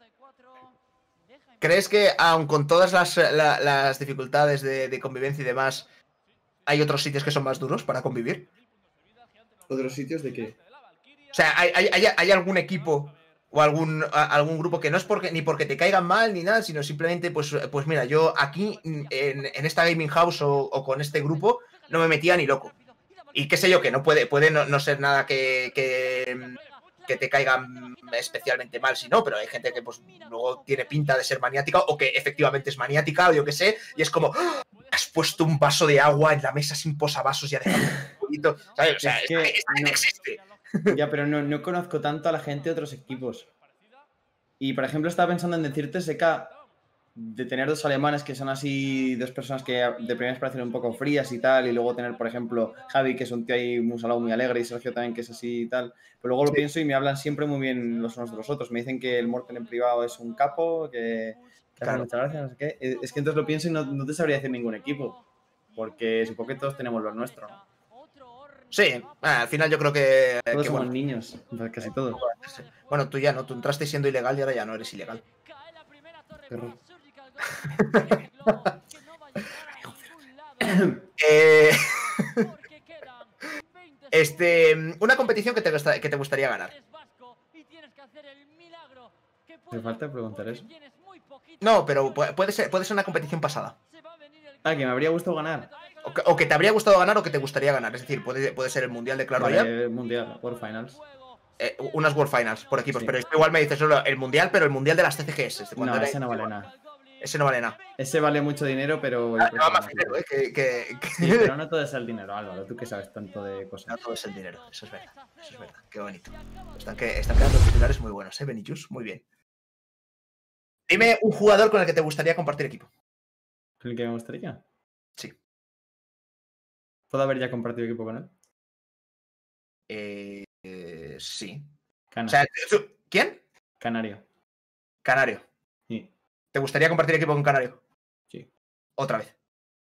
¿Crees que, aun con todas las, la- las dificultades de, de convivencia y demás, hay otros sitios que son más duros para convivir? ¿Otros sitios de qué? O sea, ¿hay, hay, hay- hay algún equipo o algún, a- algún grupo que no es porque ni porque te caigan mal ni nada, sino simplemente, pues, pues mira, yo aquí en, en esta gaming house o, o con este grupo no me metía ni loco. Y qué sé yo, que no puede, puede no, no ser nada que, que, que te caigan especialmente mal, si no, pero hay gente que pues luego tiene pinta de ser maniática o que efectivamente es maniática o yo qué sé, y es como, ¡ah! Has puesto un vaso de agua en la mesa sin posavasos y ha dejado un poquito, ¿sabes? O sea, Es que esta- esta gente no- existe. Ya, pero no, no conozco tanto a la gente de otros equipos. Y por ejemplo, estaba pensando en decirte, Seca, de tener dos alemanes que son así, dos personas que de primeras parecen un poco frías y tal, y luego tener, por ejemplo, Javi, que es un tío ahí muy salado, muy alegre, y Sergio también, que es así y tal. Pero luego lo Sí. pienso y me hablan siempre muy bien los unos de los otros. Me dicen que el Morten en privado es un capo, que, que hace Claro. muchas gracias, no sé qué. Es que entonces lo pienso y no, no te sabría decir ningún equipo, porque supongo que todos tenemos lo nuestro, ¿no? Sí, ah, al final yo creo que... Todos que, somos bueno, niños, casi todos. Bueno, tú ya no, tú entraste siendo ilegal y ahora ya no eres ilegal. Perro. eh... Este, una competición que te, gusta, que te gustaría ganar. ¿Te falta preguntar eso? No, pero puede ser, puede ser una competición pasada. Ah, que me habría gustado ganar. O que, o que te habría gustado ganar o que te gustaría ganar. Es decir, puede, puede ser el Mundial de Clash Vale, Royale. Mundial, World Finals. Eh, unas World Finals por equipos, Sí. pero igual me dices solo el Mundial, pero el Mundial de las T C Gs. Este, No, era... ese no vale nada. Ese no vale nada. Ese vale mucho dinero, pero... Ah, no, más dinero, ¿eh? Que, que, que... Sí, pero no todo es el dinero, Álvaro. Tú que sabes tanto de cosas. No todo es el dinero, eso es verdad. Eso es verdad. Qué bonito. Están, que, están quedando titulares muy buenos, ¿eh, Benijus? Muy bien. Dime un jugador con el que te gustaría compartir equipo. ¿Con el que me gustaría? Sí. ¿Puedo haber ya compartido equipo con él? Eh, eh, sí. Cana. O sea, ¿quién? Canario. Canario. Sí. ¿Te gustaría compartir equipo con Canario? Sí. Otra vez.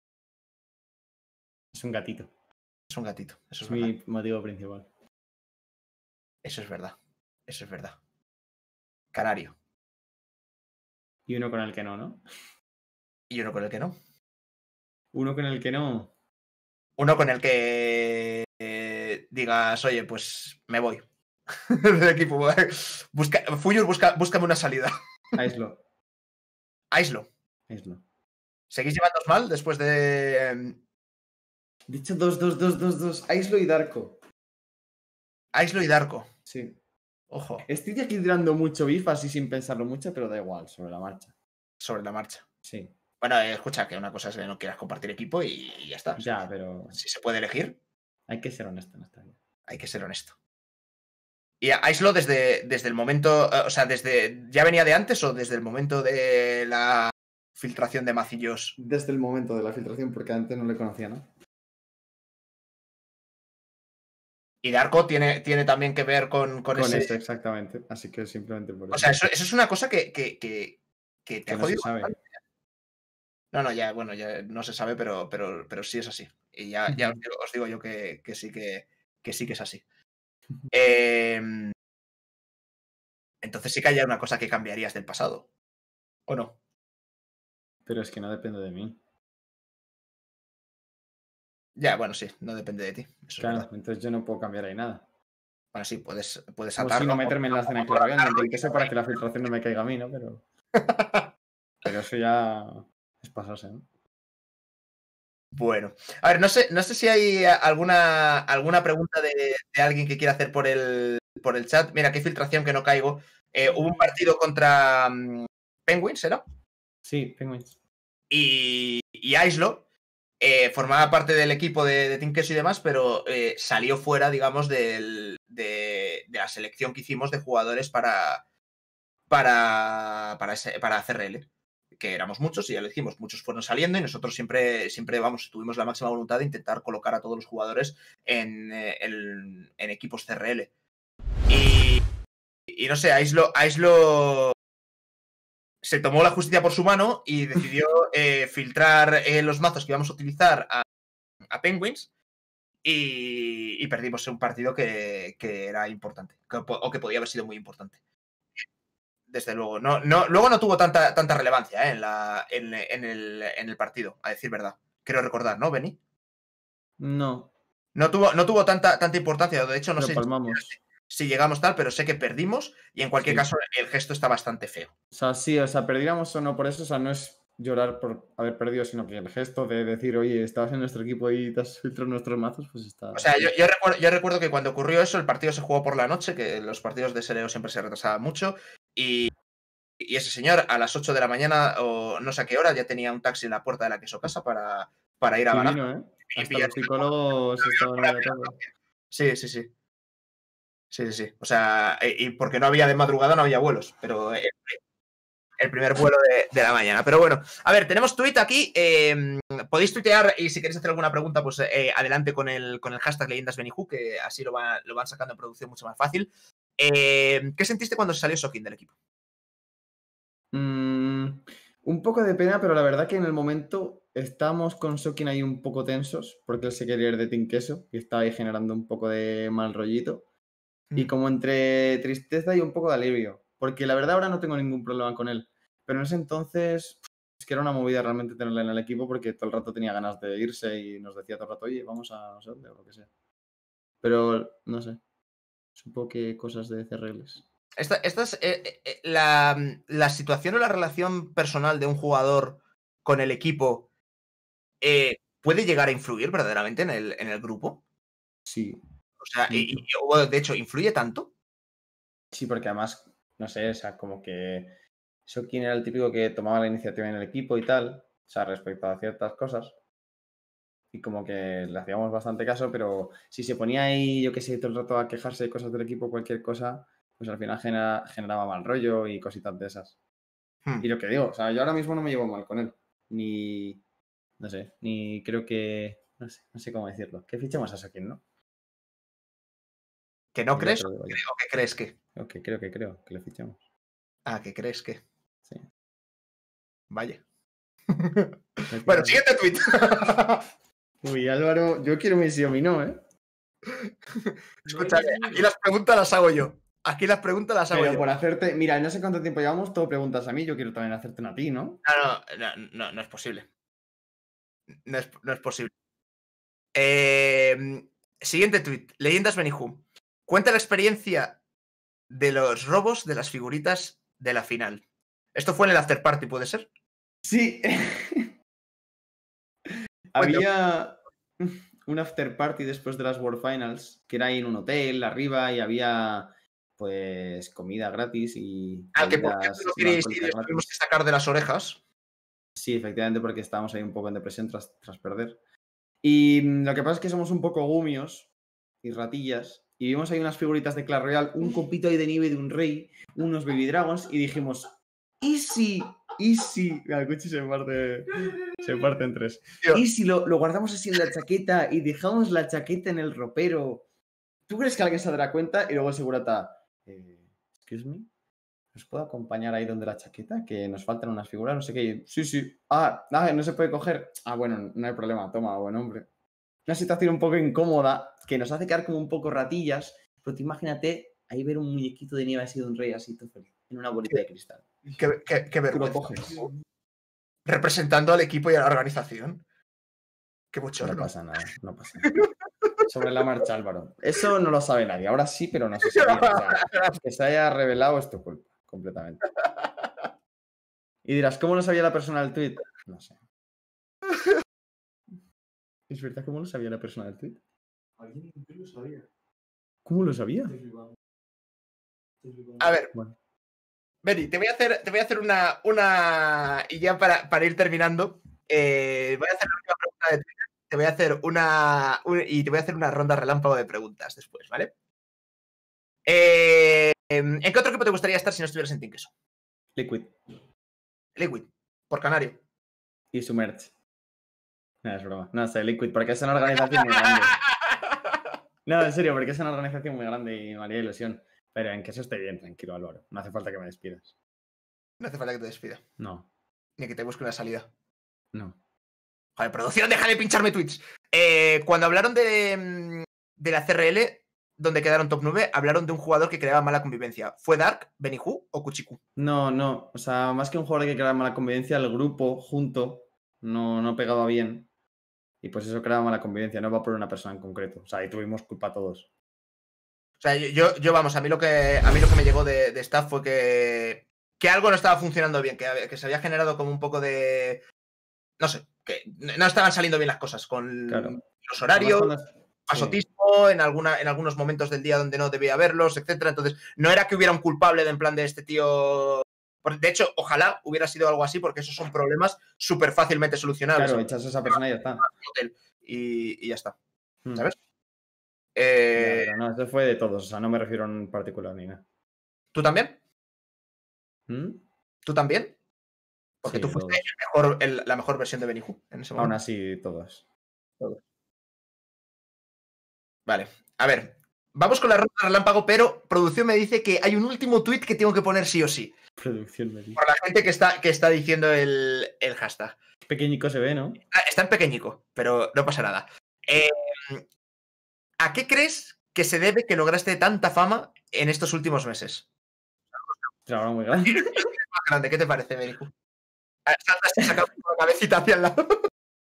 Es un gatito. Es un gatito. Eso es, es mi verdad. motivo principal. Eso es verdad. Eso es verdad. Canario. Y uno con el que no, ¿no? Y uno con el que no. Uno con el que no. Uno con el que eh, digas, oye, pues me voy del equipo. Busca, Fuyur, busca, búscame una salida. Aislo. Aislo. Aislo. ¿Seguís llevándoos mal después de...? Dicho dos, dos, dos, dos, dos. Aislo y Darko. Aislo y Darko. Sí. Ojo. Estoy aquí tirando mucho bif así sin pensarlo mucho, pero da igual, sobre la marcha. Sobre la marcha. Sí. Bueno, eh, escucha, que una cosa es que no quieras compartir equipo y, y ya está. Ya, pero... Si se puede elegir... Hay que ser honesto en esta vida. Hay que ser honesto. ¿Y Aislo desde, desde el momento... O sea, desde... ¿Ya venía de antes o desde el momento de la filtración de Macillos? Desde el momento de la filtración, porque antes no le conocía, ¿no? Y Darko tiene, tiene también que ver con, con, con ese... eso, exactamente. Así que simplemente por eso. O sea, eso, eso es una cosa que, que, que, que te que ha no jodido. se sabe. No, no, ya, bueno, ya no se sabe, pero, pero, pero sí es así. Y ya, ya os, digo, os digo yo que, que sí que, que sí que es así. Eh, entonces sí que hay una cosa que cambiarías del pasado. ¿O no? Pero es que no depende de mí. Ya, bueno, sí, no depende de ti. Eso Claro, es verdad. entonces yo no puedo cambiar ahí nada. Bueno, sí, puedes, puedes Como atarlo. si no meterme en la escena por- claro, que eso para que la filtración no me caiga a mí, ¿no? Pero... Pero eso ya es pasarse, ¿no? Bueno, a ver, no sé, no sé si hay alguna, alguna pregunta de, de alguien que quiera hacer por el, por el chat. Mira, qué filtración que no caigo. Eh, hubo un partido contra um, Penguins, ¿era? Sí, Penguins. Y, y Aislo eh, formaba parte del equipo de, de Team Queso y demás, pero eh, salió fuera, digamos, del, de, de la selección que hicimos de jugadores para, para, para, ese, para C R L. Que éramos muchos y ya lo dijimos, muchos fueron saliendo y nosotros siempre, siempre vamos, tuvimos la máxima voluntad de intentar colocar a todos los jugadores en, en, en equipos C R L. Y, y no sé, Aislo, Aislo se tomó la justicia por su mano y decidió eh, filtrar eh, los mazos que íbamos a utilizar a, a Penguins y, y perdimos un partido que, que era importante, que, o que podía haber sido muy importante. Desde luego. No, no, luego no tuvo tanta, tanta relevancia ¿eh? en, la, en, en, el, en el partido, a decir verdad. Quiero recordar, ¿no, Beni? No. No tuvo, no tuvo tanta, tanta importancia. De hecho, no Lo sé palmamos. si llegamos tal, pero sé que perdimos y en cualquier Sí. caso el gesto está bastante feo. O sea, sí, o sea, perdiéramos o no por eso, o sea, no es llorar por haber perdido, sino que el gesto de decir, oye, estabas en nuestro equipo y te has filtrado nuestros mazos, pues está... O sea, yo, yo, recuerdo, yo recuerdo que cuando ocurrió eso, el partido se jugó por la noche, que los partidos de S L O siempre se retrasaban mucho, y, y ese señor a las ocho de la mañana, o no sé a qué hora, ya tenía un taxi en la puerta de la queso casa para, para ir a Barajas. Divino, ¿eh? Hasta los psicólogos estaban ahí a tope. Sí, sí, sí. Sí, sí, sí. O sea, y porque no había de madrugada, no había vuelos, pero el, el primer vuelo de, de la mañana. Pero bueno, a ver, tenemos tweet aquí. Eh, podéis tuitear y si queréis hacer alguna pregunta, pues eh, adelante con el, con el hashtag LeyendasBenihú, que así lo, va, lo van sacando en producción mucho más fácil. Eh, ¿Qué sentiste cuando se salió Shocking del equipo? Mm, Un poco de pena, pero la verdad que en el momento estábamos con Sokin ahí un poco tensos, porque él se quería ir de Team Queso y estaba ahí generando un poco de mal rollito. Y como entre tristeza y un poco de alivio, porque la verdad ahora no tengo ningún problema con él, pero en ese entonces es que era una movida realmente tenerle en el equipo porque todo el rato tenía ganas de irse y nos decía todo el rato, oye, vamos a no sé dónde o lo que sea. Pero no sé, supongo que cosas de C R Ls. Esta, esta es eh, eh, la, la situación o la relación personal de un jugador con el equipo eh, puede llegar a influir verdaderamente en el, en el grupo. Sí. O sea, y, y, de hecho, ¿influye tanto? Sí, porque además, no sé, o sea, como que Sokin era el típico que tomaba la iniciativa en el equipo y tal, o sea, respecto a ciertas cosas. Y como que le hacíamos bastante caso, pero si se ponía ahí, yo qué sé, todo el rato a quejarse de cosas del equipo, cualquier cosa, pues al final genera, generaba mal rollo y cositas de esas. Hmm. Y lo que digo, o sea, yo ahora mismo no me llevo mal con él. Ni, no sé, ni creo que, no sé, no sé cómo decirlo. Que fichemos a Sokin, ¿no? ¿Que no crees o que, o que crees que? O que creo que creo, que le fichemos. Ah, que crees que. Sí. Vaya. Bueno, siguiente tweet. Uy, Álvaro, yo quiero mi sí o mi no, ¿eh? Escucha, aquí las preguntas las hago yo. Aquí las preguntas las hago Pero yo. por hacerte, mira, no sé cuánto tiempo llevamos, todo preguntas a mí, yo quiero también hacerte una a ti, ¿no? No, no, no, no, no es posible. No es, no es posible. Eh, siguiente tweet. Leyendas Benihú. Cuenta la experiencia de los robos de las figuritas de la final. Esto fue en el after party, ¿puede ser? Sí. Había un after party después de las World Finals, que era ahí en un hotel arriba y había pues comida gratis y... Al que por cierto no queríais ir y tuvimos que sacar de las orejas. Sí, efectivamente, porque estábamos ahí un poco en depresión tras, tras perder. Y lo que pasa es que somos un poco gumios y ratillas. Y vimos ahí unas figuritas de Clash Royale, un copito ahí de nieve de un rey, unos Baby Dragons, y dijimos, easy, easy. El coche se parte, se parte en tres. Y si lo, lo guardamos así en la chaqueta y dejamos la chaqueta en el ropero, ¿tú crees que alguien se dará cuenta? Y luego el segurata, eh, excuse me, ¿os puedo acompañar ahí donde la chaqueta? Que nos faltan unas figuras, no sé qué. Sí, sí. Ah, ah, no se puede coger. Ah, bueno, no hay problema. Toma, buen hombre. Una situación un poco incómoda que nos hace quedar como un poco ratillas, pero tú imagínate ahí ver un muñequito de nieve así de un rey así todo feliz, en una bolita de cristal. Qué, qué, qué vergüenza. Tú lo coges. Representando al equipo y a la organización. Qué bochorno. No pasa nada, no pasa nada. Sobre la marcha, Álvaro. Eso no lo sabe nadie. Ahora sí, pero no se sabía. O sea, que se haya revelado es tu culpa, completamente. Y dirás, ¿cómo no sabía la persona del tweet? No sé. ¿Es verdad cómo lo sabía la persona del tweet? Alguien lo sabía. ¿Cómo lo sabía? A ver. Bueno. Beni, te voy a hacer, te voy a hacer una, una... Y ya para, para ir terminando, eh, voy a hacer la última pregunta de Twitter. Te voy a hacer una... Un, y te voy a hacer una ronda relámpago de preguntas después, ¿vale? Eh, ¿En qué otro equipo te gustaría estar si no estuvieras en Team Queso? Liquid. Liquid, por Canario. Y su merch. No, es broma. No sé, Liquid, porque es una organización muy grande. No, en serio, porque es una organización muy grande y me haría ilusión. Pero en que eso esté bien, tranquilo, Álvaro. No hace falta que me despidas. No hace falta que te despida. No. Ni que te busque una salida. No. Joder, producción, deja de pincharme tweets. Eh, cuando hablaron de, de la C R L, donde quedaron top nueve, hablaron de un jugador que creaba mala convivencia. ¿Fue Dark, Benihú o Kuchiku? No, no. O sea, más que un jugador que creaba mala convivencia, el grupo junto no, no pegaba bien. Y pues eso creaba mala convivencia, no va por una persona en concreto. O sea, ahí tuvimos culpa todos. O sea, yo, yo vamos, a mí lo que a mí lo que me llegó de, de staff fue que, que algo no estaba funcionando bien, que, que se había generado como un poco de... No sé, que no estaban saliendo bien las cosas con claro. los horarios, cuando... pasotismo, sí. en, alguna, en algunos momentos del día donde no debía haberlos, etcétera. Entonces, no era que hubiera un culpable de en plan de este tío... De hecho, ojalá hubiera sido algo así, porque esos son problemas súper fácilmente solucionables. Claro, echas a esa persona y ya está. Y, y ya está, hmm. ¿sabes? Eh... Claro, no, eso fue de todos, o sea, no me refiero en particular ni nada. ¿Tú también? ¿Mm? ¿Tú también? Porque sí, tú fuiste el mejor, el, la mejor versión de Benihú en ese momento. Aún así, todos. todos. Vale, a ver, vamos con la ronda relámpago, pero producción me dice que hay un último tweet que tengo que poner sí o sí. Producción me dice. Por la gente que está, que está diciendo el, el hashtag. Pequeñico se ve, ¿no? Está en pequeñico, pero no pasa nada. Eh, ¿A qué crees que se debe que lograste tanta fama en estos últimos meses? Trabajo muy grande. Más grande, ¿qué te parece, Beniku? Saltas y sacas la cabecita hacia el lado.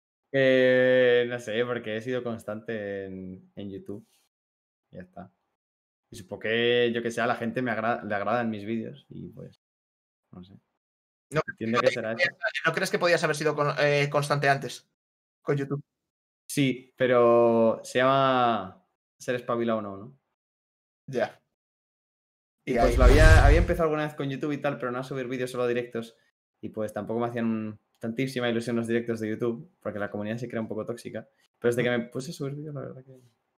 Eh, no sé, porque he sido constante en, en YouTube. Ya está. Y supongo que, yo que sé, a la gente me agra le agradan mis vídeos y pues, no sé. No, Entiendo no, que será eso. ¿No crees que podías haber sido con, eh, constante antes con YouTube? Sí, pero se llama ser espabilado o no, ¿no? Ya. Y, y pues ahí... lo había, había empezado alguna vez con YouTube y tal, pero no a subir vídeos solo directos. Y pues tampoco me hacían tantísima ilusión los directos de YouTube, porque la comunidad se crea un poco tóxica. Pero desde que me puse a subir vídeos, la verdad que...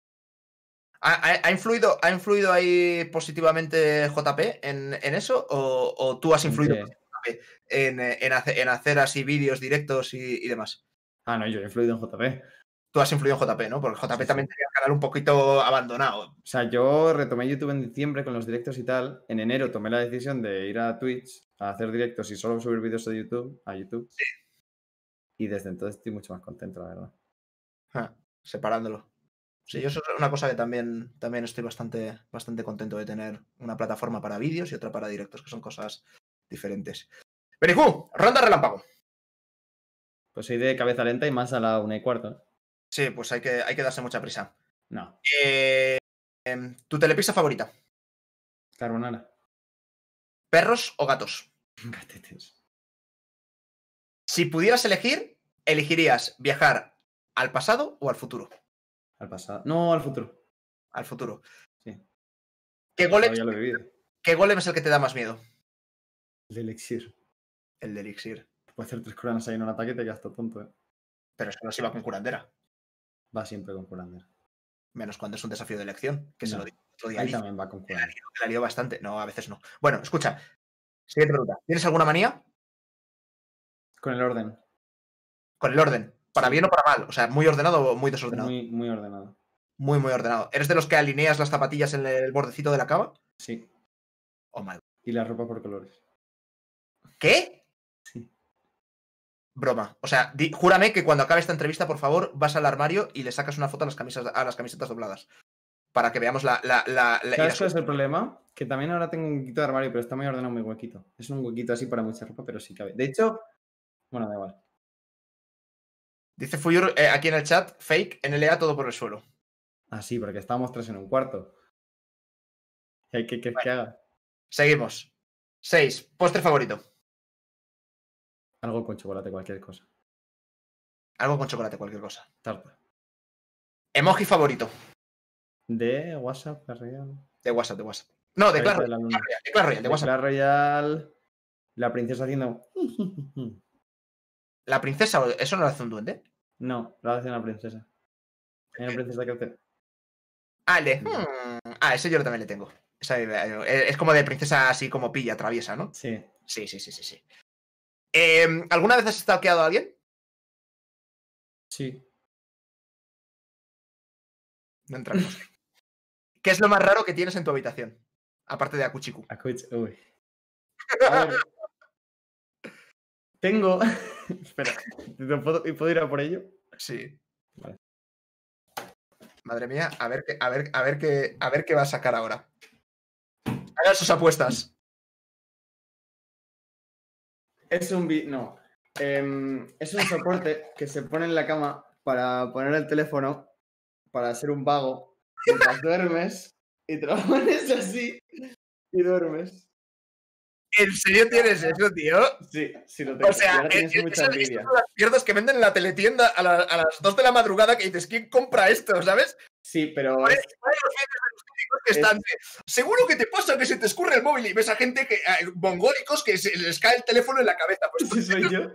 ¿Ha, ha, influido, ¿Ha influido ahí positivamente J P en, en eso? ¿O, o tú has influido ¿En, J P en, en, hacer, en hacer así vídeos directos y, y demás? Ah, no, yo he influido en J P. Tú has influido en J P, ¿no? Porque J P sí, también sí. tenía el canal un poquito abandonado. O sea, yo retomé YouTube en diciembre con los directos y tal. En enero tomé la decisión de ir a Twitch a hacer directos y solo subir vídeos de YouTube, a YouTube. Sí. Y desde entonces estoy mucho más contento, la verdad. Ah, separándolo. Sí, yo eso es una cosa que también, también estoy bastante, bastante contento de tener una plataforma para vídeos y otra para directos, que son cosas diferentes. Beniku, ronda relámpago. Pues soy de cabeza lenta y más a la una y cuarto. Sí, pues hay que, hay que darse mucha prisa. No. Eh, eh, ¿Tu telepizza favorita? Carbonara. ¿Perros o gatos? Gatetes. Si pudieras elegir, ¿elegirías viajar al pasado o al futuro? Al pasado. No, al futuro. Al futuro. Sí. ¿Qué golem, ya lo he vivido. ¿Qué golem es el que te da más miedo? El de elixir. El de elixir. Puede hacer tres curanas ahí en un ataque y te quedas todo tonto, ¿eh? Pero es que no se va con curandera. Va siempre con curandera. Menos cuando es un desafío de elección, que no. se lo digo otro día. Ahí también va con curandera. La lío bastante. No, a veces no. Bueno, escucha. Siguiente pregunta. ¿Tienes alguna manía? Con el orden. Con el orden. ¿Para bien o para mal? O sea, ¿muy ordenado o muy desordenado? Muy, muy ordenado. Muy, muy ordenado. ¿Eres de los que alineas las zapatillas en el bordecito de la cama? Sí. Oh, my God. Y la ropa por colores. ¿Qué? Sí. Broma. O sea, di, júrame que cuando acabe esta entrevista, por favor, vas al armario y le sacas una foto a las, camisas, a las camisetas dobladas. Para que veamos la... la, la, la ¿Sabes cuál es el problema? Que también ahora tengo un huequito de armario, pero está muy ordenado, muy huequito. Es un huequito así para mucha ropa, pero sí cabe. De hecho, bueno, da igual. Dice Fuyur eh, aquí en el chat, fake, N L A todo por el suelo. Ah, sí, porque estábamos tres en un cuarto. ¿Qué que, que, bueno, que haga? Seguimos. Seis. Postre favorito. Algo con chocolate, cualquier cosa. Algo con chocolate, cualquier cosa. Tarta. Emoji favorito. De WhatsApp, Clash Royale. De WhatsApp, de WhatsApp. No, de Clash Royale, de, de Clash Royale, de WhatsApp. Clash Royale. La princesa haciendo... ¿La princesa? ¿Eso no lo hace un duende? No, lo hace una princesa. Hay una princesa que hace... Ah, el de... Hmm. Ah, ese yo también le tengo. Esa, es como de princesa así como pilla, traviesa, ¿no? Sí. Sí, sí, sí, sí, sí. Eh, ¿Alguna vez has stalkeado a alguien? Sí. No entramos. ¿Qué es lo más raro que tienes en tu habitación? Aparte de Akuchiku. Akuchiku, uy. A ver. Tengo... Espera, ¿puedo, ¿puedo ir a por ello? Sí. Vale. Madre mía, a ver qué, a ver, a ver qué, a ver qué va a sacar ahora. Hagan sus apuestas. Es un vi... no. Eh, es un soporte que se pone en la cama para poner el teléfono, para ser un vago. Mientras duermes y te lo pones así y duermes. ¿En serio tienes eso, tío? Sí, sí lo tengo. O sea, es, mucha esas, esas son las mierdas que venden en la teletienda a, la, a las dos de la madrugada que dices, ¿quién compra esto? ¿Sabes? Sí, pero... ¿Cuál es, cuál es los que están? Es... Seguro que te pasa que se te escurre el móvil y ves a gente que eh, mongólicos que se les cae el teléfono en la cabeza. Pues, sí, soy yo.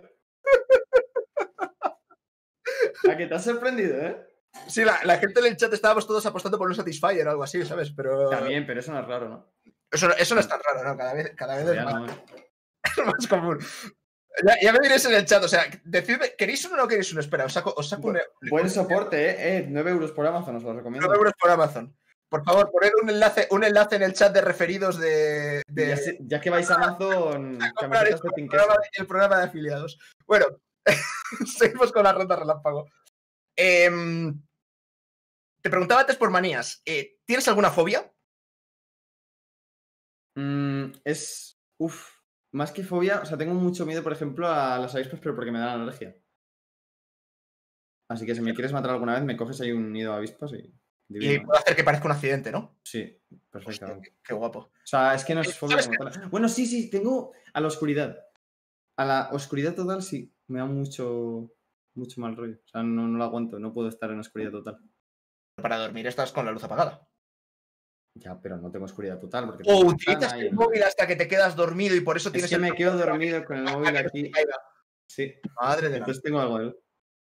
¿A que te has sorprendido, eh? Sí, la, la gente en el chat estábamos todos apostando por un Satisfyer o algo así, ¿sabes? Pero... También, pero eso no es raro, ¿no? Eso, eso no es tan raro, ¿no? Cada vez, cada vez es, más, no, es más común. Ya, ya me diréis en el chat, o sea, decidme, ¿queréis uno o no queréis uno? Espera, os saco, os saco Buen, un... Buen soporte, ¿eh? eh nueve euros por Amazon, os lo recomiendo. nueve euros por Amazon. Por favor, poned un enlace, un enlace en el chat de referidos de. de ya, sé, ya que vais a Amazon, a comprar el, de el, programa, el programa de afiliados. Bueno, seguimos con la ronda relámpago. Eh, te preguntaba antes por manías. Eh, ¿Tienes alguna fobia? Mm, es. Uf. Más que fobia, o sea, tengo mucho miedo, por ejemplo, a las avispas, pero porque me dan alergia. Así que si me quieres matar alguna vez, me coges ahí un nido de avispas y... Divino, y puedo hacer que parezca un accidente, ¿no? Sí, perfectamente. Hostia, qué, qué guapo. O sea, es que no es fobia como tal. Bueno, sí, sí, tengo a la oscuridad. A la oscuridad total sí, me da mucho, mucho mal rollo. O sea, no, no lo aguanto, no puedo estar en oscuridad total. Para dormir estás con la luz apagada. Ya, pero no tengo oscuridad total. Porque o utilizas el móvil hasta que te quedas dormido y por eso tienes... Es que me quedo dormido con el móvil aquí. Sí. Madre de Entonces tengo algo de luz.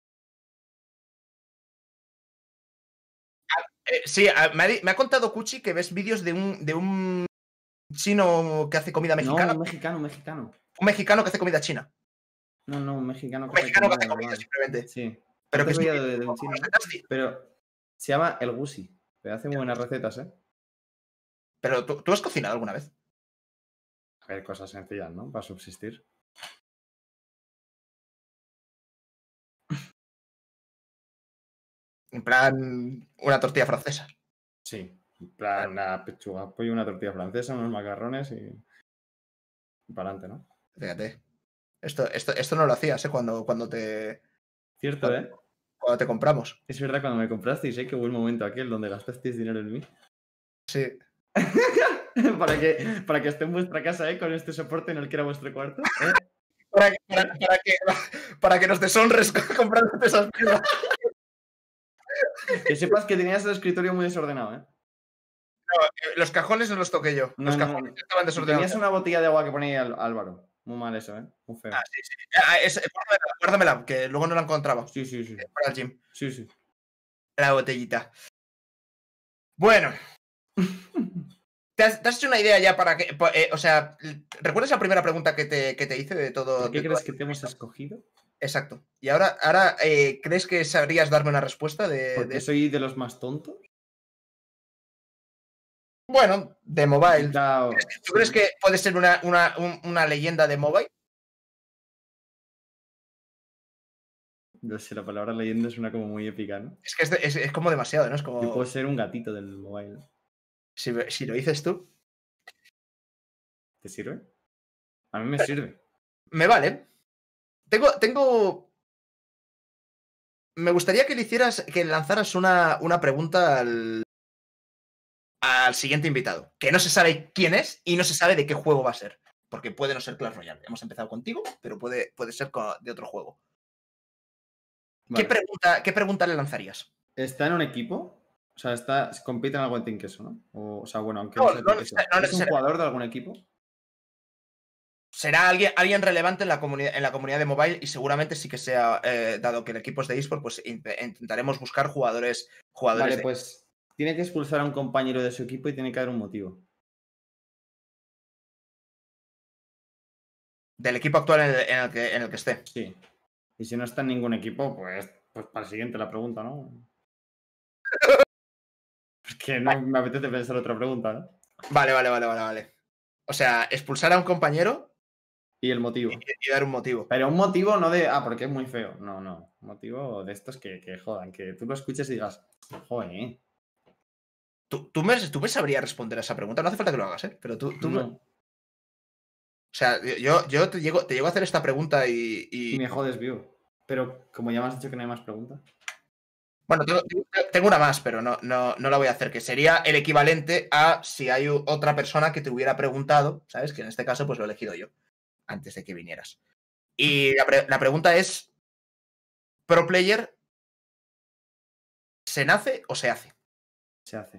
Eh, sí, me ha, me ha contado Cuchi que ves vídeos de un, de un chino que hace comida mexicana. No, un mexicano, un mexicano. Un mexicano que hace comida china. No, no, un mexicano que, un mexicano hace, comida, que hace comida, normal. Simplemente. Sí. Pero que es de, de un chino, pero se llama El Gusi. Pero hace muy buenas recetas, ¿eh? Pero ¿tú, ¿tú has cocinado alguna vez? A ver, cosas sencillas, ¿no? Para subsistir. En plan, una tortilla francesa. Sí, en plan, una pechuga, pollo, una tortilla francesa, unos macarrones y, y para adelante, ¿no? Fíjate. Esto, esto, esto no lo hacías, ¿eh? Cuando, cuando te... Cierto, cuando, ¿eh? Cuando te compramos. Es verdad, cuando me comprasteis, ¿eh? Qué buen momento aquel donde gastasteis dinero en mí. Sí. para, que, para que esté en vuestra casa, ¿eh? Con este soporte en el que era vuestro cuarto, ¿eh? para, que, para, para, que, para que nos deshonres comprándote esas piezas. Que sepas que tenías el escritorio muy desordenado, ¿eh? No, los cajones no los toqué yo. Los no, cajones no. estaban desordenados. Tenías una botella de agua que ponía Álvaro. Muy mal eso, ¿eh? Muy feo. Ah, sí, sí. Ah, es, guárdamela, guárdamela, que luego no la encontraba. Sí, sí, sí. Para el gym. Sí, sí. La botellita. Bueno. ¿Te has, ¿Te has hecho una idea ya para que... Eh, o sea, ¿recuerdas la primera pregunta que te, que te hice de todo? ¿Por qué de crees todo? que te hemos escogido? Exacto. Y ahora, ahora eh, ¿crees que sabrías darme una respuesta de... ¿Porque de... soy de los más tontos? Bueno, de mobile. Da... ¿Tú, crees, ¿Tú crees que puede ser una, una, un, una leyenda de mobile? No sé, la palabra leyenda suena como muy épica, ¿no? Es que es, de, es, es como demasiado, ¿no? Es como... Yo puedo ser un gatito del mobile. Si, si lo dices tú. ¿Te sirve? A mí me sirve. Me vale. Tengo, tengo... Me gustaría que le hicieras, que lanzaras una, una pregunta al, al siguiente invitado, que no se sabe quién es y no se sabe de qué juego va a ser, porque puede no ser Clash Royale. Hemos empezado contigo, pero puede, puede ser de otro juego. Vale. ¿Qué pregunta, ¿Qué pregunta le lanzarías? ¿Está en un equipo? O sea, está, compite en algo en Team Queso, ¿no? O, o sea, bueno, aunque no, no, sea no, Queso. no, no ¿Es un jugador de algún equipo? Será alguien, alguien relevante en la, comunidad, en la comunidad de mobile y seguramente sí que sea, eh, dado que el equipo es de eSport, pues intentaremos buscar jugadores, jugadores Vale, de... pues tiene que expulsar a un compañero de su equipo y tiene que haber un motivo. Del equipo actual en el, en el, que, en el que esté. Sí. Y si no está en ningún equipo, pues, pues para el siguiente la pregunta, ¿no? Es que no me apetece pensar otra pregunta, ¿no? Vale, vale, vale, vale, vale. O sea, expulsar a un compañero... Y el motivo. Y, y dar un motivo. Pero un motivo no de, ah, porque es muy feo. No, no. Un motivo de estos que, que jodan, que tú lo escuches y digas, joder, ¿eh? ¿Tú, tú, me, tú me sabrías responder a esa pregunta. No hace falta que lo hagas, ¿eh? Pero tú... tú no. me... O sea, yo, yo te, llego, te llego a hacer esta pregunta y... Y, y me jodes vivo. Pero como ya me has dicho que no hay más preguntas. Bueno, tengo, tengo una más, pero no, no, no la voy a hacer, que sería el equivalente a si hay otra persona que te hubiera preguntado, ¿sabes? Que en este caso pues lo he elegido yo, antes de que vinieras. Y la, pre la pregunta es, ¿pro player se nace o se hace? Se hace.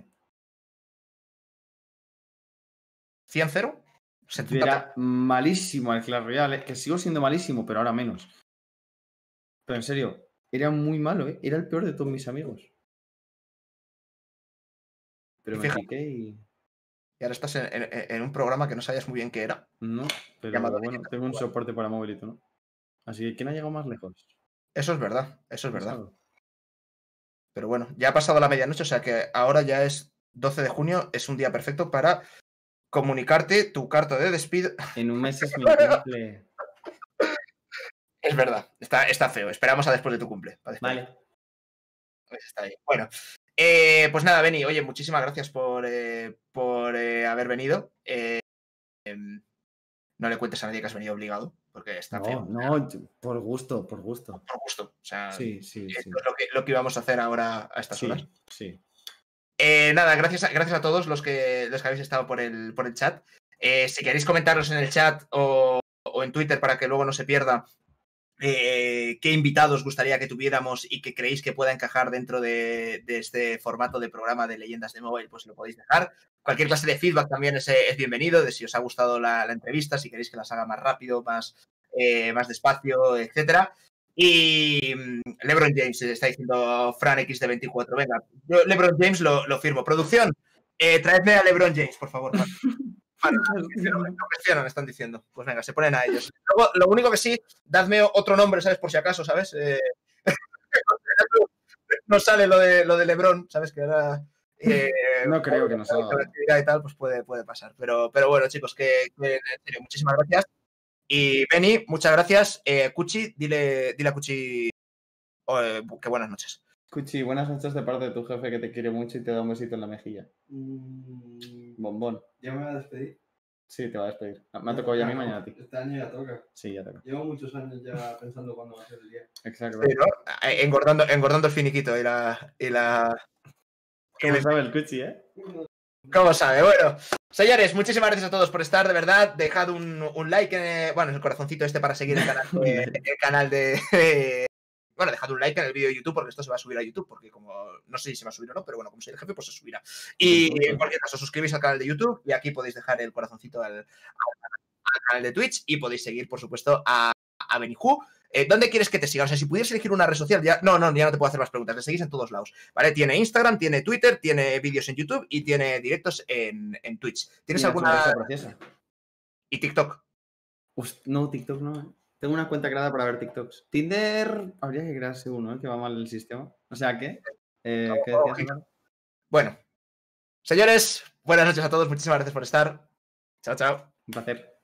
¿cien cero? Era malísimo el Clash Royale, ¿eh? Que sigo siendo malísimo, pero ahora menos. Pero en serio, era muy malo, ¿eh? Era el peor de todos mis amigos. Pero me piqué y... Y ahora estás en, en, en un programa que no sabías muy bien qué era. No, pero llamado bueno, tengo un soporte para móvilito, ¿no? Así que ¿quién ha llegado más lejos? Eso es verdad, eso es verdad. Pero bueno, ya ha pasado la medianoche, o sea que ahora ya es doce de junio es un día perfecto para comunicarte tu carta de despido. En un mes es mi cumple. Es verdad, está, está feo. Esperamos a después de tu cumple. Vale. Pues está ahí. Bueno, eh, pues nada, Beni, oye, muchísimas gracias por, eh, por eh, haber venido. Eh, eh, no le cuentes a nadie que has venido obligado, porque está no, feo. No, por gusto, por gusto. Por gusto. O sea, sí, sí, esto sí. es lo que, lo que íbamos a hacer ahora a estas sí, horas. Sí. Eh, nada, gracias a, gracias a todos los que, los que habéis estado por el, por el chat. Eh, si queréis comentarlos en el chat o, o en Twitter para que luego no se pierda eh, qué invitados gustaría que tuviéramos y que creéis que pueda encajar dentro de, de este formato de programa de Leyendas de Mobile, pues lo podéis dejar. Cualquier clase de feedback también es, es bienvenido, de si os ha gustado la, la entrevista, si queréis que las haga más rápido, más, eh, más despacio, etcétera. Y LeBron James está diciendo Fran X de veinticuatro. Venga, yo LeBron James lo, lo firmo. Producción, eh, traedme a LeBron James, por favor. Vale, lo cuestionan, están diciendo. Pues venga, se ponen a ellos. Luego, lo único que sí, dadme otro nombre, ¿sabes? Por si acaso, ¿sabes? Eh, no sale lo de, lo de LeBron, ¿sabes? Que ahora... Eh, no creo que no salga. La actividad y tal, pues puede, puede pasar. Pero, pero bueno, chicos, que, que en serio, muchísimas gracias. Y Beni, muchas gracias. Eh, Cuchi, dile, dile a Cuchi oh, eh, que buenas noches. Cuchi, buenas noches de parte de tu jefe que te quiere mucho y te da un besito en la mejilla. Mm, Bombón. ¿Ya me va a despedir? Sí, te va a despedir. Me ha tocado ya a mí, mañana a ti. Este año ya toca. Sí, ya toca. Llevo muchos años ya pensando cuándo va a ser el día. Exacto. Sí, ¿no? engordando, engordando el finiquito y la... Y la... ¿Cómo sabe el Cuchi, eh? ¿Cómo sabe? Bueno, señores, muchísimas gracias a todos por estar, de verdad. Dejad un, un like, en, bueno, el corazoncito este para seguir el canal de... el canal de eh, bueno, dejad un like en el vídeo de YouTube porque esto se va a subir a YouTube, porque como no sé si se va a subir o no, pero bueno, como soy el jefe, pues se subirá. Y en cualquier caso, suscribís al canal de YouTube y aquí podéis dejar el corazoncito al, al, al canal de Twitch y podéis seguir, por supuesto, a, a Benihú. Eh, ¿Dónde quieres que te siga? O sea, si pudieras elegir una red social, ya... No, no, ya no te puedo hacer más preguntas. Le seguís en todos lados, ¿vale? Tiene Instagram, tiene Twitter, tiene vídeos en YouTube y tiene directos en, en Twitch. ¿Tienes Mira, alguna...? Preciosa. ¿Y TikTok? Uf, no, TikTok no. Tengo una cuenta creada para ver TikToks. Tinder, habría que crearse uno, ¿eh? Que va mal el sistema. O sea, ¿qué? Eh, no, ¿qué no, decías, no. Bueno. Señores, buenas noches a todos. Muchísimas gracias por estar. Chao, chao. Un placer.